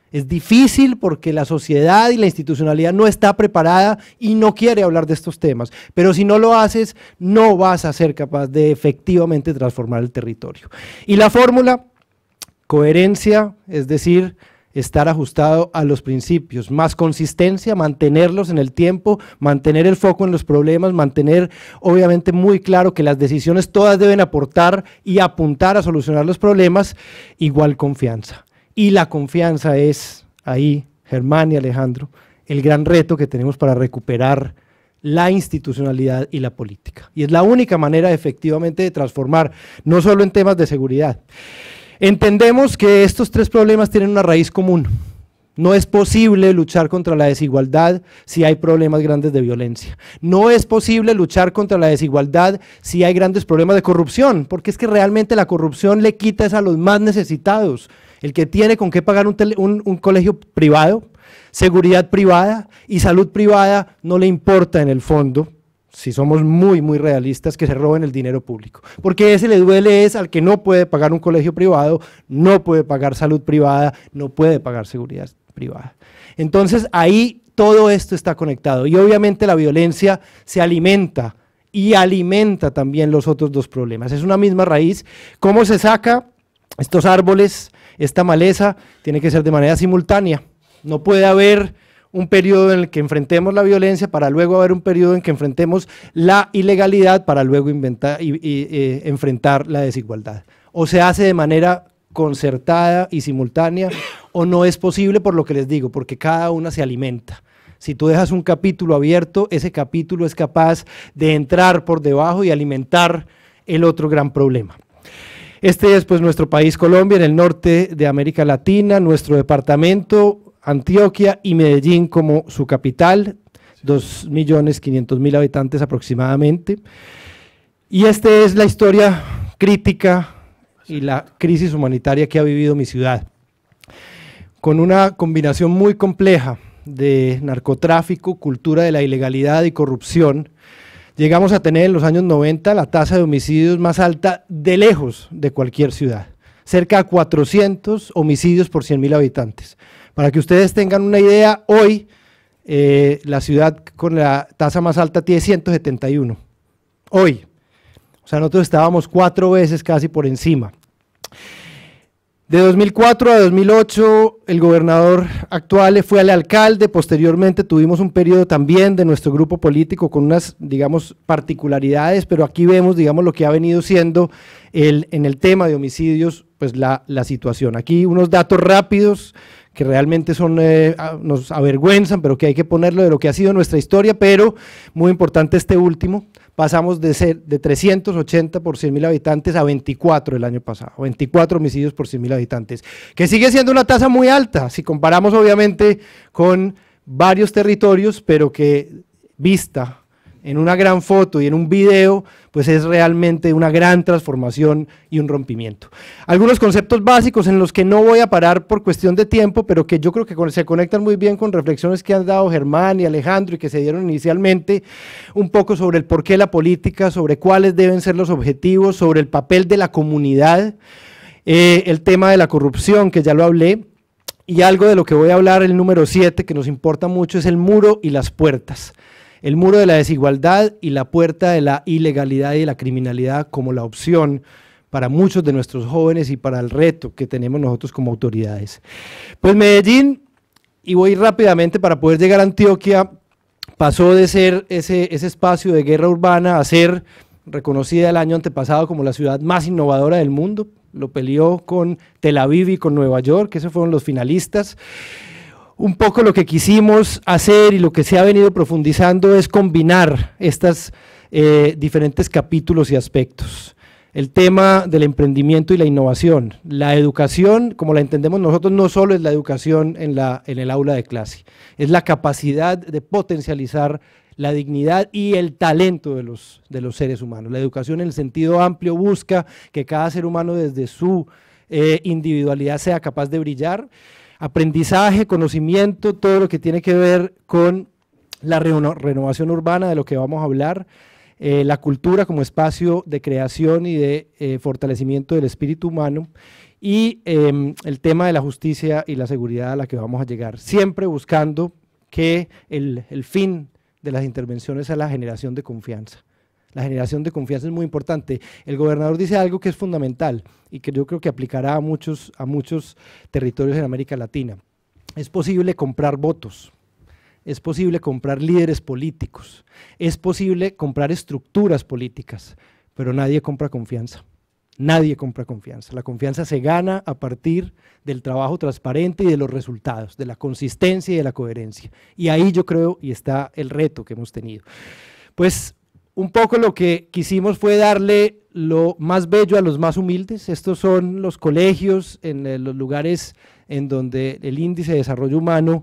Es difícil porque la sociedad y la institucionalidad no está preparada y no quiere hablar de estos temas, pero si no lo haces, no vas a ser capaz de efectivamente transformar el territorio. Y la fórmula, coherencia, es decir, estar ajustado a los principios, más consistencia, mantenerlos en el tiempo, mantener el foco en los problemas, mantener obviamente muy claro que las decisiones todas deben aportar y apuntar a solucionar los problemas, igual confianza. Y la confianza es, ahí, Germán y Alejandro, el gran reto que tenemos para recuperar la institucionalidad y la política. Y es la única manera efectivamente de transformar, no solo en temas de seguridad. Entendemos que estos tres problemas tienen una raíz común. No es posible luchar contra la desigualdad si hay problemas grandes de violencia. No es posible luchar contra la desigualdad si hay grandes problemas de corrupción, porque es que realmente la corrupción le quita eso a los más necesitados. El que tiene con qué pagar un colegio privado, seguridad privada y salud privada, no le importa en el fondo, si somos muy realistas, que se roben el dinero público. Porque ese le duele es al que no puede pagar un colegio privado, no puede pagar salud privada, no puede pagar seguridad privada. Entonces ahí todo esto está conectado y obviamente la violencia se alimenta y alimenta también los otros dos problemas. Es una misma raíz. ¿Cómo se saca estos árboles? Esta maleza tiene que ser de manera simultánea. No puede haber un periodo en el que enfrentemos la violencia para luego haber un periodo en que enfrentemos la ilegalidad para luego enfrentar la desigualdad. O se hace de manera concertada y simultánea o no es posible por lo que les digo, porque cada una se alimenta. Si tú dejas un capítulo abierto, ese capítulo es capaz de entrar por debajo y alimentar el otro gran problema. Este es pues nuestro país Colombia, en el norte de América Latina, nuestro departamento, Antioquia y Medellín como su capital, 2.500.000 habitantes aproximadamente. Y esta es la historia crítica y la crisis humanitaria que ha vivido mi ciudad, con una combinación muy compleja de narcotráfico, cultura de la ilegalidad y corrupción. Llegamos a tener en los años 90 la tasa de homicidios más alta de lejos de cualquier ciudad, cerca de 400 homicidios por 100.000 habitantes. Para que ustedes tengan una idea, hoy la ciudad con la tasa más alta tiene 171, hoy. O sea, nosotros estábamos 4 veces casi por encima. De 2004 a 2008, el gobernador actual fue al alcalde, posteriormente tuvimos un periodo también de nuestro grupo político con unas, digamos, particularidades, pero aquí vemos, digamos, lo que ha venido siendo en el tema de homicidios, pues la situación. Aquí unos datos rápidos que realmente nos avergüenzan, pero que hay que ponerlo de lo que ha sido nuestra historia, pero muy importante este último. Pasamos de 380 por 100.000 habitantes a 24 el año pasado, 24 homicidios por 100.000 habitantes, que sigue siendo una tasa muy alta, si comparamos obviamente con varios territorios, pero que vista en una gran foto y en un video, pues es realmente una gran transformación y un rompimiento. Algunos conceptos básicos en los que no voy a parar por cuestión de tiempo, pero que yo creo que se conectan muy bien con reflexiones que han dado Germán y Alejandro y que se dieron inicialmente, un poco sobre el porqué de la política, sobre cuáles deben ser los objetivos, sobre el papel de la comunidad, el tema de la corrupción, que ya lo hablé, y algo de lo que voy a hablar, el número 7, que nos importa mucho, es el muro y las puertas. El muro de la desigualdad y la puerta de la ilegalidad y de la criminalidad como la opción para muchos de nuestros jóvenes y para el reto que tenemos nosotros como autoridades. Pues Medellín, y voy rápidamente para poder llegar a Antioquia, pasó de ser ese espacio de guerra urbana a ser reconocida el año antepasado como la ciudad más innovadora del mundo. Lo peleó con Tel Aviv y con Nueva York, que esos fueron los finalistas. Un poco lo que quisimos hacer y lo que se ha venido profundizando es combinar estos diferentes capítulos y aspectos. El tema del emprendimiento y la innovación. La educación, como la entendemos nosotros, no solo es la educación en el aula de clase, es la capacidad de potencializar la dignidad y el talento de los seres humanos. La educación en el sentido amplio busca que cada ser humano desde su individualidad sea capaz de brillar. Aprendizaje, conocimiento, todo lo que tiene que ver con la renovación urbana, de lo que vamos a hablar, la cultura como espacio de creación y de fortalecimiento del espíritu humano, y el tema de la justicia y la seguridad a la que vamos a llegar, siempre buscando que el fin de las intervenciones es la generación de confianza. La generación de confianza es muy importante. El gobernador dice algo que es fundamental y que yo creo que aplicará a muchos territorios en América Latina. Es posible comprar votos, es posible comprar líderes políticos, es posible comprar estructuras políticas, pero nadie compra confianza. Nadie compra confianza. La confianza se gana a partir del trabajo transparente y de los resultados, de la consistencia y de la coherencia. Y ahí yo creo, y está el reto que hemos tenido. Pues un poco lo que quisimos fue darle lo más bello a los más humildes. Estos son los colegios en los lugares en donde el índice de desarrollo humano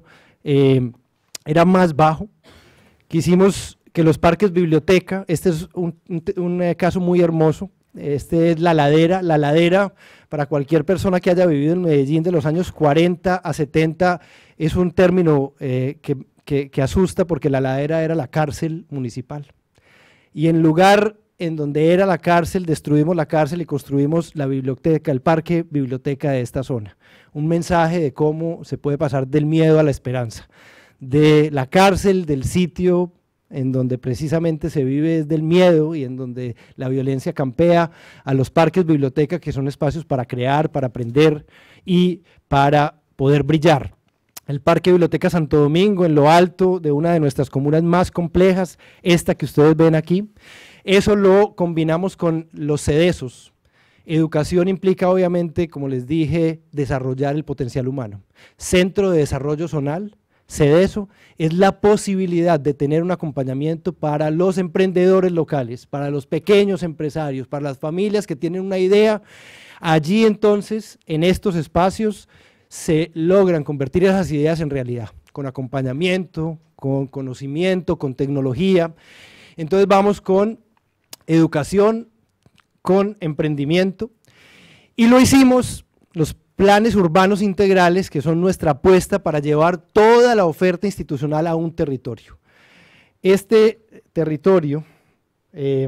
era más bajo. Quisimos que los parques biblioteca, este es un caso muy hermoso. Este es la ladera para cualquier persona que haya vivido en Medellín de los años 40 a 70 es un término que asusta, porque la ladera era la cárcel municipal, y en lugar en donde era la cárcel, destruimos la cárcel y construimos la biblioteca, el parque biblioteca de esta zona. Un mensaje de cómo se puede pasar del miedo a la esperanza, de la cárcel, del sitio en donde precisamente se vive desde el miedo y en donde la violencia campea, a los parques biblioteca, que son espacios para crear, para aprender y para poder brillar. El Parque Biblioteca Santo Domingo, en lo alto de una de nuestras comunas más complejas, esta que ustedes ven aquí, eso lo combinamos con los CEDESOS. Educación implica, obviamente, como les dije, desarrollar el potencial humano. Centro de Desarrollo Zonal, CEDESO, es la posibilidad de tener un acompañamiento para los emprendedores locales, para los pequeños empresarios, para las familias que tienen una idea. Allí entonces, en estos espacios, se logran convertir esas ideas en realidad, con acompañamiento, con conocimiento, con tecnología. Entonces vamos con educación, con emprendimiento, y lo hicimos, los planes urbanos integrales, que son nuestra apuesta para llevar toda la oferta institucional a un territorio. Este territorio, que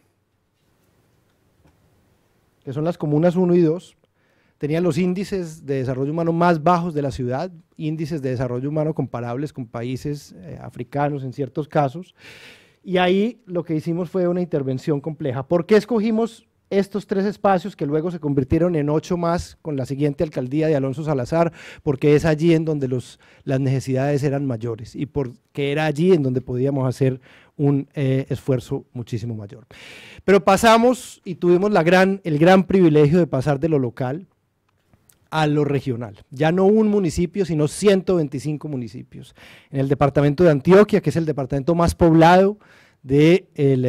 son las comunas 1 y 2, tenían los índices de desarrollo humano más bajos de la ciudad, índices de desarrollo humano comparables con países africanos en ciertos casos, y ahí lo que hicimos fue una intervención compleja. ¿Por qué escogimos estos 3 espacios que luego se convirtieron en 8 más con la siguiente alcaldía de Alonso Salazar? Porque es allí en donde las necesidades eran mayores y porque era allí en donde podíamos hacer un esfuerzo muchísimo mayor. Pero pasamos y tuvimos el gran privilegio de pasar de lo local a lo regional, ya no un municipio, sino 125 municipios. En el departamento de Antioquia, que es el departamento más poblado de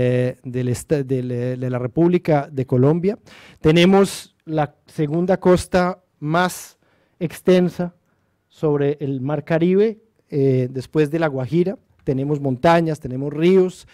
la República de Colombia, tenemos la segunda costa más extensa sobre el Mar Caribe, después de La Guajira. Tenemos montañas, tenemos ríos,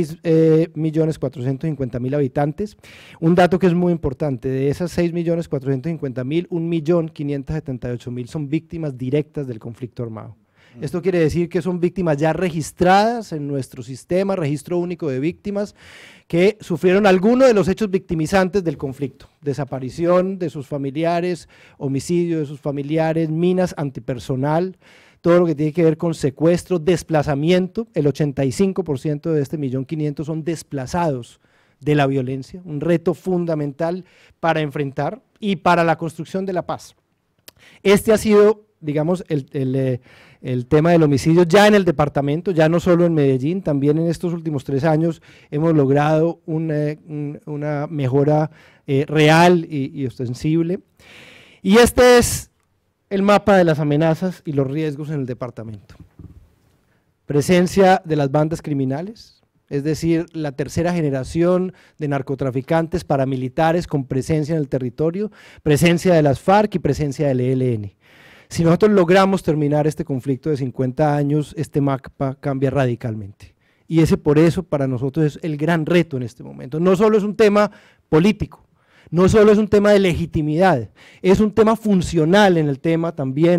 6.450.000 habitantes. Un dato que es muy importante, de esas 6.450.000, 1.578.000 son víctimas directas del conflicto armado. Esto quiere decir que son víctimas ya registradas en nuestro sistema, registro único de víctimas, que sufrieron alguno de los hechos victimizantes del conflicto: desaparición de sus familiares, homicidio de sus familiares, minas antipersonal, todo lo que tiene que ver con secuestro, desplazamiento. El 85% de este 1.500.000 son desplazados de la violencia, un reto fundamental para enfrentar y para la construcción de la paz. Este ha sido, digamos, el tema del homicidio ya en el departamento, ya no solo en Medellín, también en estos últimos 3 años hemos logrado una mejora real y ostensible. Y este es el mapa de las amenazas y los riesgos en el departamento. Presencia de las bandas criminales, es decir, la tercera generación de narcotraficantes paramilitares con presencia en el territorio, presencia de las FARC y presencia del ELN. Si nosotros logramos terminar este conflicto de 50 años, este mapa cambia radicalmente. Y ese, por eso, para nosotros es el gran reto en este momento. No solo es un tema político, no solo es un tema de legitimidad, es un tema funcional en el tema también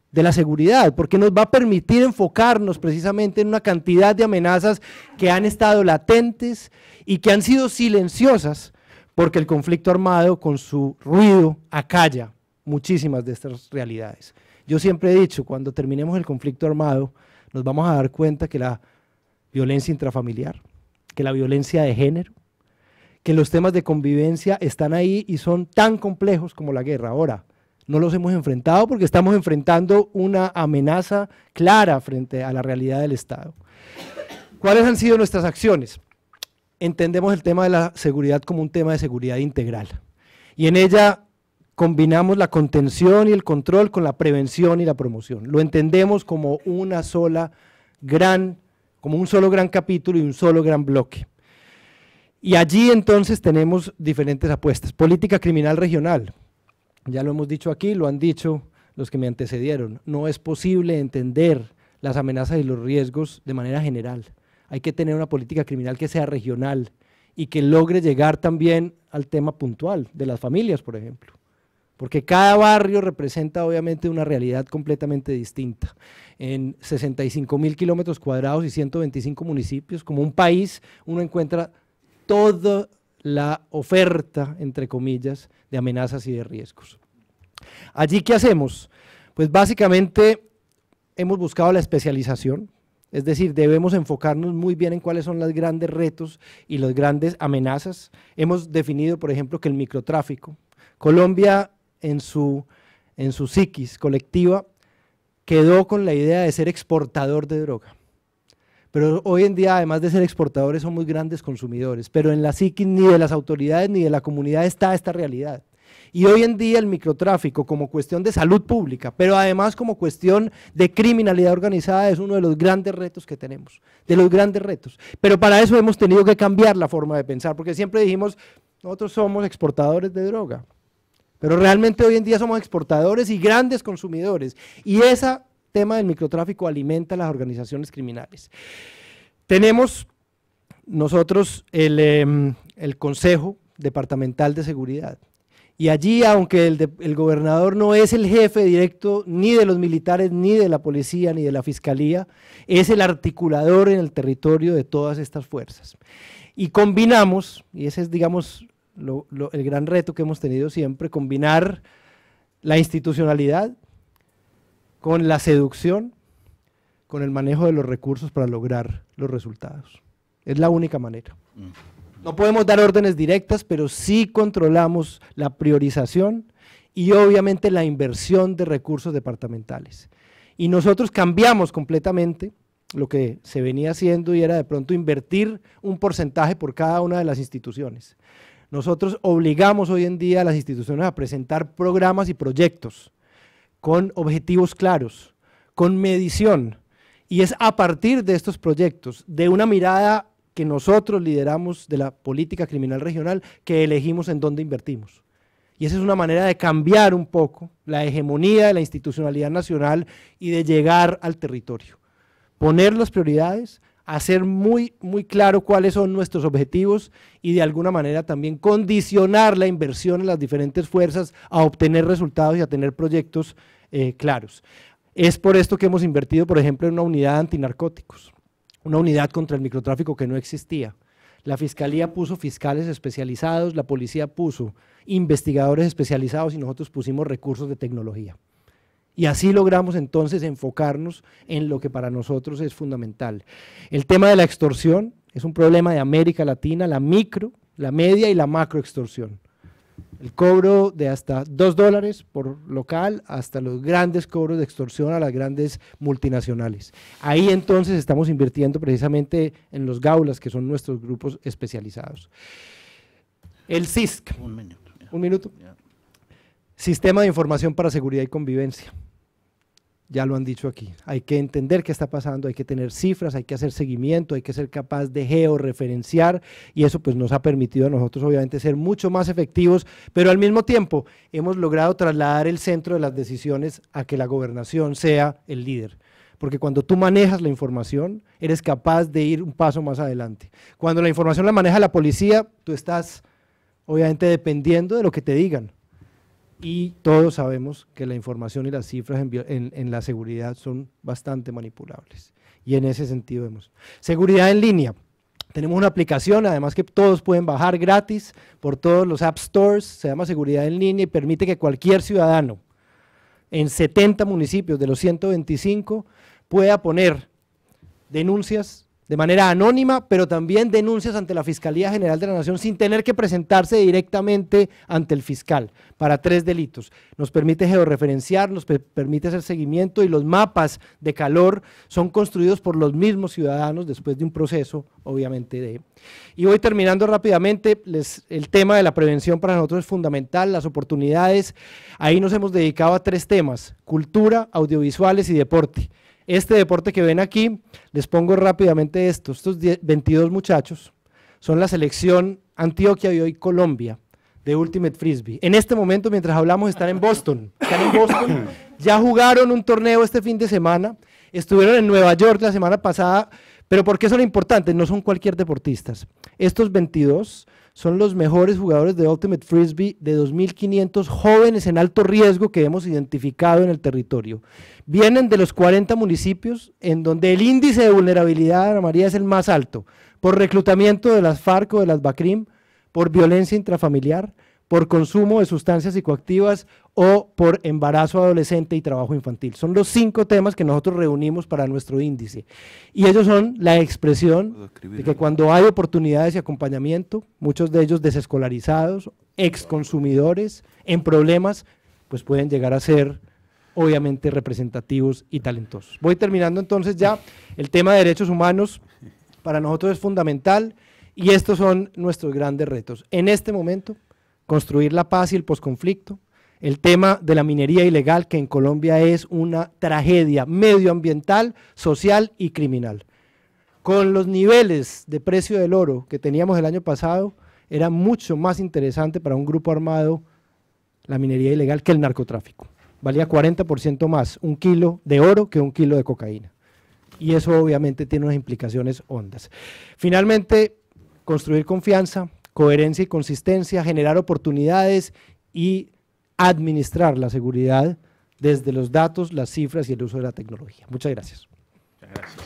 de la seguridad, porque nos va a permitir enfocarnos precisamente en una cantidad de amenazas que han estado latentes y que han sido silenciosas, porque el conflicto armado con su ruido acalla muchísimas de estas realidades. Yo siempre he dicho, cuando terminemos el conflicto armado, nos vamos a dar cuenta que la violencia intrafamiliar, que la violencia de género, que los temas de convivencia están ahí y son tan complejos como la guerra. Ahora, no los hemos enfrentado porque estamos enfrentando una amenaza clara frente a la realidad del Estado. ¿Cuáles han sido nuestras acciones? Entendemos el tema de la seguridad como un tema de seguridad integral y en ella combinamos la contención y el control con la prevención y la promoción. Lo entendemos como un solo gran capítulo y un solo gran bloque. Y allí entonces tenemos diferentes apuestas. Política criminal regional. Ya lo hemos dicho aquí, lo han dicho los que me antecedieron. No es posible entender las amenazas y los riesgos de manera general. Hay que tener una política criminal que sea regional y que logre llegar también al tema puntual de las familias, por ejemplo. Porque cada barrio representa obviamente una realidad completamente distinta. En 65.000 kilómetros cuadrados y 125 municipios, como un país, uno encuentra toda la oferta, entre comillas, de amenazas y de riesgos. ¿Allí qué hacemos? Pues básicamente hemos buscado la especialización, es decir, debemos enfocarnos muy bien en cuáles son los grandes retos y las grandes amenazas. Hemos definido, por ejemplo, que el microtráfico, Colombia en su psiquis colectiva quedó con la idea de ser exportador de droga. Pero hoy en día, además de ser exportadores, somos grandes consumidores, pero en la psiquis ni de las autoridades ni de la comunidad está esta realidad. Y hoy en día el microtráfico como cuestión de salud pública, pero además como cuestión de criminalidad organizada es uno de los grandes retos que tenemos, de los grandes retos. Pero para eso hemos tenido que cambiar la forma de pensar, porque siempre dijimos, nosotros somos exportadores de droga, pero realmente hoy en día somos exportadores y grandes consumidores, y ese tema del microtráfico alimenta a las organizaciones criminales. Tenemos nosotros el Consejo Departamental de Seguridad, y allí, aunque el gobernador no es el jefe directo ni de los militares, ni de la policía, ni de la fiscalía, es el articulador en el territorio de todas estas fuerzas. Y combinamos, y ese es, digamos, el gran reto que hemos tenido siempre, combinar la institucionalidad con la seducción, con el manejo de los recursos para lograr los resultados. Es la única manera. No podemos dar órdenes directas, pero sí controlamos la priorización y obviamente la inversión de recursos departamentales. Y nosotros cambiamos completamente lo que se venía haciendo y era de pronto invertir un porcentaje por cada una de las instituciones. Nosotros obligamos hoy en día a las instituciones a presentar programas y proyectos con objetivos claros, con medición, y es a partir de estos proyectos, de una mirada que nosotros lideramos de la política criminal regional, que elegimos en dónde invertimos. Y esa es una manera de cambiar un poco la hegemonía de la institucionalidad nacional y de llegar al territorio. Poner las prioridades, hacer muy claro cuáles son nuestros objetivos y de alguna manera también condicionar la inversión en las diferentes fuerzas a obtener resultados y a tener proyectos claros. Es por esto que hemos invertido, por ejemplo, en una unidad antinarcóticos, una unidad contra el microtráfico que no existía. La Fiscalía puso fiscales especializados, la policía puso investigadores especializados y nosotros pusimos recursos de tecnología. Y así logramos entonces enfocarnos en lo que para nosotros es fundamental. El tema de la extorsión es un problema de América Latina, la micro, la media y la macro extorsión. El cobro de hasta $2 por local hasta los grandes cobros de extorsión a las grandes multinacionales. Ahí entonces estamos invirtiendo precisamente en los gaulas, que son nuestros grupos especializados. El SISC. Un minuto. Sistema de Información para Seguridad y Convivencia. Ya lo han dicho aquí, hay que entender qué está pasando, hay que tener cifras, hay que hacer seguimiento, hay que ser capaz de georreferenciar y eso pues nos ha permitido a nosotros obviamente ser mucho más efectivos, pero al mismo tiempo hemos logrado trasladar el centro de las decisiones a que la gobernación sea el líder. Porque cuando tú manejas la información, eres capaz de ir un paso más adelante. Cuando la información la maneja la policía, tú estás obviamente dependiendo de lo que te digan. y todos sabemos que la información y las cifras en la seguridad son bastante manipulables. Y en ese sentido vemos. Seguridad en línea. Tenemos una aplicación, además que todos pueden bajar gratis por todos los App Stores, se llama Seguridad en Línea y permite que cualquier ciudadano en 70 municipios de los 125 pueda poner denuncias de manera anónima, pero también denuncias ante la Fiscalía General de la Nación sin tener que presentarse directamente ante el fiscal para 3 delitos. Nos permite georreferenciar, nos permite hacer seguimiento y los mapas de calor son construidos por los mismos ciudadanos después de un proceso, obviamente, Y voy terminando rápidamente, el tema de la prevención para nosotros es fundamental, las oportunidades, ahí nos hemos dedicado a 3 temas, cultura, audiovisuales y deporte. Este deporte que ven aquí, les pongo rápidamente estos 22 muchachos, son la selección Antioquia y hoy Colombia de Ultimate Frisbee. En este momento, mientras hablamos, están en Boston, ya jugaron un torneo este fin de semana, estuvieron en Nueva York la semana pasada, pero ¿por qué son importantes? No son cualquier deportistas. Estos 22 son los mejores jugadores de Ultimate Frisbee de 2.500 jóvenes en alto riesgo que hemos identificado en el territorio. Vienen de los 40 municipios en donde el índice de vulnerabilidad, Ana María, es el más alto, por reclutamiento de las FARC o de las BACRIM, por violencia intrafamiliar, por consumo de sustancias psicoactivas o por embarazo adolescente y trabajo infantil. Son los 5 temas que nosotros reunimos para nuestro índice. Y ellos son la expresión de que cuando hay oportunidades y acompañamiento, muchos de ellos desescolarizados, exconsumidores, en problemas, pues pueden llegar a ser obviamente representativos y talentosos. Voy terminando entonces ya, el tema de derechos humanos para nosotros es fundamental y estos son nuestros grandes retos. En este momento, construir la paz y el posconflicto, el tema de la minería ilegal que en Colombia es una tragedia medioambiental, social y criminal. Con los niveles de precio del oro que teníamos el año pasado, era mucho más interesante para un grupo armado la minería ilegal que el narcotráfico. Valía 40% más un kilo de oro que un kilo de cocaína. Y eso obviamente tiene unas implicaciones hondas. Finalmente, construir confianza, coherencia y consistencia, generar oportunidades y administrar la seguridad desde los datos, las cifras y el uso de la tecnología. Muchas gracias. Muchas gracias.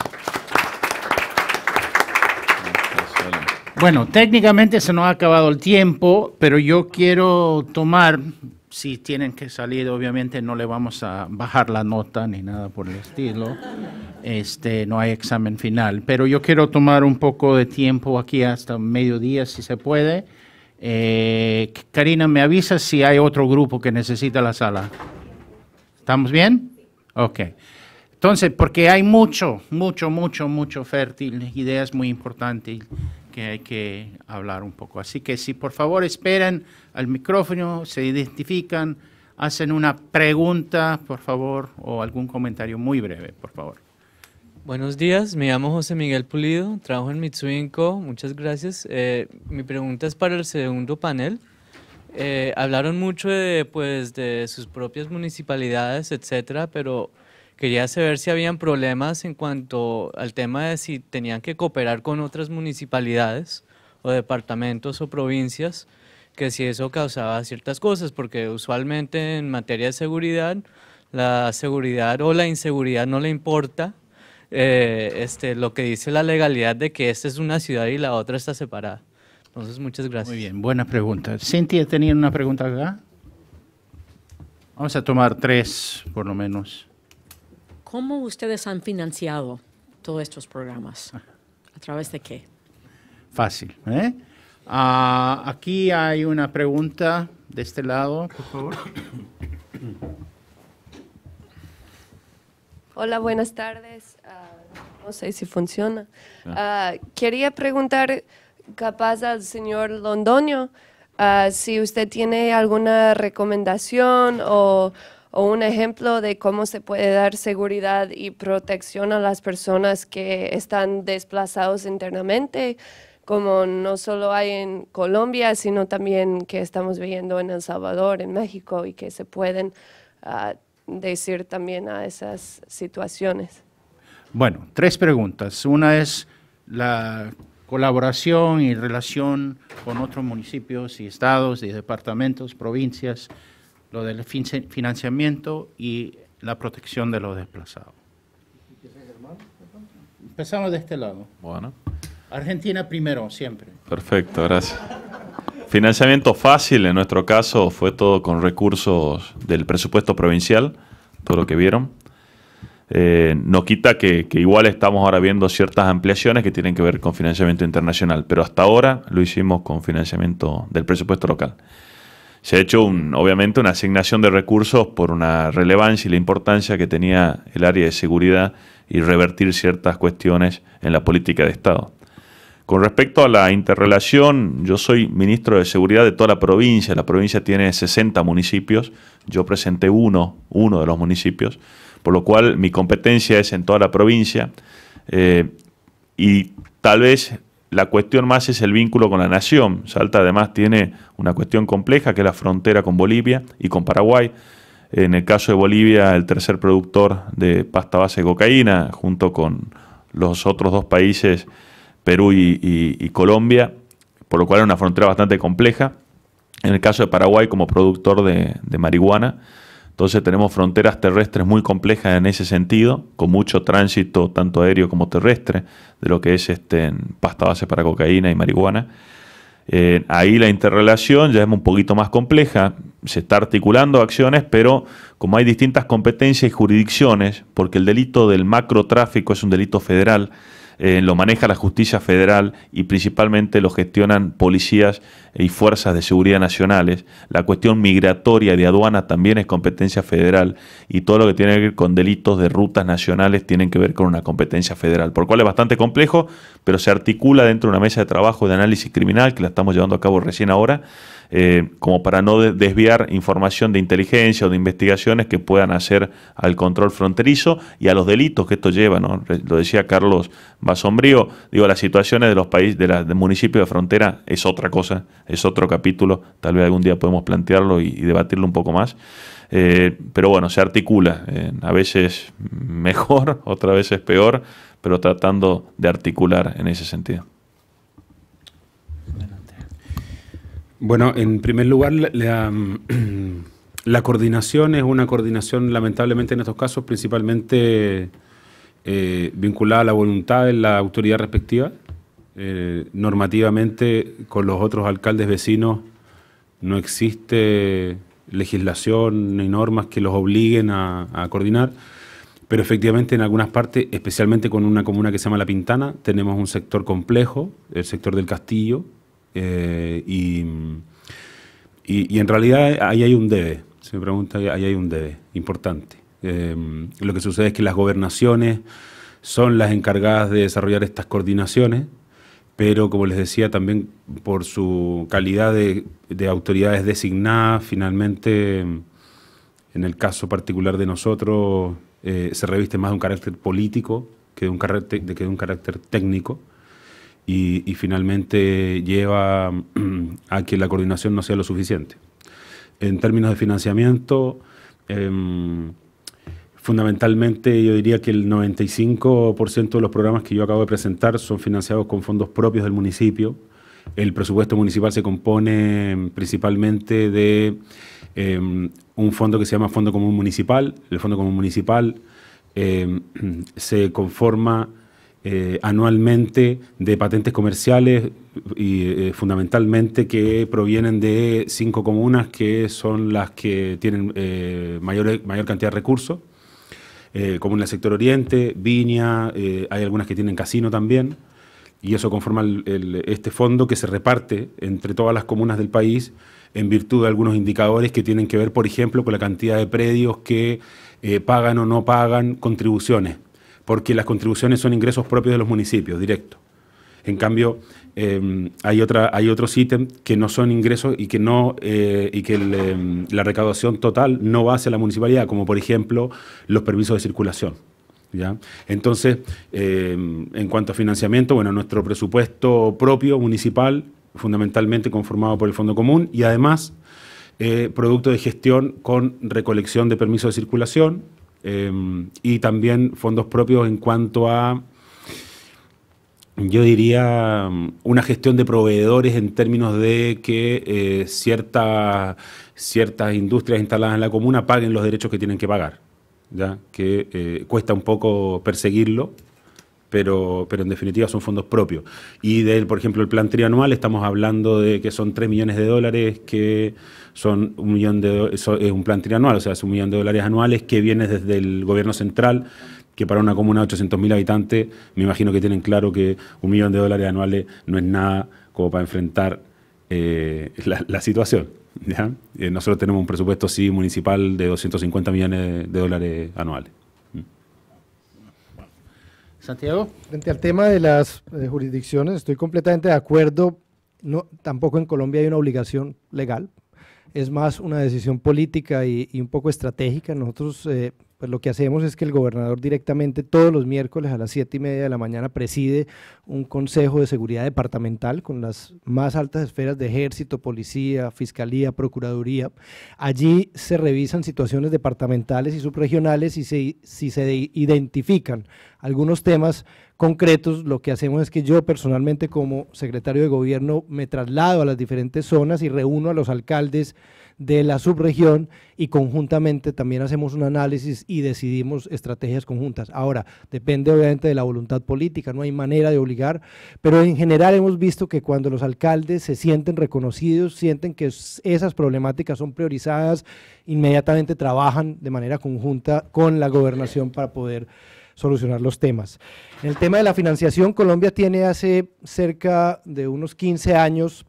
Bueno, técnicamente se nos ha acabado el tiempo, pero yo quiero tomar, si tienen que salir, obviamente no le vamos a bajar la nota ni nada por el estilo, no hay examen final, pero yo quiero tomar un poco de tiempo aquí hasta mediodía si se puede. Karina, ¿me avisas si hay otro grupo que necesita la sala? ¿Estamos bien? Ok. Entonces, porque hay mucho fértil, ideas muy importantes que hay que hablar un poco. Así que si por favor esperan al micrófono, se identifican, hacen una pregunta, por favor, o algún comentario muy breve, por favor. Buenos días, me llamo José Miguel Pulido, trabajo en Mitsui & Co. Muchas gracias. Mi pregunta es para el segundo panel. Hablaron mucho de sus propias municipalidades, etcétera, pero quería saber si habían problemas en cuanto al tema de si tenían que cooperar con otras municipalidades o departamentos o provincias, que si eso causaba ciertas cosas, porque usualmente en materia de seguridad, la seguridad o la inseguridad no le importa lo que dice la legalidad de que esta es una ciudad y la otra está separada. Entonces, muchas gracias. Muy bien, buena pregunta. Cintia, ¿tenía una pregunta acá? Vamos a tomar 3, por lo menos. ¿Cómo ustedes han financiado todos estos programas? ¿A través de qué? Fácil. Aquí hay una pregunta de este lado, por favor. Hola, buenas tardes. No sé si funciona. Quería preguntar, capaz al señor Londoño, si usted tiene alguna recomendación o un ejemplo de cómo se puede dar seguridad y protección a las personas que están desplazados internamente, como no solo hay en Colombia, sino también que estamos viendo en El Salvador, en México, y que se pueden decir también a esas situaciones. Bueno, 3 preguntas. Una es la colaboración y relación con otros municipios y estados y departamentos, provincias, lo del financiamiento y la protección de los desplazados. Empezamos de este lado. Bueno. Argentina primero, siempre. Perfecto, gracias. Financiamiento fácil, en nuestro caso, fue todo con recursos del presupuesto provincial, todo lo que vieron. No quita que igual estamos ahora viendo ciertas ampliaciones que tienen que ver con financiamiento internacional, pero hasta ahora lo hicimos con financiamiento del presupuesto local. Se ha hecho, obviamente, una asignación de recursos por una relevancia y la importancia que tenía el área de seguridad y revertir ciertas cuestiones en la política de Estado. Con respecto a la interrelación, yo soy ministro de Seguridad de toda la provincia. La provincia tiene 60 municipios. Yo presenté uno de los municipios, por lo cual mi competencia es en toda la provincia. Y tal vez la cuestión más es el vínculo con la nación. Salta además tiene una cuestión compleja que es la frontera con Bolivia y con Paraguay. En el caso de Bolivia, el tercer productor de pasta base de cocaína, junto con los otros dos países, Perú y Colombia, por lo cual es una frontera bastante compleja. En el caso de Paraguay, como productor de marihuana, entonces tenemos fronteras terrestres muy complejas en ese sentido, con mucho tránsito tanto aéreo como terrestre, de lo que es pasta base para cocaína y marihuana. Ahí la interrelación ya es un poquito más compleja, se está articulando acciones, pero como hay distintas competencias y jurisdicciones, porque el delito del macrotráfico es un delito federal, lo maneja la justicia federal y principalmente lo gestionan policías y fuerzas de seguridad nacionales. La cuestión migratoria de aduana también es competencia federal y todo lo que tiene que ver con delitos de rutas nacionales tienen que ver con una competencia federal, por lo cual es bastante complejo, pero se articula dentro de una mesa de trabajo de análisis criminal que la estamos llevando a cabo recién ahora, como para no desviar información de inteligencia o de investigaciones que puedan hacer al control fronterizo y a los delitos que esto lleva, ¿no? Lo decía Carlos Basombrio, digo, las situaciones de los países, de municipios de frontera es otra cosa, es otro capítulo, tal vez algún día podemos plantearlo y debatirlo un poco más. Pero bueno, se articula, a veces mejor, otras veces peor, pero tratando de articular en ese sentido. Bueno, en primer lugar, la coordinación es una coordinación, lamentablemente en estos casos, principalmente vinculada a la voluntad de la autoridad respectiva. Normativamente, con los otros alcaldes vecinos no existe legislación ni normas que los obliguen a coordinar, pero efectivamente en algunas partes, especialmente con una comuna que se llama La Pintana, tenemos un sector complejo, el sector del Castillo, y en realidad ahí hay un debe, se me pregunta, ahí hay un debe importante. Lo que sucede es que las gobernaciones son las encargadas de desarrollar estas coordinaciones, pero como les decía, también por su calidad de autoridades designadas, finalmente, en el caso particular de nosotros, se reviste más de un carácter político que de un carácter técnico. Y finalmente lleva a que la coordinación no sea lo suficiente. En términos de financiamiento, fundamentalmente yo diría que el 95% de los programas que yo acabo de presentar son financiados con fondos propios del municipio. El presupuesto municipal se compone principalmente de un fondo que se llama Fondo Común Municipal. El Fondo Común Municipal se conforma anualmente de patentes comerciales y fundamentalmente que provienen de 5 comunas que son las que tienen mayor cantidad de recursos, como en el sector oriente, Viña, hay algunas que tienen casino también, y eso conforma este fondo que se reparte entre todas las comunas del país en virtud de algunos indicadores que tienen que ver, por ejemplo, con la cantidad de predios que pagan o no pagan contribuciones, porque las contribuciones son ingresos propios de los municipios, directos. En cambio, hay otros ítems que no son ingresos y que la recaudación total no va hacia la municipalidad, como por ejemplo los permisos de circulación, ¿ya? Entonces, en cuanto a financiamiento, bueno, nuestro presupuesto propio municipal, fundamentalmente conformado por el Fondo Común, y además producto de gestión con recolección de permisos de circulación, y también fondos propios en cuanto a yo diría una gestión de proveedores en términos de que ciertas industrias instaladas en la comuna paguen los derechos que tienen que pagar, ¿ya? Que cuesta un poco perseguirlo, pero en definitiva son fondos propios. Y por ejemplo, el plan trianual, estamos hablando de que son 3 millones de dólares, que son es un plan trianual, o sea, es $1 millón anuales que viene desde el gobierno central, que para una comuna de 800.000 habitantes, me imagino que tienen claro que $1 millón anuales no es nada como para enfrentar la situación, ¿ya? Nosotros tenemos un presupuesto, sí, municipal de $250 millones anuales. Santiago. Frente al tema de las jurisdicciones, estoy completamente de acuerdo. No, tampoco en Colombia hay una obligación legal, es más una decisión política y un poco estratégica. Nosotros pues lo que hacemos es que el gobernador directamente todos los miércoles a las 7:30 de la mañana preside un consejo de seguridad departamental con las más altas esferas de ejército, policía, fiscalía, procuraduría. Allí se revisan situaciones departamentales y subregionales y si se identifican algunos temas concretos, lo que hacemos es que yo personalmente como secretario de gobierno me traslado a las diferentes zonas y reúno a los alcaldes de la subregión y conjuntamente también hacemos un análisis y decidimos estrategias conjuntas. Ahora, depende obviamente de la voluntad política, no hay manera de obligar, pero en general hemos visto que cuando los alcaldes se sienten reconocidos, sienten que esas problemáticas son priorizadas, inmediatamente trabajan de manera conjunta con la gobernación para poder solucionar los temas. En el tema de la financiación, Colombia tiene hace cerca de unos 15 años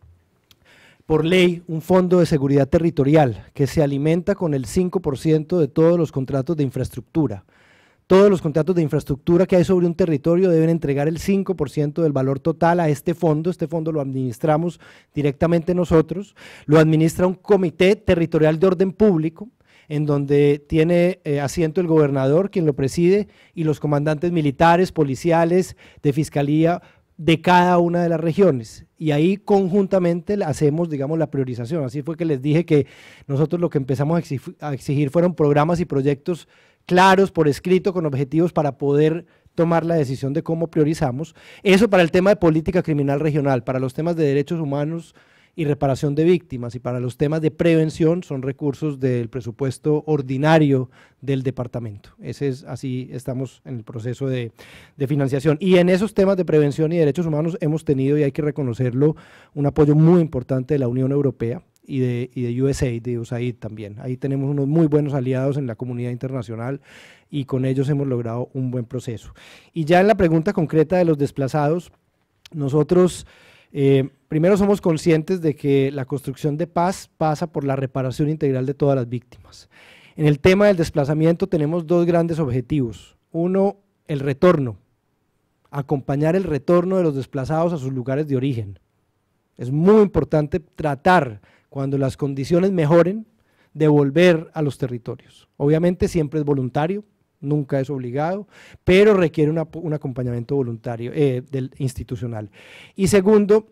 por ley un fondo de seguridad territorial que se alimenta con el 5% de todos los contratos de infraestructura. Todos los contratos de infraestructura que hay sobre un territorio deben entregar el 5% del valor total a este fondo lo administramos directamente nosotros, lo administra un comité territorial de orden público, en donde tiene asiento el gobernador, quien lo preside, y los comandantes militares, policiales, de fiscalía, de cada una de las regiones, y ahí conjuntamente hacemos, digamos, la priorización. Así fue que les dije que nosotros lo que empezamos a exigir fueron programas y proyectos claros, por escrito, con objetivos para poder tomar la decisión de cómo priorizamos. Eso para el tema de política criminal regional, para los temas de derechos humanos y reparación de víctimas, y para los temas de prevención son recursos del presupuesto ordinario del departamento. Así estamos en el proceso de financiación. Y en esos temas de prevención y derechos humanos hemos tenido, y hay que reconocerlo, un apoyo muy importante de la Unión Europea y de USAID también. Ahí tenemos unos muy buenos aliados en la comunidad internacional y con ellos hemos logrado un buen proceso. Y ya en la pregunta concreta de los desplazados, nosotros primero somos conscientes de que la construcción de paz pasa por la reparación integral de todas las víctimas. En el tema del desplazamiento tenemos dos grandes objetivos. Uno, el retorno, acompañar el retorno de los desplazados a sus lugares de origen. Es muy importante tratar, cuando las condiciones mejoren, de volver a los territorios. Obviamente siempre es voluntario, nunca es obligado, pero requiere un acompañamiento voluntario, institucional. Y segundo,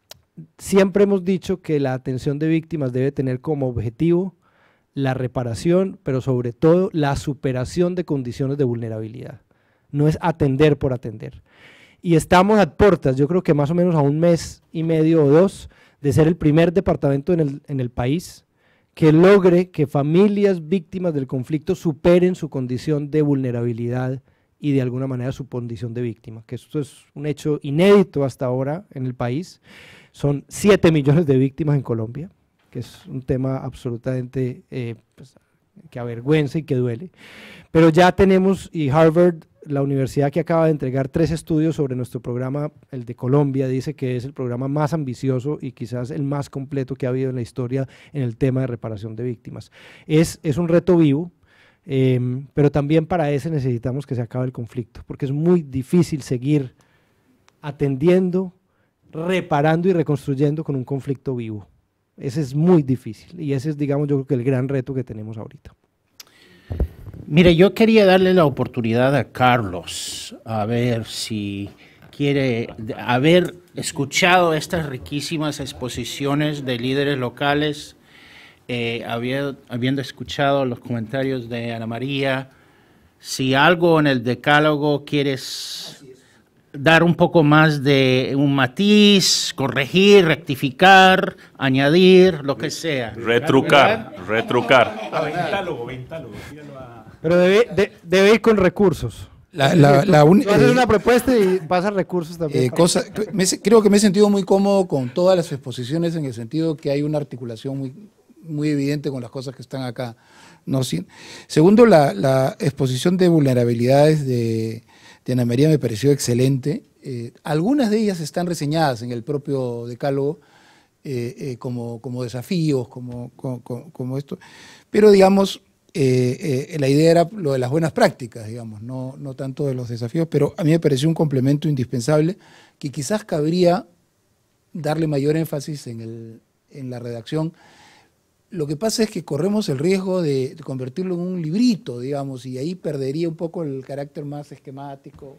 siempre hemos dicho que la atención de víctimas debe tener como objetivo la reparación, pero sobre todo la superación de condiciones de vulnerabilidad. No es atender por atender. Y estamos a puertas, yo creo que más o menos a 1 mes y medio o 2, de ser el primer departamento en el país que logre que familias víctimas del conflicto superen su condición de vulnerabilidad y de alguna manera su condición de víctima, que esto es un hecho inédito hasta ahora en el país. Son 7 millones de víctimas en Colombia, que es un tema absolutamente que avergüenza y que duele, pero ya tenemos, y Harvard, la universidad que acaba de entregar 3 estudios sobre nuestro programa, el de Colombia, dice que es el programa más ambicioso y quizás el más completo que ha habido en la historia en el tema de reparación de víctimas. Es un reto vivo, pero también para ese necesitamos que se acabe el conflicto, porque es muy difícil seguir atendiendo, reparando y reconstruyendo con un conflicto vivo. Ese es muy difícil y ese es, digamos, yo creo que el gran reto que tenemos ahorita. Mire, yo quería darle la oportunidad a Carlos, a ver si quiere haber escuchado estas riquísimas exposiciones de líderes locales, habiendo escuchado los comentarios de Ana María, si algo en el decálogo quieres dar un poco más de un matiz, corregir, rectificar, añadir, lo que sea. Retrucar. Pero debe ir con recursos. Tú haces una propuesta y pasa recursos también. Creo que me he sentido muy cómodo con todas las exposiciones en el sentido que hay una articulación muy evidente con las cosas que están acá. No, sí. Segundo, la exposición de vulnerabilidades de Ana María me pareció excelente. Algunas de ellas están reseñadas en el propio decálogo como desafíos, como esto, pero digamos, la idea era lo de las buenas prácticas, digamos, no tanto de los desafíos, pero a mí me pareció un complemento indispensable que quizás cabría darle mayor énfasis en la redacción. Lo que pasa es que corremos el riesgo de convertirlo en un librito, digamos, y ahí perdería un poco el carácter más esquemático.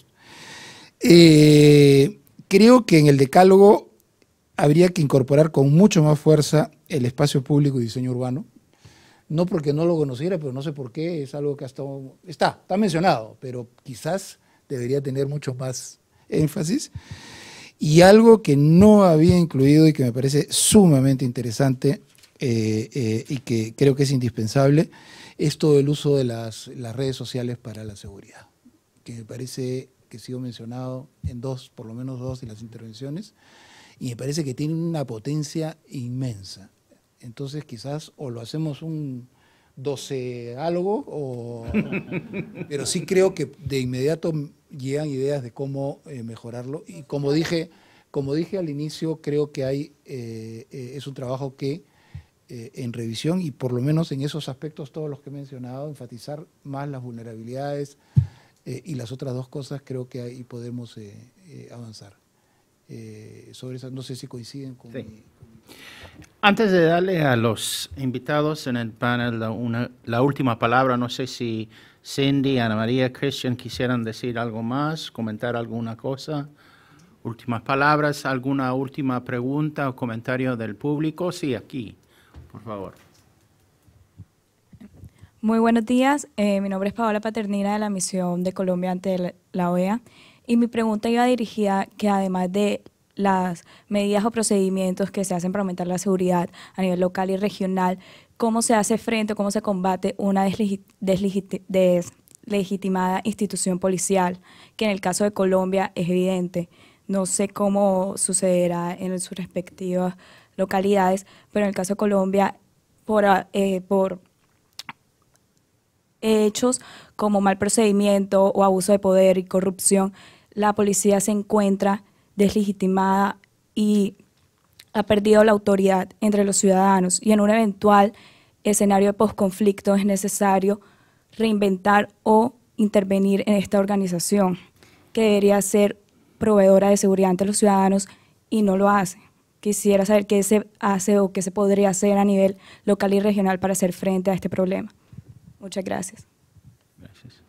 Creo que en el decálogo habría que incorporar con mucho más fuerza el espacio público y diseño urbano. No porque no lo conociera, pero no sé por qué, es algo que está mencionado, pero quizás debería tener mucho más énfasis. Y algo que no había incluido y que me parece sumamente interesante y que creo que es indispensable, es todo el uso de las redes sociales para la seguridad, que me parece que ha sido mencionado en por lo menos dos de las intervenciones, y me parece que tiene una potencia inmensa. Entonces quizás o lo hacemos un 12 algo, pero sí creo que de inmediato llegan ideas de cómo mejorarlo, y como dije al inicio, creo que es un trabajo que en revisión, y por lo menos en esos aspectos todos los que he mencionado, enfatizar más las vulnerabilidades y las otras dos cosas, creo que ahí podemos avanzar. Sobre eso no sé si coinciden con mi... Antes de darle a los invitados en el panel la última palabra, no sé si Cindy, Ana María, Christian quisieran decir algo más, comentar alguna cosa. Últimas palabras, alguna última pregunta o comentario del público. Sí, aquí, por favor. Muy buenos días, mi nombre es Paola Paternina de la Misión de Colombia ante la OEA, y mi pregunta iba dirigida que además de las medidas o procedimientos que se hacen para aumentar la seguridad a nivel local y regional, ¿cómo se hace frente o cómo se combate una deslegitimada institución policial, que en el caso de Colombia es evidente? No sé cómo sucederá en sus respectivas localidades, pero en el caso de Colombia, por hechos como mal procedimiento o abuso de poder y corrupción, la policía se encuentra deslegitimada y ha perdido la autoridad entre los ciudadanos, y en un eventual escenario de posconflicto es necesario reinventar o intervenir en esta organización que debería ser proveedora de seguridad ante los ciudadanos y no lo hace. Quisiera saber qué se hace o qué se podría hacer a nivel local y regional para hacer frente a este problema. Muchas gracias. Gracias.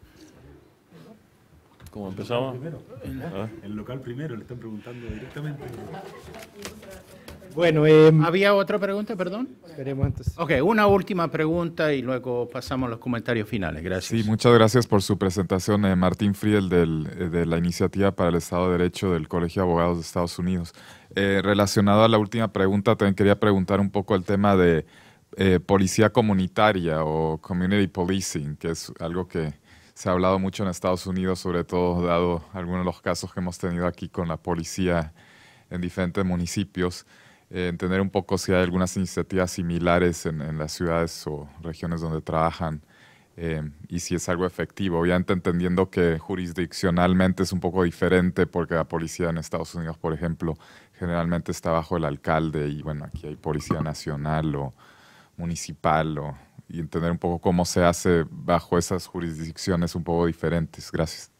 ¿Cómo empezamos? El local primero, le están preguntando directamente. Bueno, ¿había otra pregunta, perdón? Esperemos entonces. Ok, una última pregunta y luego pasamos a los comentarios finales. Gracias. Sí, muchas gracias por su presentación, Martín Friel de la Iniciativa para el Estado de Derecho del Colegio de Abogados de Estados Unidos. Relacionado a la última pregunta, también quería preguntar un poco el tema de policía comunitaria o community policing, que es algo que se ha hablado mucho en Estados Unidos, sobre todo dado algunos de los casos que hemos tenido aquí con la policía en diferentes municipios. Entender un poco si hay algunas iniciativas similares en las ciudades o regiones donde trabajan y si es algo efectivo. Obviamente entendiendo que jurisdiccionalmente es un poco diferente porque la policía en Estados Unidos, por ejemplo, generalmente está bajo el alcalde y bueno, aquí hay policía nacional o municipal y entender un poco cómo se hace bajo esas jurisdicciones un poco diferentes. Gracias.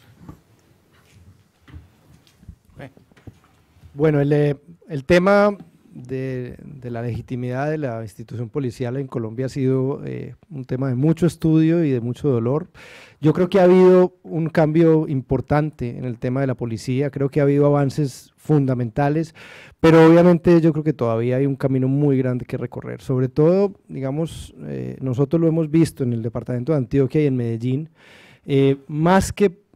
Bueno, el tema de la legitimidad de la institución policial en Colombia ha sido un tema de mucho estudio y de mucho dolor. Yo creo que ha habido un cambio importante en el tema de la policía, creo que ha habido avances fundamentales, pero obviamente yo creo que todavía hay un camino muy grande que recorrer. Sobre todo, digamos, nosotros lo hemos visto en el departamento de Antioquia y en Medellín, más que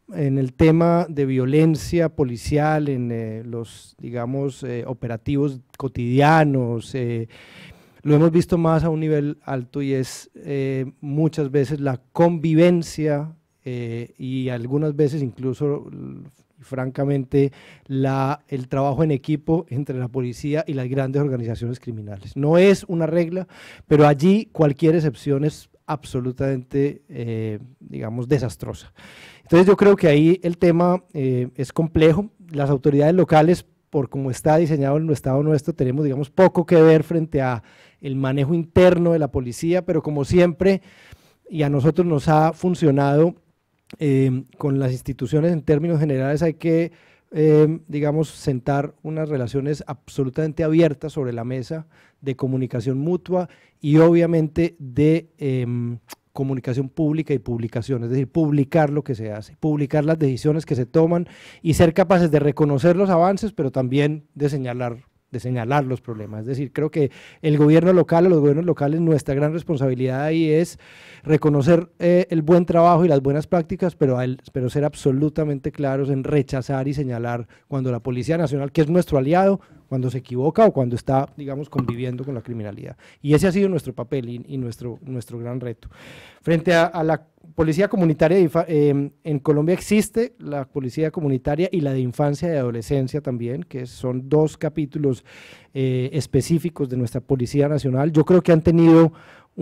en el tema de violencia policial, en los, digamos, operativos cotidianos, lo hemos visto más a un nivel alto y es muchas veces la convivencia y algunas veces incluso, francamente, el trabajo en equipo entre la policía y las grandes organizaciones criminales. No es una regla, pero allí cualquier excepción es absolutamente, digamos, desastrosa. Entonces yo creo que ahí el tema es complejo. Las autoridades locales, por cómo está diseñado el Estado nuestro, tenemos, digamos, poco que ver frente a el manejo interno de la policía, pero como siempre, y a nosotros nos ha funcionado con las instituciones en términos generales, hay que, digamos, sentar unas relaciones absolutamente abiertas sobre la mesa de comunicación mutua y obviamente de comunicación pública y publicación, es decir, publicar lo que se hace, publicar las decisiones que se toman y ser capaces de reconocer los avances, pero también de señalar los problemas. Es decir, creo que el gobierno local o los gobiernos locales, nuestra gran responsabilidad ahí es reconocer el buen trabajo y las buenas prácticas, pero ser absolutamente claros en rechazar y señalar cuando la Policía Nacional, que es nuestro aliado, cuando se equivoca o cuando está, digamos, conviviendo con la criminalidad. Y ese ha sido nuestro papel y nuestro gran reto. Frente a la policía comunitaria, en Colombia existe la policía comunitaria y la de infancia y adolescencia también, que son dos capítulos específicos de nuestra Policía Nacional. Yo creo que han tenido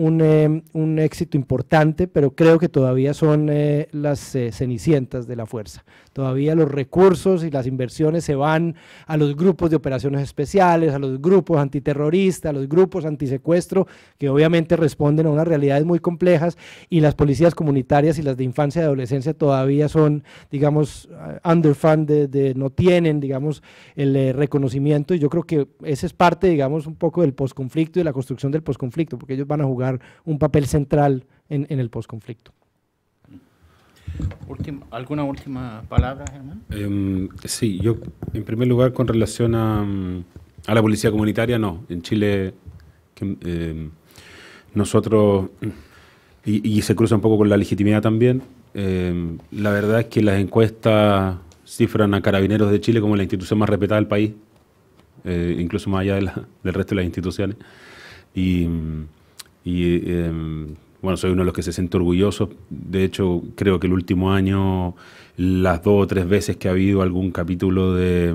un éxito importante, pero creo que todavía son las cenicientas de la fuerza. Todavía los recursos y las inversiones se van a los grupos de operaciones especiales, a los grupos antiterroristas, a los grupos antisecuestro, que obviamente responden a unas realidades muy complejas, y las policías comunitarias y las de infancia y adolescencia todavía son, digamos, underfunded, no tienen, digamos, el reconocimiento, y yo creo que ese es parte, digamos, un poco del posconflicto y de la construcción del posconflicto, porque ellos van a jugar un papel central en el posconflicto. ¿Alguna última palabra, Germán? Sí, yo en primer lugar con relación a la policía comunitaria, no. En Chile nosotros, y se cruza un poco con la legitimidad también, la verdad es que las encuestas cifran a Carabineros de Chile como la institución más respetada del país, incluso más allá del resto de las instituciones. Bueno, soy uno de los que se siente orgulloso. De hecho, creo que el último año, las 2 o 3 veces que ha habido algún capítulo de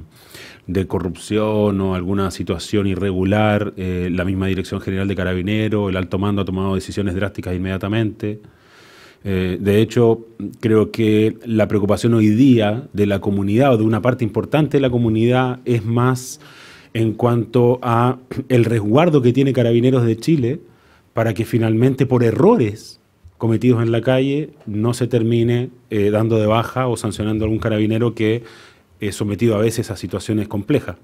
corrupción o alguna situación irregular, la misma Dirección General de Carabineros, el alto mando ha tomado decisiones drásticas inmediatamente. De hecho, creo que la preocupación hoy día de la comunidad o de una parte importante de la comunidad es más en cuanto a el resguardo que tiene Carabineros de Chile para que finalmente por errores cometidos en la calle no se termine dando de baja o sancionando a algún carabinero que es sometido a veces a situaciones complejas.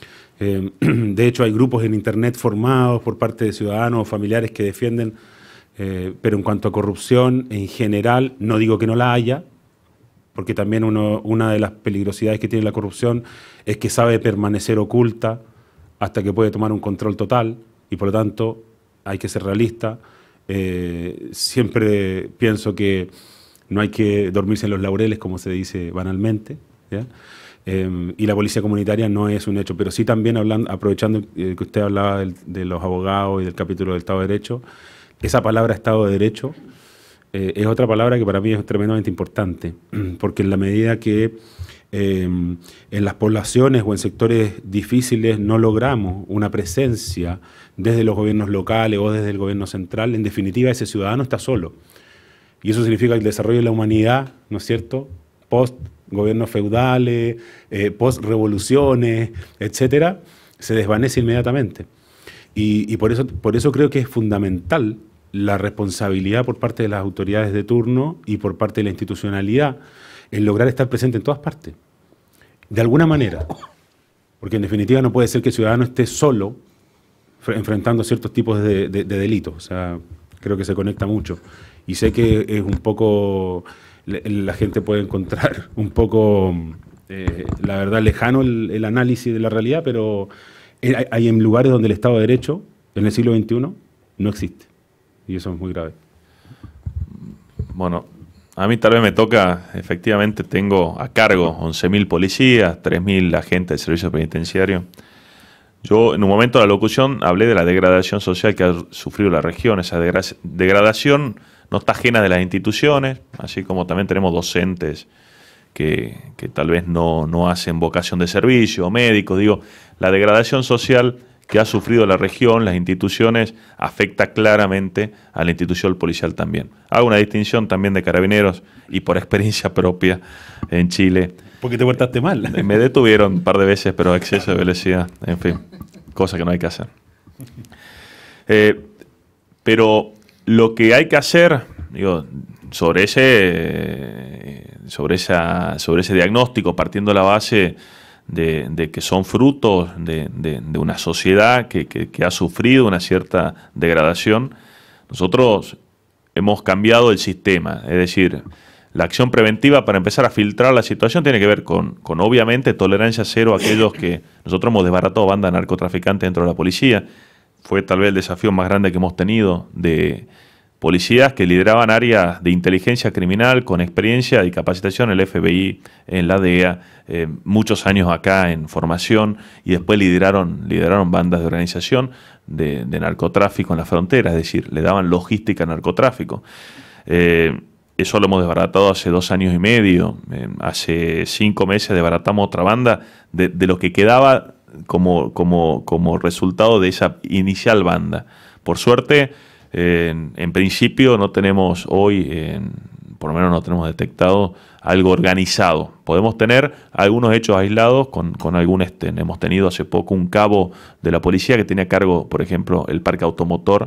De hecho, hay grupos en internet formados por parte de ciudadanos o familiares que defienden, pero en cuanto a corrupción en general, no digo que no la haya, porque también una de las peligrosidades que tiene la corrupción es que sabe permanecer oculta hasta que puede tomar un control total, y por lo tanto hay que ser realista. Siempre pienso que no hay que dormirse en los laureles, como se dice banalmente, ¿ya? Y la policía comunitaria no es un hecho, pero sí también aprovechando que usted hablaba de los abogados y del capítulo del Estado de Derecho, esa palabra Estado de Derecho es otra palabra que para mí es tremendamente importante, porque en la medida que en las poblaciones o en sectores difíciles no logramos una presencia desde los gobiernos locales o desde el gobierno central, en definitiva ese ciudadano está solo. Y eso significa que el desarrollo de la humanidad, ¿no es cierto?, post gobiernos feudales, post revoluciones, etcétera, se desvanece inmediatamente. Y por eso creo que es fundamental la responsabilidad por parte de las autoridades de turno y por parte de la institucionalidad en lograr estar presente en todas partes, de alguna manera, porque en definitiva no puede ser que el ciudadano esté solo enfrentando ciertos tipos de delitos. O sea, creo que se conecta mucho. Y sé que es un poco, la gente puede encontrar un poco, la verdad, lejano el análisis de la realidad, pero hay en lugares donde el Estado de Derecho, en el siglo XXI, no existe. Y eso es muy grave. Bueno, a mí tal vez me toca, efectivamente tengo a cargo 11.000 policías, 3.000 agentes del servicio penitenciario. Yo en un momento de la locución hablé de la degradación social que ha sufrido la región. Esa degradación no está ajena de las instituciones, así como también tenemos docentes que tal vez no hacen vocación de servicio, médicos. Digo, la degradación social que ha sufrido la región, las instituciones, afecta claramente a la institución policial también. Hago una distinción también de carabineros y por experiencia propia en Chile. Porque te portaste mal. Me detuvieron un par de veces, pero exceso de velocidad, en fin, cosa que no hay que hacer. Pero lo que hay que hacer, digo, sobre ese diagnóstico, partiendo de la base de que son frutos de una sociedad que ha sufrido una cierta degradación, nosotros hemos cambiado el sistema. Es decir, la acción preventiva para empezar a filtrar la situación tiene que ver con obviamente, tolerancia cero a aquellos que nosotros hemos desbaratado bandas narcotraficantes dentro de la policía. Fue tal vez el desafío más grande que hemos tenido, de policías que lideraban áreas de inteligencia criminal con experiencia y capacitación en el FBI, en la DEA, muchos años acá en formación, y después lideraron bandas de organización de narcotráfico en la frontera, es decir, le daban logística al narcotráfico. Eso lo hemos desbaratado hace 2 años y medio. Hace 5 meses desbaratamos otra banda de lo que quedaba como resultado de esa inicial banda. Por suerte, en principio no tenemos hoy, por lo menos no tenemos detectado algo organizado. Podemos tener algunos hechos aislados con algún estén. Hemos tenido hace poco un cabo de la policía que tenía a cargo, por ejemplo, el parque automotor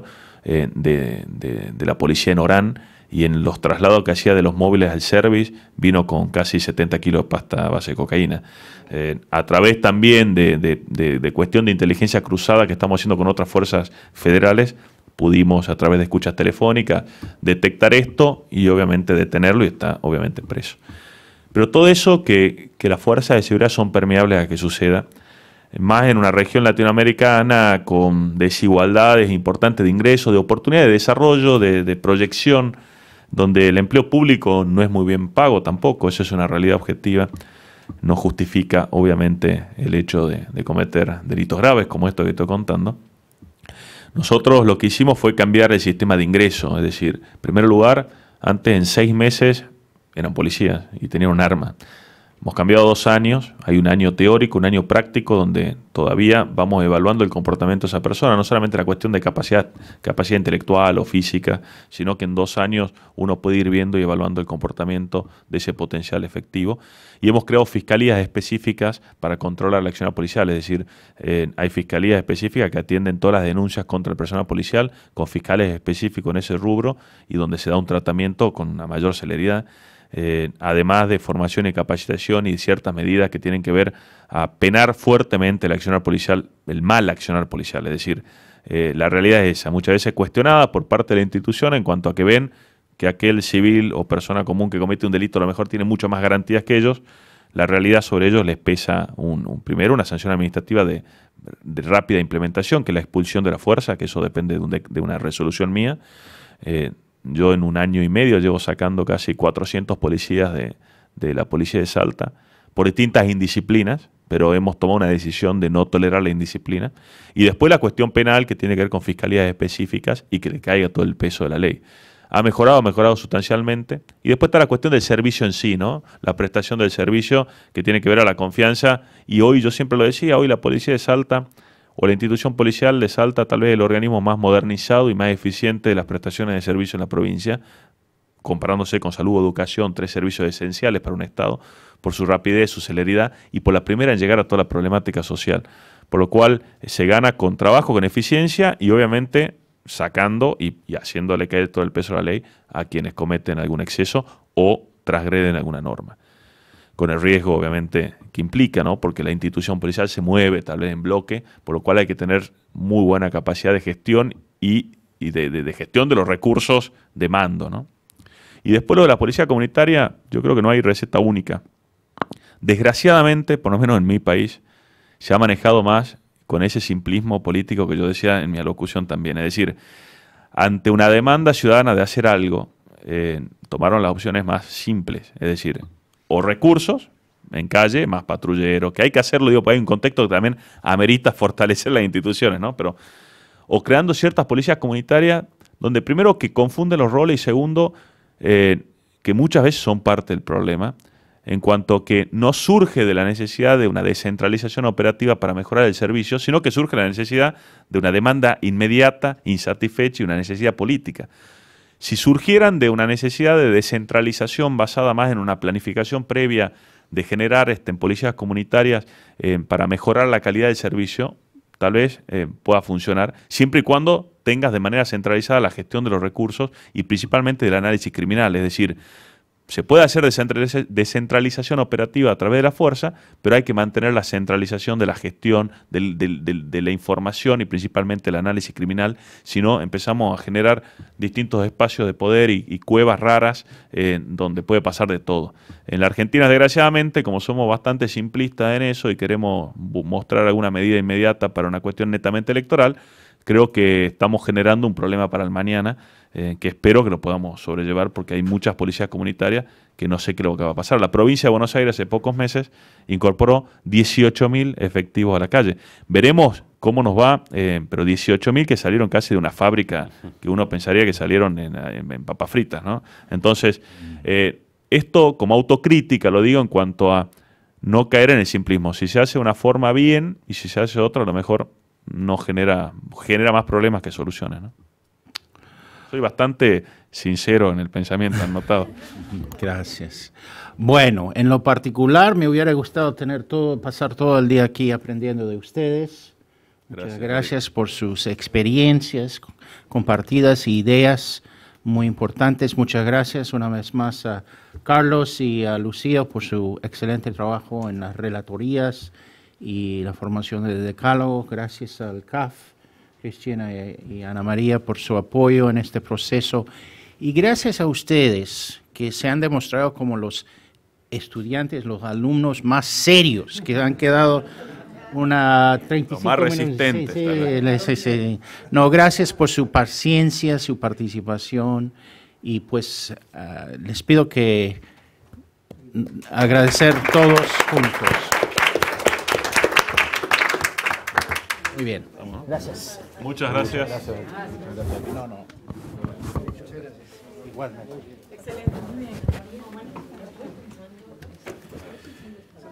de la policía en Orán, y en los traslados que hacía de los móviles al service vino con casi 70 kilos de pasta a base de cocaína. A través también de cuestión de inteligencia cruzada que estamos haciendo con otras fuerzas federales, pudimos a través de escuchas telefónicas detectar esto y obviamente detenerlo, y está obviamente preso. Pero todo eso que las fuerzas de seguridad son permeables a que suceda, más en una región latinoamericana con desigualdades importantes de ingresos, de oportunidades de desarrollo, de proyección, donde el empleo público no es muy bien pago tampoco. Eso es una realidad objetiva. No justifica, obviamente, el hecho de cometer delitos graves como esto que estoy contando. Nosotros lo que hicimos fue cambiar el sistema de ingreso. Es decir, en primer lugar, antes en 6 meses eran policías y tenían un arma. Hemos cambiado 2 años, hay un año teórico, un año práctico, donde todavía vamos evaluando el comportamiento de esa persona, no solamente la cuestión de capacidad intelectual o física, sino que en 2 años uno puede ir viendo y evaluando el comportamiento de ese potencial efectivo. Y hemos creado fiscalías específicas para controlar la acción policial, es decir, hay fiscalías específicas que atienden todas las denuncias contra el personal policial, con fiscales específicos en ese rubro, y donde se da un tratamiento con una mayor celeridad. Además de formación y capacitación y ciertas medidas que tienen que ver a penar fuertemente el accionar policial, el mal accionar policial. Es decir, la realidad es esa, muchas veces cuestionada por parte de la institución en cuanto a que ven que aquel civil o persona común que comete un delito a lo mejor tiene mucho más garantías que ellos. La realidad sobre ellos les pesa primero una sanción administrativa de rápida implementación, que es la expulsión de la fuerza, que eso depende de una resolución mía. Yo en 1 año y medio llevo sacando casi 400 policías de la policía de Salta por distintas indisciplinas, pero hemos tomado una decisión de no tolerar la indisciplina. Y después la cuestión penal, que tiene que ver con fiscalías específicas y que le caiga todo el peso de la ley. Ha mejorado sustancialmente. Y después está la cuestión del servicio en sí, ¿no? La prestación del servicio, que tiene que ver a la confianza. Y hoy, yo siempre lo decía, hoy la policía de Salta, o la institución policial de Salta, tal vez el organismo más modernizado y más eficiente de las prestaciones de servicio en la provincia, comparándose con salud o educación, 3 servicios esenciales para un Estado, por su rapidez, su celeridad y por la primera en llegar a toda la problemática social. Por lo cual se gana con trabajo, con eficiencia y obviamente sacando y haciéndole caer todo el peso de la ley a quienes cometen algún exceso o transgreden alguna norma. Con el riesgo, obviamente, que implica, ¿no? Porque la institución policial se mueve tal vez en bloque, por lo cual hay que tener muy buena capacidad de gestión y de gestión de los recursos de mando, ¿no? Y después lo de la policía comunitaria, yo creo que no hay receta única. Desgraciadamente, por lo menos en mi país, se ha manejado más con ese simplismo político que yo decía en mi alocución también. Es decir, ante una demanda ciudadana de hacer algo, tomaron las opciones más simples, es decir, o recursos en calle, más patrulleros, que hay que hacerlo, digo, porque hay un contexto que también amerita fortalecer las instituciones, ¿no? Pero, o creando ciertas policías comunitarias donde primero que confunden los roles y segundo, que muchas veces son parte del problema, en cuanto que no surge de la necesidad de una descentralización operativa para mejorar el servicio, sino que surge la necesidad de una demanda inmediata, insatisfecha y una necesidad política. Si surgieran de una necesidad de descentralización basada más en una planificación previa de generar en policías comunitarias para mejorar la calidad del servicio, tal vez pueda funcionar, siempre y cuando tengas de manera centralizada la gestión de los recursos y principalmente del análisis criminal, es decir, se puede hacer descentralización operativa a través de la fuerza, pero hay que mantener la centralización de la gestión, de la información y principalmente el análisis criminal, si no empezamos a generar distintos espacios de poder y cuevas raras donde puede pasar de todo. En la Argentina, desgraciadamente, como somos bastante simplistas en eso y queremos mostrar alguna medida inmediata para una cuestión netamente electoral, creo que estamos generando un problema para el mañana, que espero que lo podamos sobrellevar porque hay muchas policías comunitarias que no sé qué es lo que va a pasar. La provincia de Buenos Aires hace pocos meses incorporó 18.000 efectivos a la calle. Veremos cómo nos va, pero 18.000 que salieron casi de una fábrica que uno pensaría que salieron en papas fritas, ¿no? Entonces, esto como autocrítica lo digo en cuanto a no caer en el simplismo. Si se hace de una forma bien y si se hace de otra, a lo mejor no genera más problemas que soluciones, ¿no? Soy bastante sincero en el pensamiento, ¿han notado? Gracias. Bueno, en lo particular me hubiera gustado pasar todo el día aquí aprendiendo de ustedes. Muchas gracias por sus experiencias compartidas y ideas muy importantes. Muchas gracias una vez más a Carlos y a Lucía por su excelente trabajo en las relatorías y la formación de decálogo. Gracias al CAF, Cristina y Ana María, por su apoyo en este proceso. Y gracias a ustedes, que se han demostrado como los estudiantes, los alumnos más serios, que han quedado una 35 más resistentes. Sí. No, gracias por su paciencia, su participación. Y pues les pido que agradecer todos juntos. Muy bien. Gracias. Muchas gracias. No. Igualmente. Excelente, muy bien.